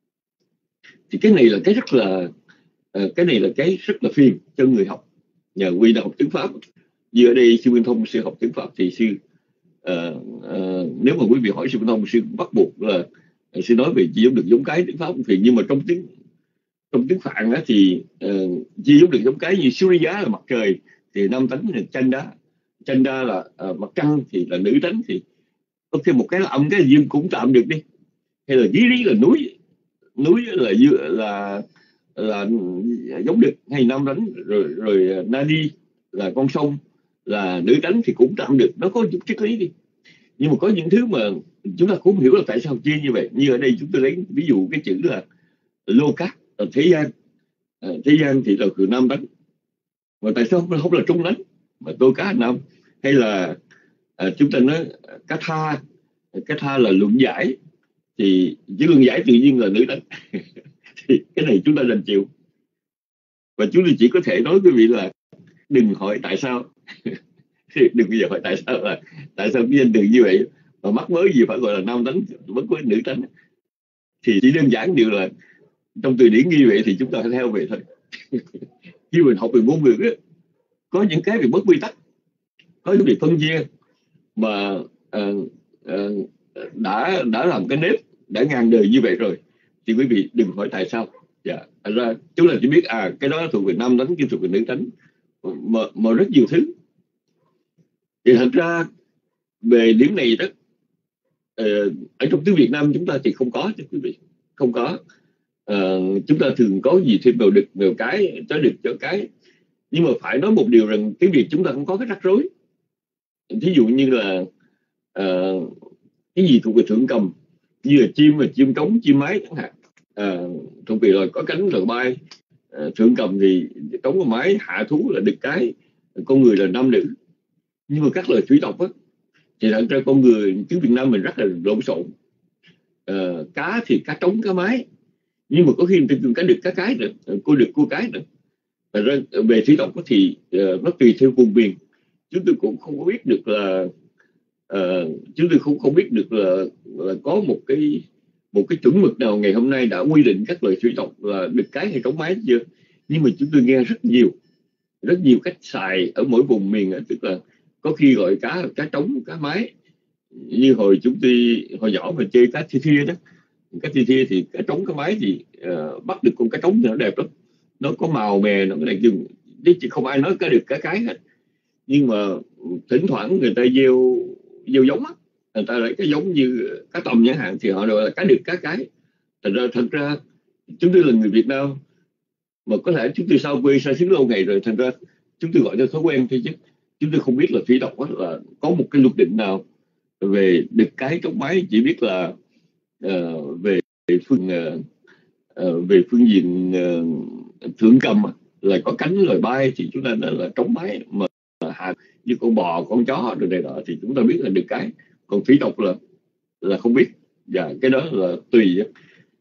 Thì cái này là cái rất là uh, cái này là cái rất là phiền cho người học. Nhờ quy đã học tiếng Pháp, như ở đây sư Minh Thông sư học tiếng Pháp thì sư uh, uh, nếu mà quý vị hỏi sư Minh Thông, sư bắt buộc là sư nói về chỉ giống đực giống cái tiếng Pháp cũng phiền. Nhưng mà trong tiếng trong tiếng Phạn đó thì uh, chỉ giống đực giống cái như Surya là mặt trời thì nam tánh là Chanda, Chanda là uh, mặt trăng thì là nữ tánh. Thì có thêm một cái là âm, cái là dương cũng tạm được đi. Hay là Giri là núi, núi là là là giống đực hay nam tánh, rồi rồi Nadi là con sông là nữ tánh thì cũng tạm được, nó có chút triết lý đi. Nhưng mà có những thứ mà chúng ta cũng không hiểu là tại sao chia như vậy. Như ở đây chúng tôi lấy ví dụ cái chữ là Loka là thế gian, à, thế gian thì là từ nam tánh, mà tại sao không, không là trung tánh mà tôi cá nam. Hay là à, chúng ta nói Katha, Katha là luận giải thì chữ luận giải tự nhiên là nữ tánh. Thì cái này chúng ta đành chịu. Và chúng tôi chỉ có thể nói quý vị là đừng hỏi tại sao. Đừng bao giờ hỏi tại sao là tại sao cái danh từ như vậy mà mắc mới gì phải gọi là nam tánh, mắc mới nữ tánh. Thì chỉ đơn giản điều là trong từ điển ghi vậy thì chúng ta phải theo vậy thôi. Khi mình học về ngôn ngữ ấy, có những cái việc bất quy tắc, có những việc phân chia mà uh, uh, đã đã làm cái nếp đã ngàn đời như vậy rồi, thì quý vị đừng hỏi tại sao. Dạ, ra chúng ta chỉ biết à cái đó thuộc về nam tánh, kia thuộc về nữ tánh, mà, mà rất nhiều thứ. Thì thật ra về điểm này đó, uh, ở trong tiếng Việt Nam chúng ta thì không có chứ quý vị, không có. Uh, chúng ta thường có gì thêm vào đực, vào cái, chó đực, chó cái. Nhưng mà phải nói một điều rằng tiếng Việt chúng ta không có cái rắc rối. Thí dụ như là uh, cái gì thuộc về thượng cầm, như là chim và chim trống, chim mái chẳng hạn. Uh, thuộc về là có cánh rồi bay. Uh, thượng cầm thì trống và mái, hạ thú là đực cái, con người là nam nữ. Nhưng mà các lời thủy tộc á, thì thật ra con người tiếng Việt Nam mình rất là lộn xộn. Uh, cá thì cá trống, cá mái, nhưng mà có khi người ta dùng cá đực, cá cái nữa, cô đực, cô cái nữa. Thật ra về thủy tộc thì uh, nó tùy theo vùng miền. Chúng tôi cũng không có biết được là uh, chúng tôi không không biết được là, là có một cái một cái chuẩn mực nào ngày hôm nay đã quy định các loài thủy tộc là đực cái hay trống mái chưa. Nhưng mà chúng tôi nghe rất nhiều rất nhiều cách xài ở mỗi vùng miền, tức là có khi gọi cá là cá trống, cá mái. Như hồi chúng tôi hồi nhỏ mà chơi cá thi thia đó, cá thi thia thì cá trống, cá mái thì uh, bắt được con cá trống thì nó đẹp lắm, nó có màu mè, nó có đẹp dừng, chứ không ai nói cá được cá cái hết. Nhưng mà thỉnh thoảng người ta gieo gieo giống á, người ta lấy cái giống như cá tầm chẳng hạn thì họ gọi là cá được, cá cái. Thật ra thật ra chúng tôi là người Việt Nam, mà có thể chúng tôi sao quê xa xứ lâu ngày rồi, thành ra chúng tôi gọi theo thói quen thôi, chứ chúng tôi không biết là thủy tộc là có một cái luật định nào về đực, cái, trống, mái. Chỉ biết là uh, về phương uh, uh, về phương diện uh, thượng cầm là có cánh rồi bay thì chúng ta nói là trống mái, mà hạ như con bò, con chó rồi này đó thì chúng ta biết là đực cái. Còn thủy tộc là là không biết, và cái đó là tùy.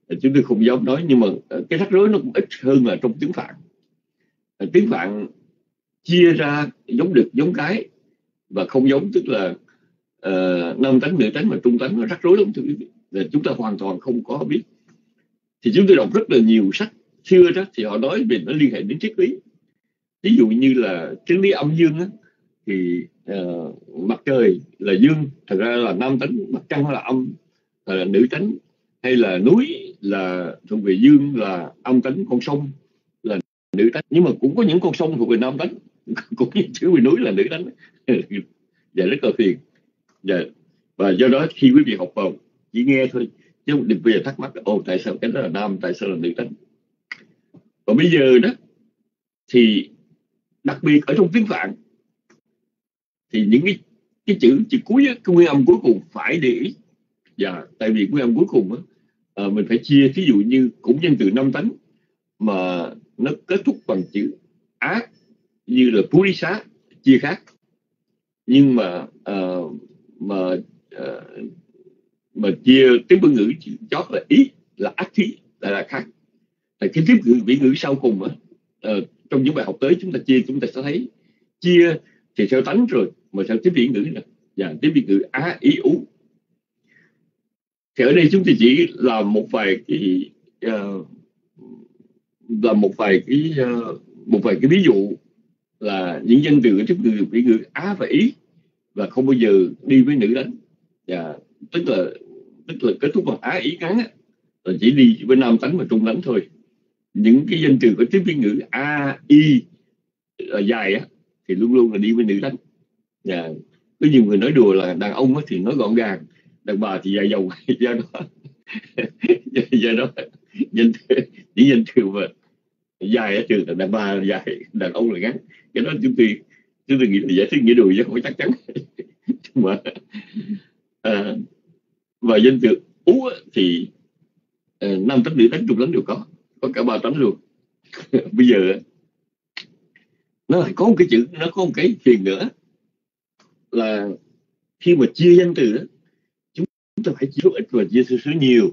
chúng tôi không dám nói, nhưng mà cái rắc rối nó cũng ít hơn là trong tiếng Phạn. Tiếng Phạn chia ra giống đực giống cái và không giống, tức là uh, nam tánh, nữ tánh và trung tánh, nó rắc rối lắm. Chúng ta hoàn toàn không có biết. Thì chúng tôi đọc rất là nhiều sách xưa đó, thì họ nói về nó liên hệ đến triết lý. Ví dụ như là triết lý âm dương á, thì uh, mặt trời là dương, thật ra là nam tánh, mặt trăng là âm, là nữ tánh, hay là núi là thuộc về dương, là âm tánh, con sông là nữ tánh. Nhưng mà cũng có những con sông thuộc về nam tánh, cũng như chữ về núi là nữ tánh. Và rất là phiền. Và, và do đó khi quý vị học vào chỉ nghe thôi, chứ không đừng bây giờ thắc mắc ồ tại sao cái đó là nam, tại sao là nữ tánh. Còn bây giờ đó thì đặc biệt ở trong tiếng Phạn thì những cái cái chữ chữ cuối á, cái nguyên âm cuối cùng phải để ý. Dạ, tại vì nguyên âm cuối cùng á, à, mình phải chia, ví dụ như cũng danh từ nam tánh mà nó kết thúc bằng chữ á, như là Purisa, chia khác. Nhưng mà uh, mà uh, mà chia tiếng Bưởi ngữ chót là ý, là ác khí, là, là khác. Tại cái tiếp ngữ vĩ ngữ sau cùng á, uh, trong những bài học tới chúng ta chia, chúng ta sẽ thấy chia thì theo tánh rồi, mà theo tiếp vĩ ngữ nè, và tiếp vĩ ngữ á ý ú. Thì ở đây chúng ta chỉ làm một vài cái uh, làm một vài cái uh, một vài cái ví dụ là những danh từ tiếp ngữ vĩ ngữ á và ý, và không bao giờ đi với nữ tánh. Và tức là tức là kết thúc bằng á ý ngắn á, là chỉ đi với nam tánh và trung tánh thôi. Những cái danh từ có tiếp vĩ ngữ a y là dài á thì luôn luôn là đi với nữ tánh. Và có nhiều người nói đùa là đàn ông á thì nói gọn gàng, đàn bà thì dài dòng. Do đó do đó danh từ, những danh từ mà dài ở trường là đàn bà là dài, đàn ông là ngắn. Cái đó chúng tôi chúng tôi nghĩ là giải thích nghĩa đùi chứ không chắc chắn. Mà à, và danh từ ú thì à, nam tánh, nữ tánh, trung tánh đều có, có cả ba tánh luôn. Bây giờ nó lại có một cái chữ, nó có một cái phiền nữa là khi mà chia danh từ đó, chúng ta phải chia số ít và chia số nhiều.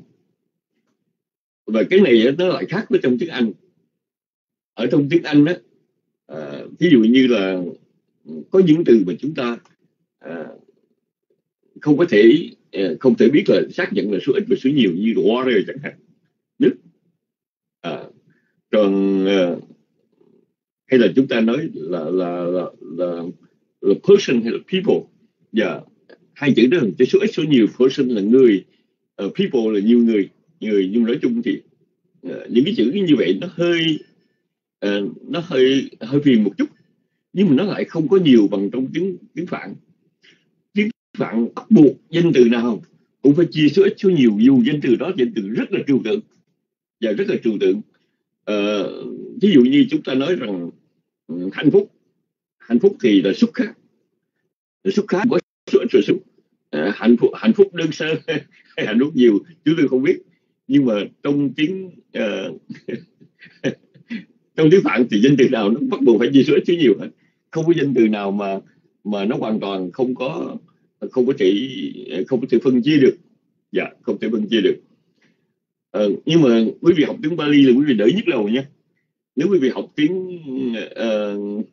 Và cái này nó lại khác với trong tiếng Anh. Ở trong tiếng Anh đó, à, ví dụ như là có những từ mà chúng ta à, không có thể không thể biết là xác nhận là số ít và số nhiều, như water chẳng hạn, nước. À, còn à, hay là chúng ta nói là là là, là, là person hay là people. Dạ, yeah. Hai chữ đó là số ít số nhiều. Person là người, uh, people là nhiều người, người nhưng nói chung thì uh, những cái chữ như vậy nó hơi uh, nó hơi hơi phiền một chút, nhưng mà nó lại không có nhiều bằng trong tiếng tiếng Phạn. Tiếng Phạn bắt buộc danh từ nào cũng phải chia số ít số nhiều, dù danh từ đó danh từ rất là trừu tượng và rất là trừu tượng. Uh, ví dụ như chúng ta nói rằng um, hạnh phúc, hạnh phúc thì là xúc khác, xúc khác có số ít rồi xúc. Uh, hạnh phúc hạnh phúc đơn sơ hay hạnh phúc nhiều chúng tôi không biết, nhưng mà trong tiếng uh, trong tiếng Phạn thì danh từ nào nó bắt buộc phải chia số ít số nhiều hết. Không có danh từ nào mà mà nó hoàn toàn không có không có thể không có thể phân chia được. Dạ, không thể phân chia được. Uh, nhưng mà quý vị học tiếng Pali là quý vị đỡ nhức đầu nha. Nếu quý vị học tiếng uh,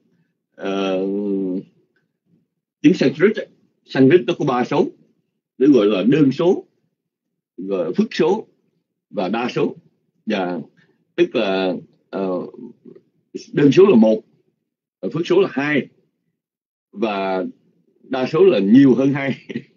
uh, tiếng Sanskrit, Sanskrit nó có ba số, nó gọi là đơn số, gọi phức số và đa số. Và tức là uh, đơn số là một, phức số là hai, và đa số là nhiều hơn hai.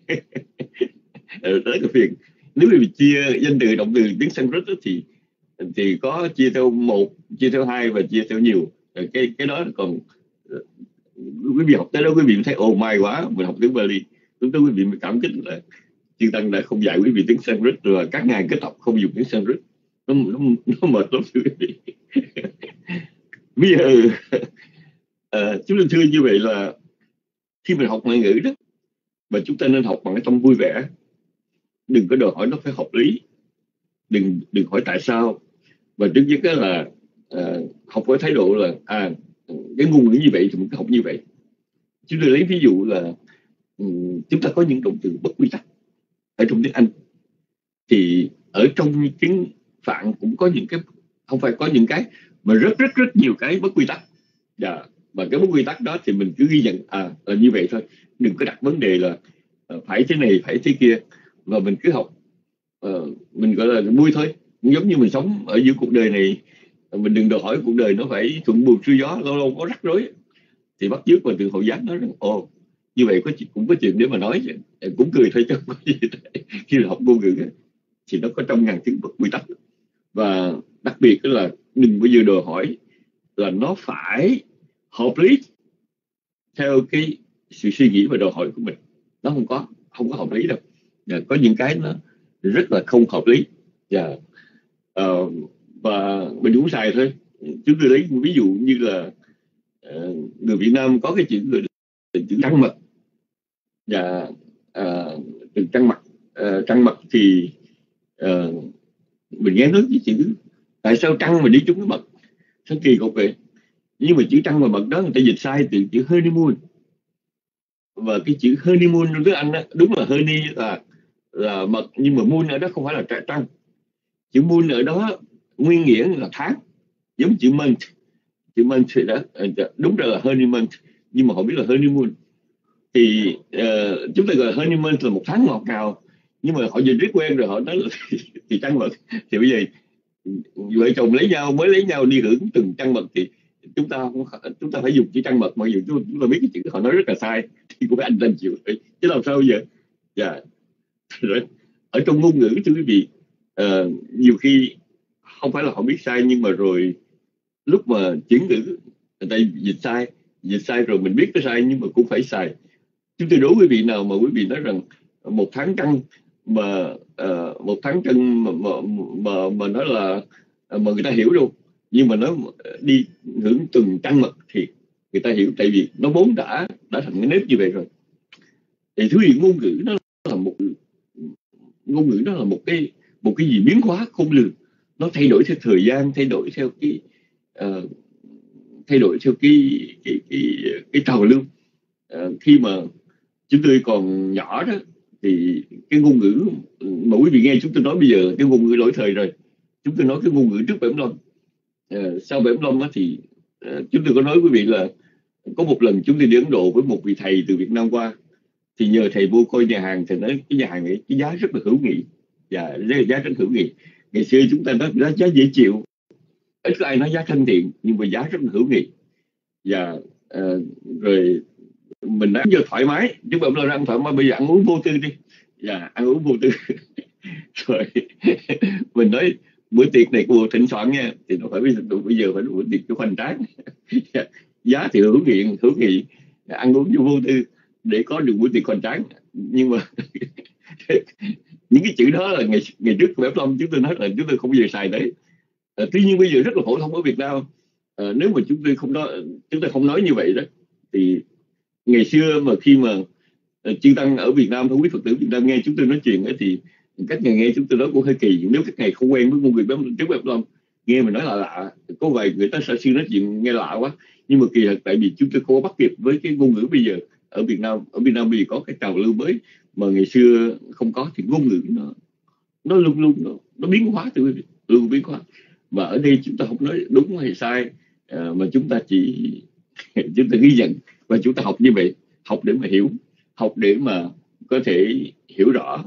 Rất là phiền. Nếu quý vị chia danh từ động từ tiếng Sanskrit thì thì có chia theo một, chia theo hai và chia theo nhiều. Cái cái đó còn quý vị học tới đó quý vị thấy ồ may quá, mình học tiếng Pali. Lúc đó quý vị mới cảm kích là Chư Tăng đã không dạy quý vị tiếng Sanskrit, rồi các ngài kết học không dùng tiếng Sanskrit. Nó, nó, nó mệt lắm thưa quý vị. Bây giờ à, chúng tôi thưa như vậy là khi mình học ngoại ngữ đó, mà chúng ta nên học bằng cái tâm vui vẻ. Đừng có đòi hỏi nó phải hợp lý, đừng đừng hỏi tại sao. Và trước nhất đó là à, học với thái độ là à cái ngôn ngữ như vậy thì mình cứ học như vậy. Chúng tôi lấy ví dụ là um, chúng ta có những động từ bất quy tắc ở trong tiếng Anh, thì ở trong tiếng Phạn cũng có những cái, không phải có những cái mà rất rất rất nhiều cái bất quy tắc. Dạ. Và cái bất quy tắc đó thì mình cứ ghi nhận à là như vậy thôi, đừng có đặt vấn đề là uh, phải thế này phải thế kia, và mình cứ học, uh, mình gọi là vui thôi. Cũng giống như mình sống ở giữa cuộc đời này, mình đừng đòi hỏi cuộc đời nó phải thuận buồm xuôi gió, lâu lâu có rắc rối thì bắt chước và từ hậu giác nói rằng ồ như vậy có cũng có chuyện để mà nói, cũng cười thôi chứ không có gì. Khi là học ngôn ngữ thì nó có trăm ngàn thứ bất quy tắc, và đặc biệt là đừng bao giờ đòi hỏi là nó phải hợp lý theo cái sự suy nghĩ và đòi hỏi của mình. Nó không có không có hợp lý đâu. Và có những cái nó rất là không hợp lý. Và uh, và mình cũng xài thôi. Chúng tôi lấy ví dụ như là uh, người Việt Nam có cái chữ người chữ trăng mật, và uh, từ trăng mật uh, trăng mật thì uh, mình nghe nói cái chữ tại sao trăng mà đi trúng cái mật, sao kỳ cục vậy. Nhưng mà chữ trăng và mật đó người ta dịch sai từ chữ honeymoon, và cái chữ honeymoon trong tiếng Anh đó, đúng là honey là là mật, nhưng mà moon ở đó không phải là trăng. Chữ moon ở đó nguyên nghĩa là tháng, giống chữ month. Chữ month đó đúng ra là honeymoon, nhưng mà họ biết là honeymoon. Thì uh, chúng ta gọi là honeymoon là một tháng ngọt ngào, nhưng mà họ dịch rất quen rồi, họ nói là thì trăng mật. Thì bây giờ vợ chồng lấy nhau mới lấy nhau đi hưởng từng trăng mật thì chúng ta chúng ta phải dùng chữ trăng mật, mặc dù chúng ta biết cái chữ họ nói rất là sai, thì cũng phải anh lên chịu thôi, chứ làm sao giờ. Dạ. Rồi ở trong ngôn ngữ thưa quý vị, uh, nhiều khi không phải là họ biết sai, nhưng mà rồi lúc mà chuyển ngữ người ta dịch sai dịch sai rồi mình biết cái sai nhưng mà cũng phải xài. Chúng tôi đố quý vị nào mà quý vị nói rằng một tháng trăng mà uh, một tháng trăng mà mà, mà mà nói là mà người ta hiểu đâu, nhưng mà nó đi hưởng từng trăng mật thì người ta hiểu, tại vì nó vốn đã đã thành cái nếp như vậy rồi. Thì thứ gì ngôn ngữ nó là một ngôn ngữ nó là một cái một cái gì biến hóa không lường, nó thay đổi theo thời gian, thay đổi theo cái uh, thay đổi theo cái cái cái, cái trào lưu. Uh, khi mà chúng tôi còn nhỏ đó thì cái ngôn ngữ mà quý vị nghe chúng tôi nói bây giờ, cái ngôn ngữ lỗi thời rồi. Chúng tôi nói cái ngôn ngữ trước bảy mươi lăm. Uh, sau bảy mươi lăm thì uh, chúng tôi có nói quý vị là có một lần chúng tôi đi Ấn Độ với một vị thầy từ Việt Nam qua, thì nhờ thầy vô coi nhà hàng, thì nói cái nhà hàng này cái giá rất là hữu nghị, và giá rất hữu nghị. Ngày xưa chúng ta nói giá, giá dễ chịu, ít có ai nói giá thân thiện, nhưng mà giá rất là hữu nghị. Và uh, rồi mình đã giờ thoải mái, chứ mà là ăn thoải mái, bây giờ ăn uống vô tư đi. Dạ, ăn uống vô tư. Rồi mình nói bữa tiệc này của thịnh soạn nha, thì nó phải bây giờ, bây giờ phải bữa tiệc cho hoành tráng. Giá thì hữu nghị, hữu nghị, ăn uống vô tư để có được buổi tiệc hoành tráng. Nhưng mà những cái chữ đó là ngày ngày trước bảy mươi lăm chúng tôi nói là chúng tôi không bao giờ xài đấy. À, tuy nhiên bây giờ rất là phổ thông ở Việt Nam. À, nếu mà chúng tôi không nói chúng ta không nói như vậy đó, thì ngày xưa mà khi mà uh, chư tăng ở Việt Nam, quý Phật tử Việt Nam nghe chúng tôi nói chuyện ấy, thì các ngài nghe chúng tôi nói cũng hơi kỳ. Nếu các ngài không quen với ngôn ngữ trước bảy mươi lăm, nghe mình nói là lạ, có vài người ta sẽ suy nói chuyện nghe lạ quá. Nhưng mà kỳ thật tại vì chúng tôi không có bắt kịp với cái ngôn ngữ bây giờ ở Việt Nam. Ở Việt Nam bây giờ có cái trào lưu mới mà ngày xưa không có, thì ngôn ngữ nó nó luôn luôn nó, nó biến hóa, từ luôn biến hóa. Và ở đây chúng ta không nói đúng hay sai, uh, mà chúng ta chỉ chúng ta ghi nhận, và chúng ta học như vậy, học để mà hiểu, học để mà có thể hiểu rõ.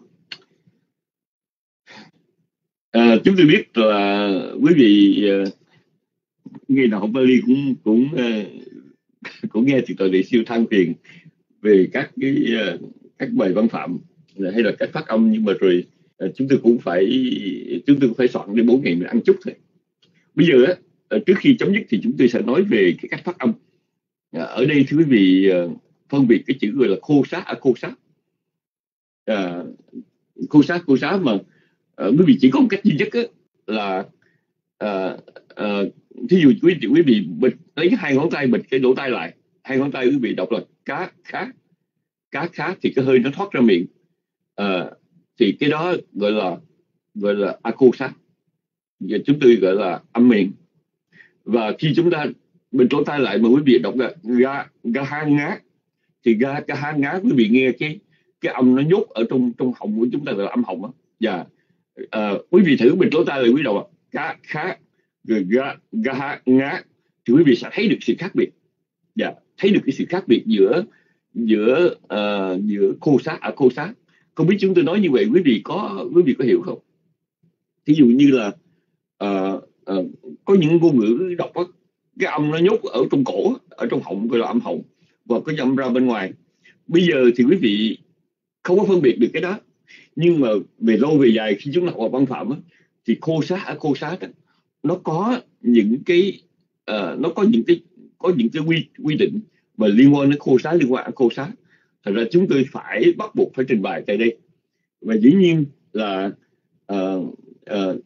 Uh, chúng tôi biết là quý vị uh, nghe nào học Bali cũng cũng uh, cũng nghe thì tội đại siêu than phiền về các cái uh, các bài văn phạm hay là các phát âm, nhưng mà rồi uh, chúng tôi cũng phải chúng tôi cũng phải soạn để bốn ngày mình ăn chút thôi. Bây giờ á, trước khi chấm dứt thì chúng tôi sẽ nói về cái cách phát âm. À, ở đây thưa quý vị uh, phân biệt cái chữ gọi là khô sát, à, khô sát, à, khô sát, khô sát mà uh, quý vị chỉ có một cách duy nhất á, là uh, uh, thí dụ quý, quý vị bịt lấy hai ngón tay, bịt cái lỗ tai lại, hai ngón tay quý vị đọc là cá khá, cá khá, thì cái hơi nó thoát ra miệng, uh, thì cái đó gọi là gọi là khô sát, và chúng tôi gọi là âm miệng. Và khi chúng ta bịt lỗ tai lại mà quý vị đọc là ga ga ha ngá, thì ga ga ha ngá quý vị nghe cái cái âm nó nhốt ở trong trong họng của chúng ta, là âm họng á. Và À, quý vị thử bịt lỗ tai lại quý đầu ạ. Cá, khá, rồi ga, ga, ngá, thì quý vị sẽ thấy được sự khác biệt. Dạ, thấy được cái sự khác biệt giữa giữa uh, giữa khô sát ở khô sát. Không biết chúng tôi nói như vậy quý vị có quý vị có hiểu không? Thí dụ như là uh, uh, có những ngôn ngữ đọc đó, cái âm nó nhốt ở trong cổ, ở trong họng gọi là âm họng, và có âm ra bên ngoài. Bây giờ thì quý vị không có phân biệt được cái đó, nhưng mà về lâu về dài khi chúng ta học văn phạm á, thì khô sát ở khô sát á, nó có những cái uh, nó có những cái có những cái quy quy định mà liên quan đến khô sát, liên quan đến khô sát. Thật ra chúng tôi phải bắt buộc phải trình bày tại đây, và dĩ nhiên là uh, uh,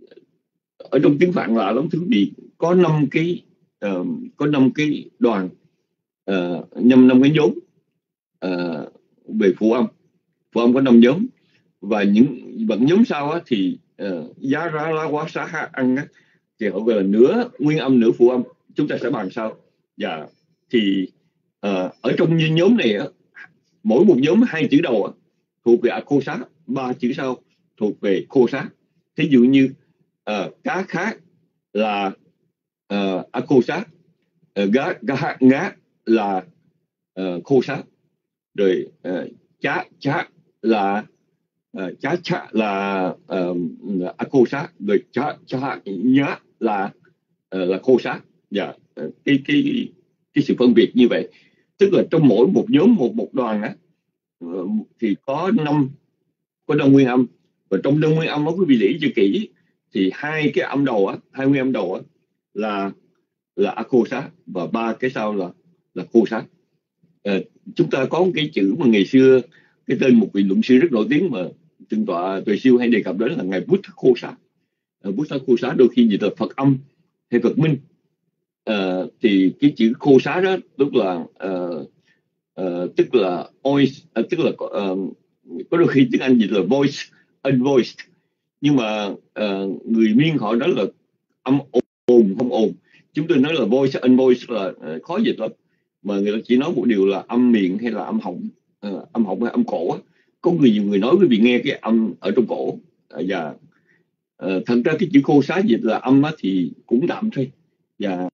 ở trong tiếng Phạn lạ lắm thưa quý vị, có năm cái uh, có năm cái đoàn, uh, năm năm cái nhóm uh, về phụ âm. Phụ âm có năm nhóm, và những bậc nhóm sau á, thì uh, giá ra lá quá xá ha ăn á, thì họ gọi là nửa nguyên âm nửa phụ âm. Chúng ta sẽ bàn sau. Và thì uh, ở trong nhóm này á, mỗi một nhóm hai chữ đầu á, thuộc về khô sát, ba chữ sau thuộc về khô sát. Thí dụ như uh, cá khác là uh, khô sát, uh, gá, gá ngá là uh, khô sát, rồi uh, chá chá là uh, chá chá là uh, khô sát, rồi chá chá nhá là uh, là khô sát. Dạ, uh, cái cái cái sự phân biệt như vậy, tức là trong mỗi một nhóm một một đoàn á, uh, thì có năm có năm nguyên âm, và trong năm nguyên âm đó quý vị để ý cho kỹ, thì hai cái âm đầu á, hai nguyên âm đầu á là là khô sát, và ba cái sau là là khô sát. Uh, chúng ta có một cái chữ mà ngày xưa cái tên một vị luận sư rất nổi tiếng mà Thượng tọa Tuệ Siêu hay đề cập đến là ngài Bút Khô Sát. Uh, Bút Khô Sát đôi khi dịch là Phật âm hay Phật minh. Uh, thì cái chữ khô sát đó tức là uh, uh, tức là voice, uh, tức là uh, có đôi khi tiếng Anh dịch là voice unvoiced, nhưng mà uh, người Miên họ nói là âm ồn không ồn. Chúng tôi nói là voice unvoiced là uh, khó dịch lắm, mà người ta chỉ nói một điều là âm miệng hay là âm họng, uh, âm họng hay âm cổ á. Có người nhiều người nói quý vị nghe cái âm ở trong cổ. uh, và uh, thật ra cái chữ khô sát dịch là âm á, thì cũng đạm thôi. Và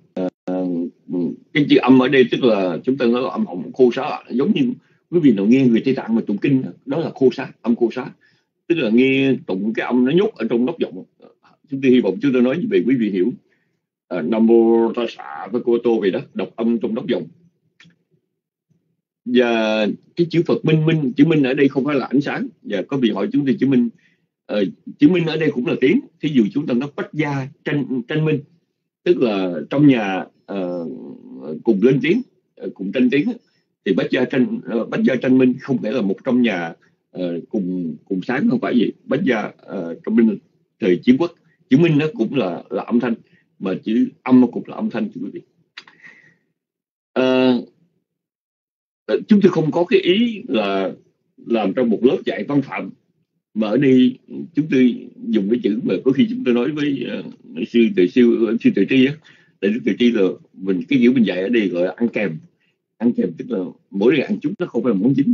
cái chữ âm ở đây tức là chúng ta nói là âm họng khô sát, giống như quý vị nào nghe người Tây Tạng mà tụng kinh đó là khô sát, âm khô sát, tức là nghe tụng cái âm nó nhốt ở trong nóc giọng. Chúng tôi hy vọng chúng tôi nói như vậy quý vị hiểu. À, Nam mô Ta Xạ với cô Tô vậy đó, đọc âm trong nóc giọng. Và cái chữ Phật minh minh, chữ minh ở đây không phải là ánh sáng. Và có vị hỏi chúng tôi chữ minh, uh, chữ minh ở đây cũng là tiếng. Thí dụ chúng ta nói bách gia tranh tranh minh, tức là trong nhà uh, cùng lên tiếng, uh, cùng tranh tiếng, thì bách gia tranh uh, bách gia tranh minh không phải là một trong nhà uh, cùng cùng sáng, không phải gì. Bách gia uh, trong minh thời chiến quốc, chữ minh nó cũng là là âm thanh, mà chữ âm nó cũng là âm thanh, thưa quý vị. Uh, chúng tôi không có cái ý là làm trong một lớp dạy văn phạm, mà ở đây chúng tôi dùng cái chữ mà có khi chúng tôi nói với uh, sư Tuệ Siêu, sư Tuệ Tri á, tại sư Tuệ Tri là mình cái kiểu mình dạy ở đây gọi là ăn kèm. Ăn kèm tức là mỗi ngày ăn chút, nó không phải là món chính.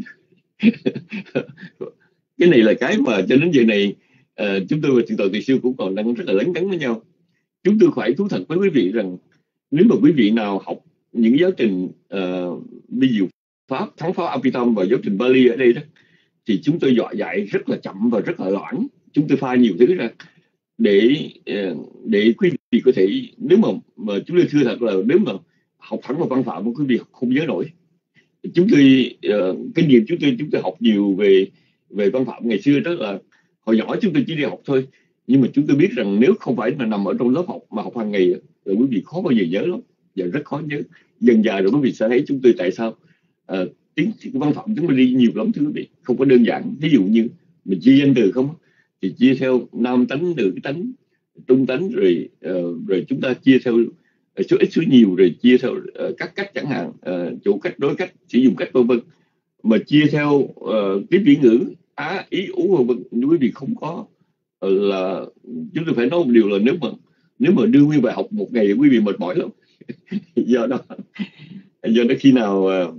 Cái này là cái mà cho đến giờ này uh, chúng tôi và Thượng tọa Tuệ Siêu cũng còn đang rất là lấn cấn với nhau. Chúng tôi phải thú thật với quý vị rằng nếu mà quý vị nào học những giáo trình uh, ví dụ Pháp, Thắng Pháp Apitam và giáo trình Bali ở đây đó, thì chúng tôi dọa dạy rất là chậm và rất là loãng. Chúng tôi pha nhiều thứ ra để để quý vị có thể, nếu mà, mà chúng tôi thưa thật là nếu mà học thẳng vào văn phạm quý vị không nhớ nổi. Chúng tôi uh, cái điều chúng tôi chúng tôi học nhiều về về văn phạm ngày xưa đó là hồi nhỏ chúng tôi chỉ đi học thôi, nhưng mà chúng tôi biết rằng nếu không phải là nằm ở trong lớp học mà học hàng ngày là quý vị khó bao giờ nhớ lắm, và rất khó nhớ. Dần dà rồi quý vị sẽ thấy chúng tôi tại sao uh, tiếng văn phạm chúng tôi đi nhiều lắm thưa quý vị, không có đơn giản. Ví dụ như mình chia danh từ không thì chia theo nam tánh, nữ tánh, trung tánh, rồi uh, rồi chúng ta chia theo số ít số nhiều, rồi chia theo uh, các cách chẳng hạn, uh, chủ cách, đối cách, sử dụng cách vân vân. Mà chia theo uh, cái vị ngữ á, ý, ú vân vân, quý vị không có uh, là chúng tôi phải nói một điều là nếu mà nếu mà đưa nguyên bài học một ngày quý vị mệt mỏi lắm. do đó do đó khi nào uh,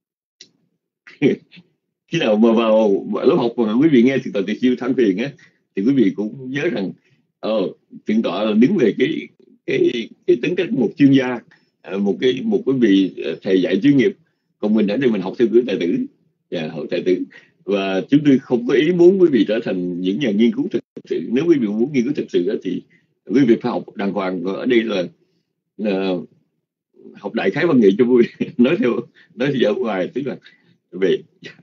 khi nào mà vào lớp học mà quý vị nghe thì Tuệ Siêu than phiền á, thì quý vị cũng nhớ rằng ờ, thượng tọa là đứng về cái cái cái tính cách một chuyên gia, một cái một cái vị thầy dạy chuyên nghiệp, còn mình ở đây mình học theo kiểu tài tử, và học tài tử. Và chúng tôi không có ý muốn quý vị trở thành những nhà nghiên cứu thực sự. Nếu quý vị muốn nghiên cứu thực sự thì quý vị phải học đàng hoàng. Ở đây là, là học đại khái văn nghệ cho vui. nói theo nói theo ở ngoài tức là về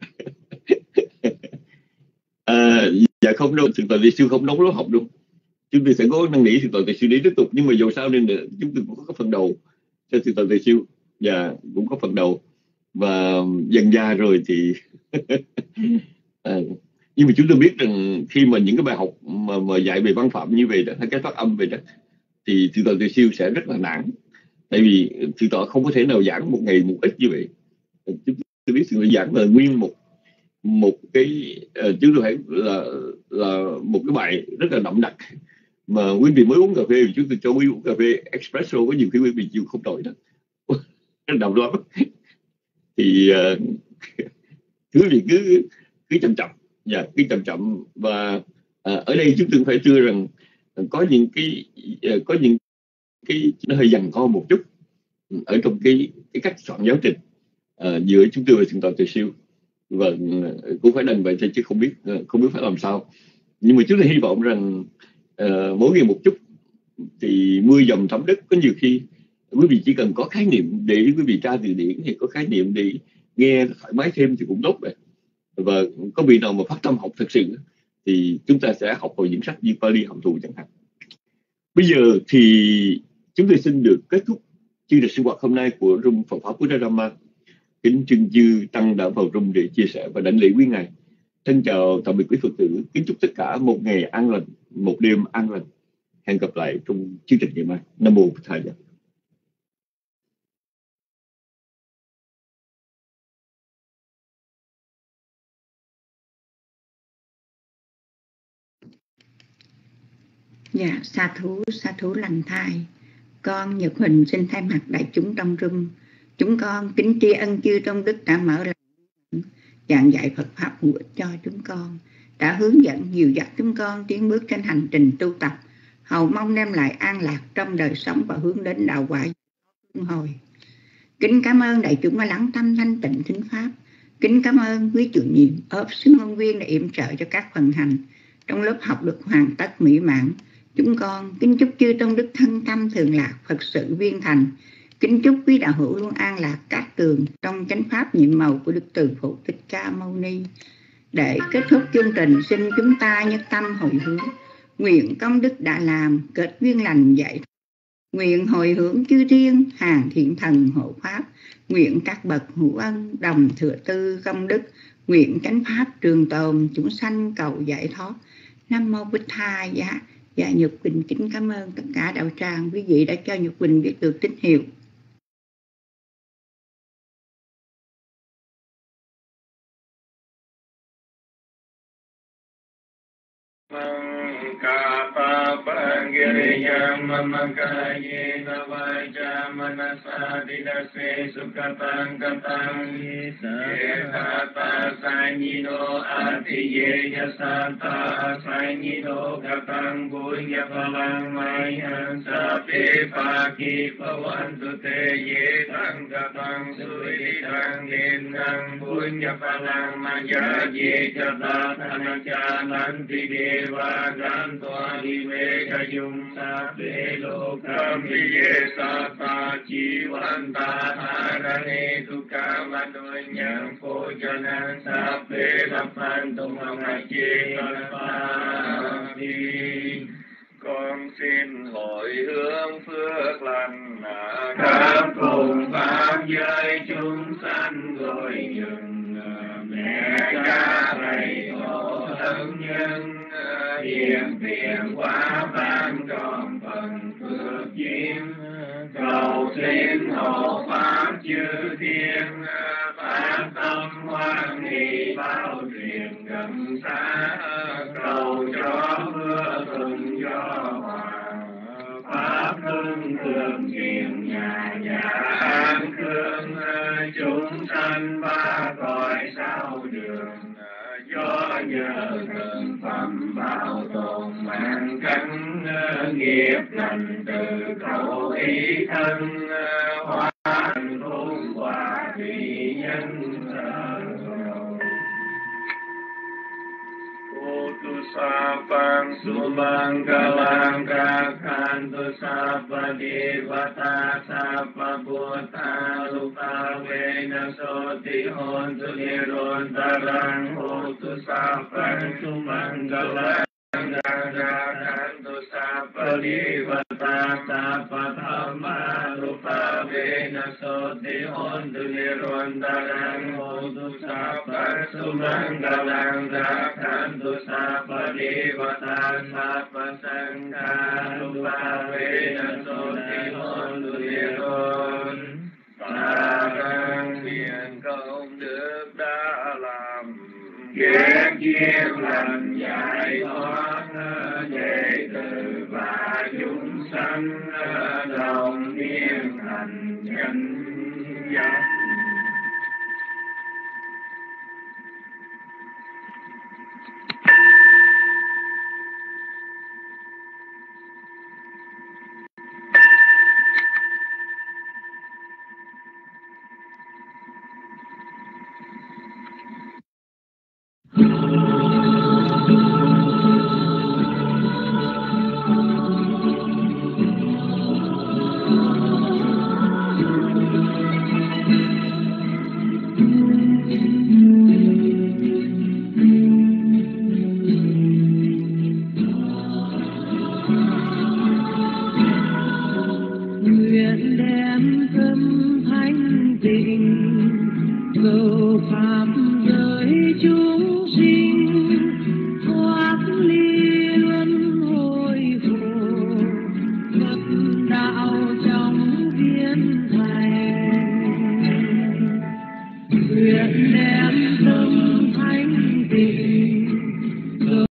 à, dạ không đâu, thượng tọa Tỳ Siêu không đóng lớp học đâu. Chúng tôi sẽ có năn nỉ thượng tọa Tỳ Siêu để tiếp tục, nhưng mà dù sao nên là chúng tôi cũng có phần đầu cho thượng tọa Tỳ Siêu, và cũng có phần đầu, và dần ra rồi thì à, nhưng mà chúng tôi biết rằng khi mà những cái bài học mà, mà dạy về văn phạm như vậy đó, hay cái phát âm về đó, thì thượng tọa Tỳ Siêu sẽ rất là nản, tại vì thượng tọa không có thể nào giảng một ngày một ít như vậy. Chúng tôi biết thượng tọa giảng là nguyên một một cái uh, chúng tôi phải là là một cái bài rất là đậm đặc, mà quý vị mới uống cà phê chúng tôi cho quý uống cà phê espresso, có nhiều khi quý vị chịu không nổi đó. Nó đậm lắm. Thì uh, quý vị cứ cứ chậm chậm và cứ chậm chậm và uh, ở đây chúng tôi phải đưa rằng có những cái uh, có những cái nó hơi dằn co một chút ở trong cái cái cách soạn giáo trình uh, giữa chúng tôi và thượng tọa Tỳ Siêu, và cũng phải đành vậy thôi chứ không biết không biết phải làm sao. Nhưng mà chúng tôi hy vọng rằng uh, mỗi ngày một chút thì mưa dầm thấm đất. Có nhiều khi quý vị chỉ cần có khái niệm để quý vị tra từ điển, thì có khái niệm để nghe thoải mái thêm thì cũng tốt vậy. Và có vị nào mà phát tâm học thực sự thì chúng ta sẽ học vào những sách như Pali Hàm Thù chẳng hạn. Bây giờ thì chúng tôi xin được kết thúc chương trình sinh hoạt hôm nay của Room Phật Pháp Buddha Dhamma. Kính trân chư tăng đã vào room để chia sẻ và đảnh lễ quý ngài. Thân chào tạm biệt quý Phật tử. Kính chúc tất cả một ngày an lành, một đêm an lành. Hẹn gặp lại trong chương trình ngày mai. Nam mô Bổn Thầy. Dạ, sa thú, sa thú lành thai. Con Nhật Huỳnh xin thay mặt đại chúng trong room, chúng con kính tri ân chư trong đức đã mở lòng giảng dạy Phật pháp hữu ích cho chúng con, đã hướng dẫn dìu dắt chúng con tiến bước trên hành trình tu tập, hầu mong đem lại an lạc trong đời sống và hướng đến đạo quả luân hồi. Kính cảm ơn đại chúng đã lắng tâm thanh tịnh thính pháp. Kính cảm ơn quý chủ nhiệm, ốp sư môn viên đã yểm trợ cho các phần hành trong lớp học được hoàn tất mỹ mãn. Chúng con kính chúc chư trong đức thân tâm thường lạc, Phật sự viên thành. Kính chúc quý đạo hữu luôn an lạc cát tường trong chánh pháp nhiệm màu của Đức Từ Phụ Thích Ca Mâu Ni. Để kết thúc chương trình, xin chúng ta nhất tâm hồi hướng, nguyện công đức đã làm kết duyên lành dạy, nguyện hồi hướng chư thiên hàng thiện thần hộ pháp, nguyện các bậc hữu ân đồng thừa tư công đức, nguyện chánh pháp trường tồn chúng sanh cầu giải thoát. Nam mô Bích Tha. Dạ, dạ Nhật Quỳnh kính cảm ơn tất cả đạo tràng quý vị đã cho Nhật Quỳnh biết được tín hiệu. Yung sa pe lokam ye sa ta chi wan ta harane tu ka manoy nhang pho janan sa pe la phan tung ma chi pa đi. Con xin hồi hướng phước lành khắp cùng pháp giới chúng sanh rồi nhường mẹ cha thầy tổ thân nhân hiện tiền quá ban tròn phần phước duyên, cầu xin hộ pháp chư thiên phát tâm hoan hỷ bao truyền gần xa, cầu cho mưa thuận gió hòa pháp hưng thường truyền nhà nhà an khương, chúng sanh ba cõi sao đường do nhờ thần phẩm bảo tồn. mạng căn nghiệp lành từ khẩu ý thân hóa thành khôn quả thủy nhân tu sapang subang galang kakhantu sapa devata sapa buddha lupa vena soti hontu nirontarang hotu sapang subang galang kakhantu sapa devata sapa dhamma lupa vena soti hontu nirontarang hotu sapang subang galang kakhantu sapa devata sapa sangha lupa vena soti hontu niron tarang nguyện công đức đã làm kết duyên lành giải thoát đệ tử và chúng sanh đồng niên thành chánh giác.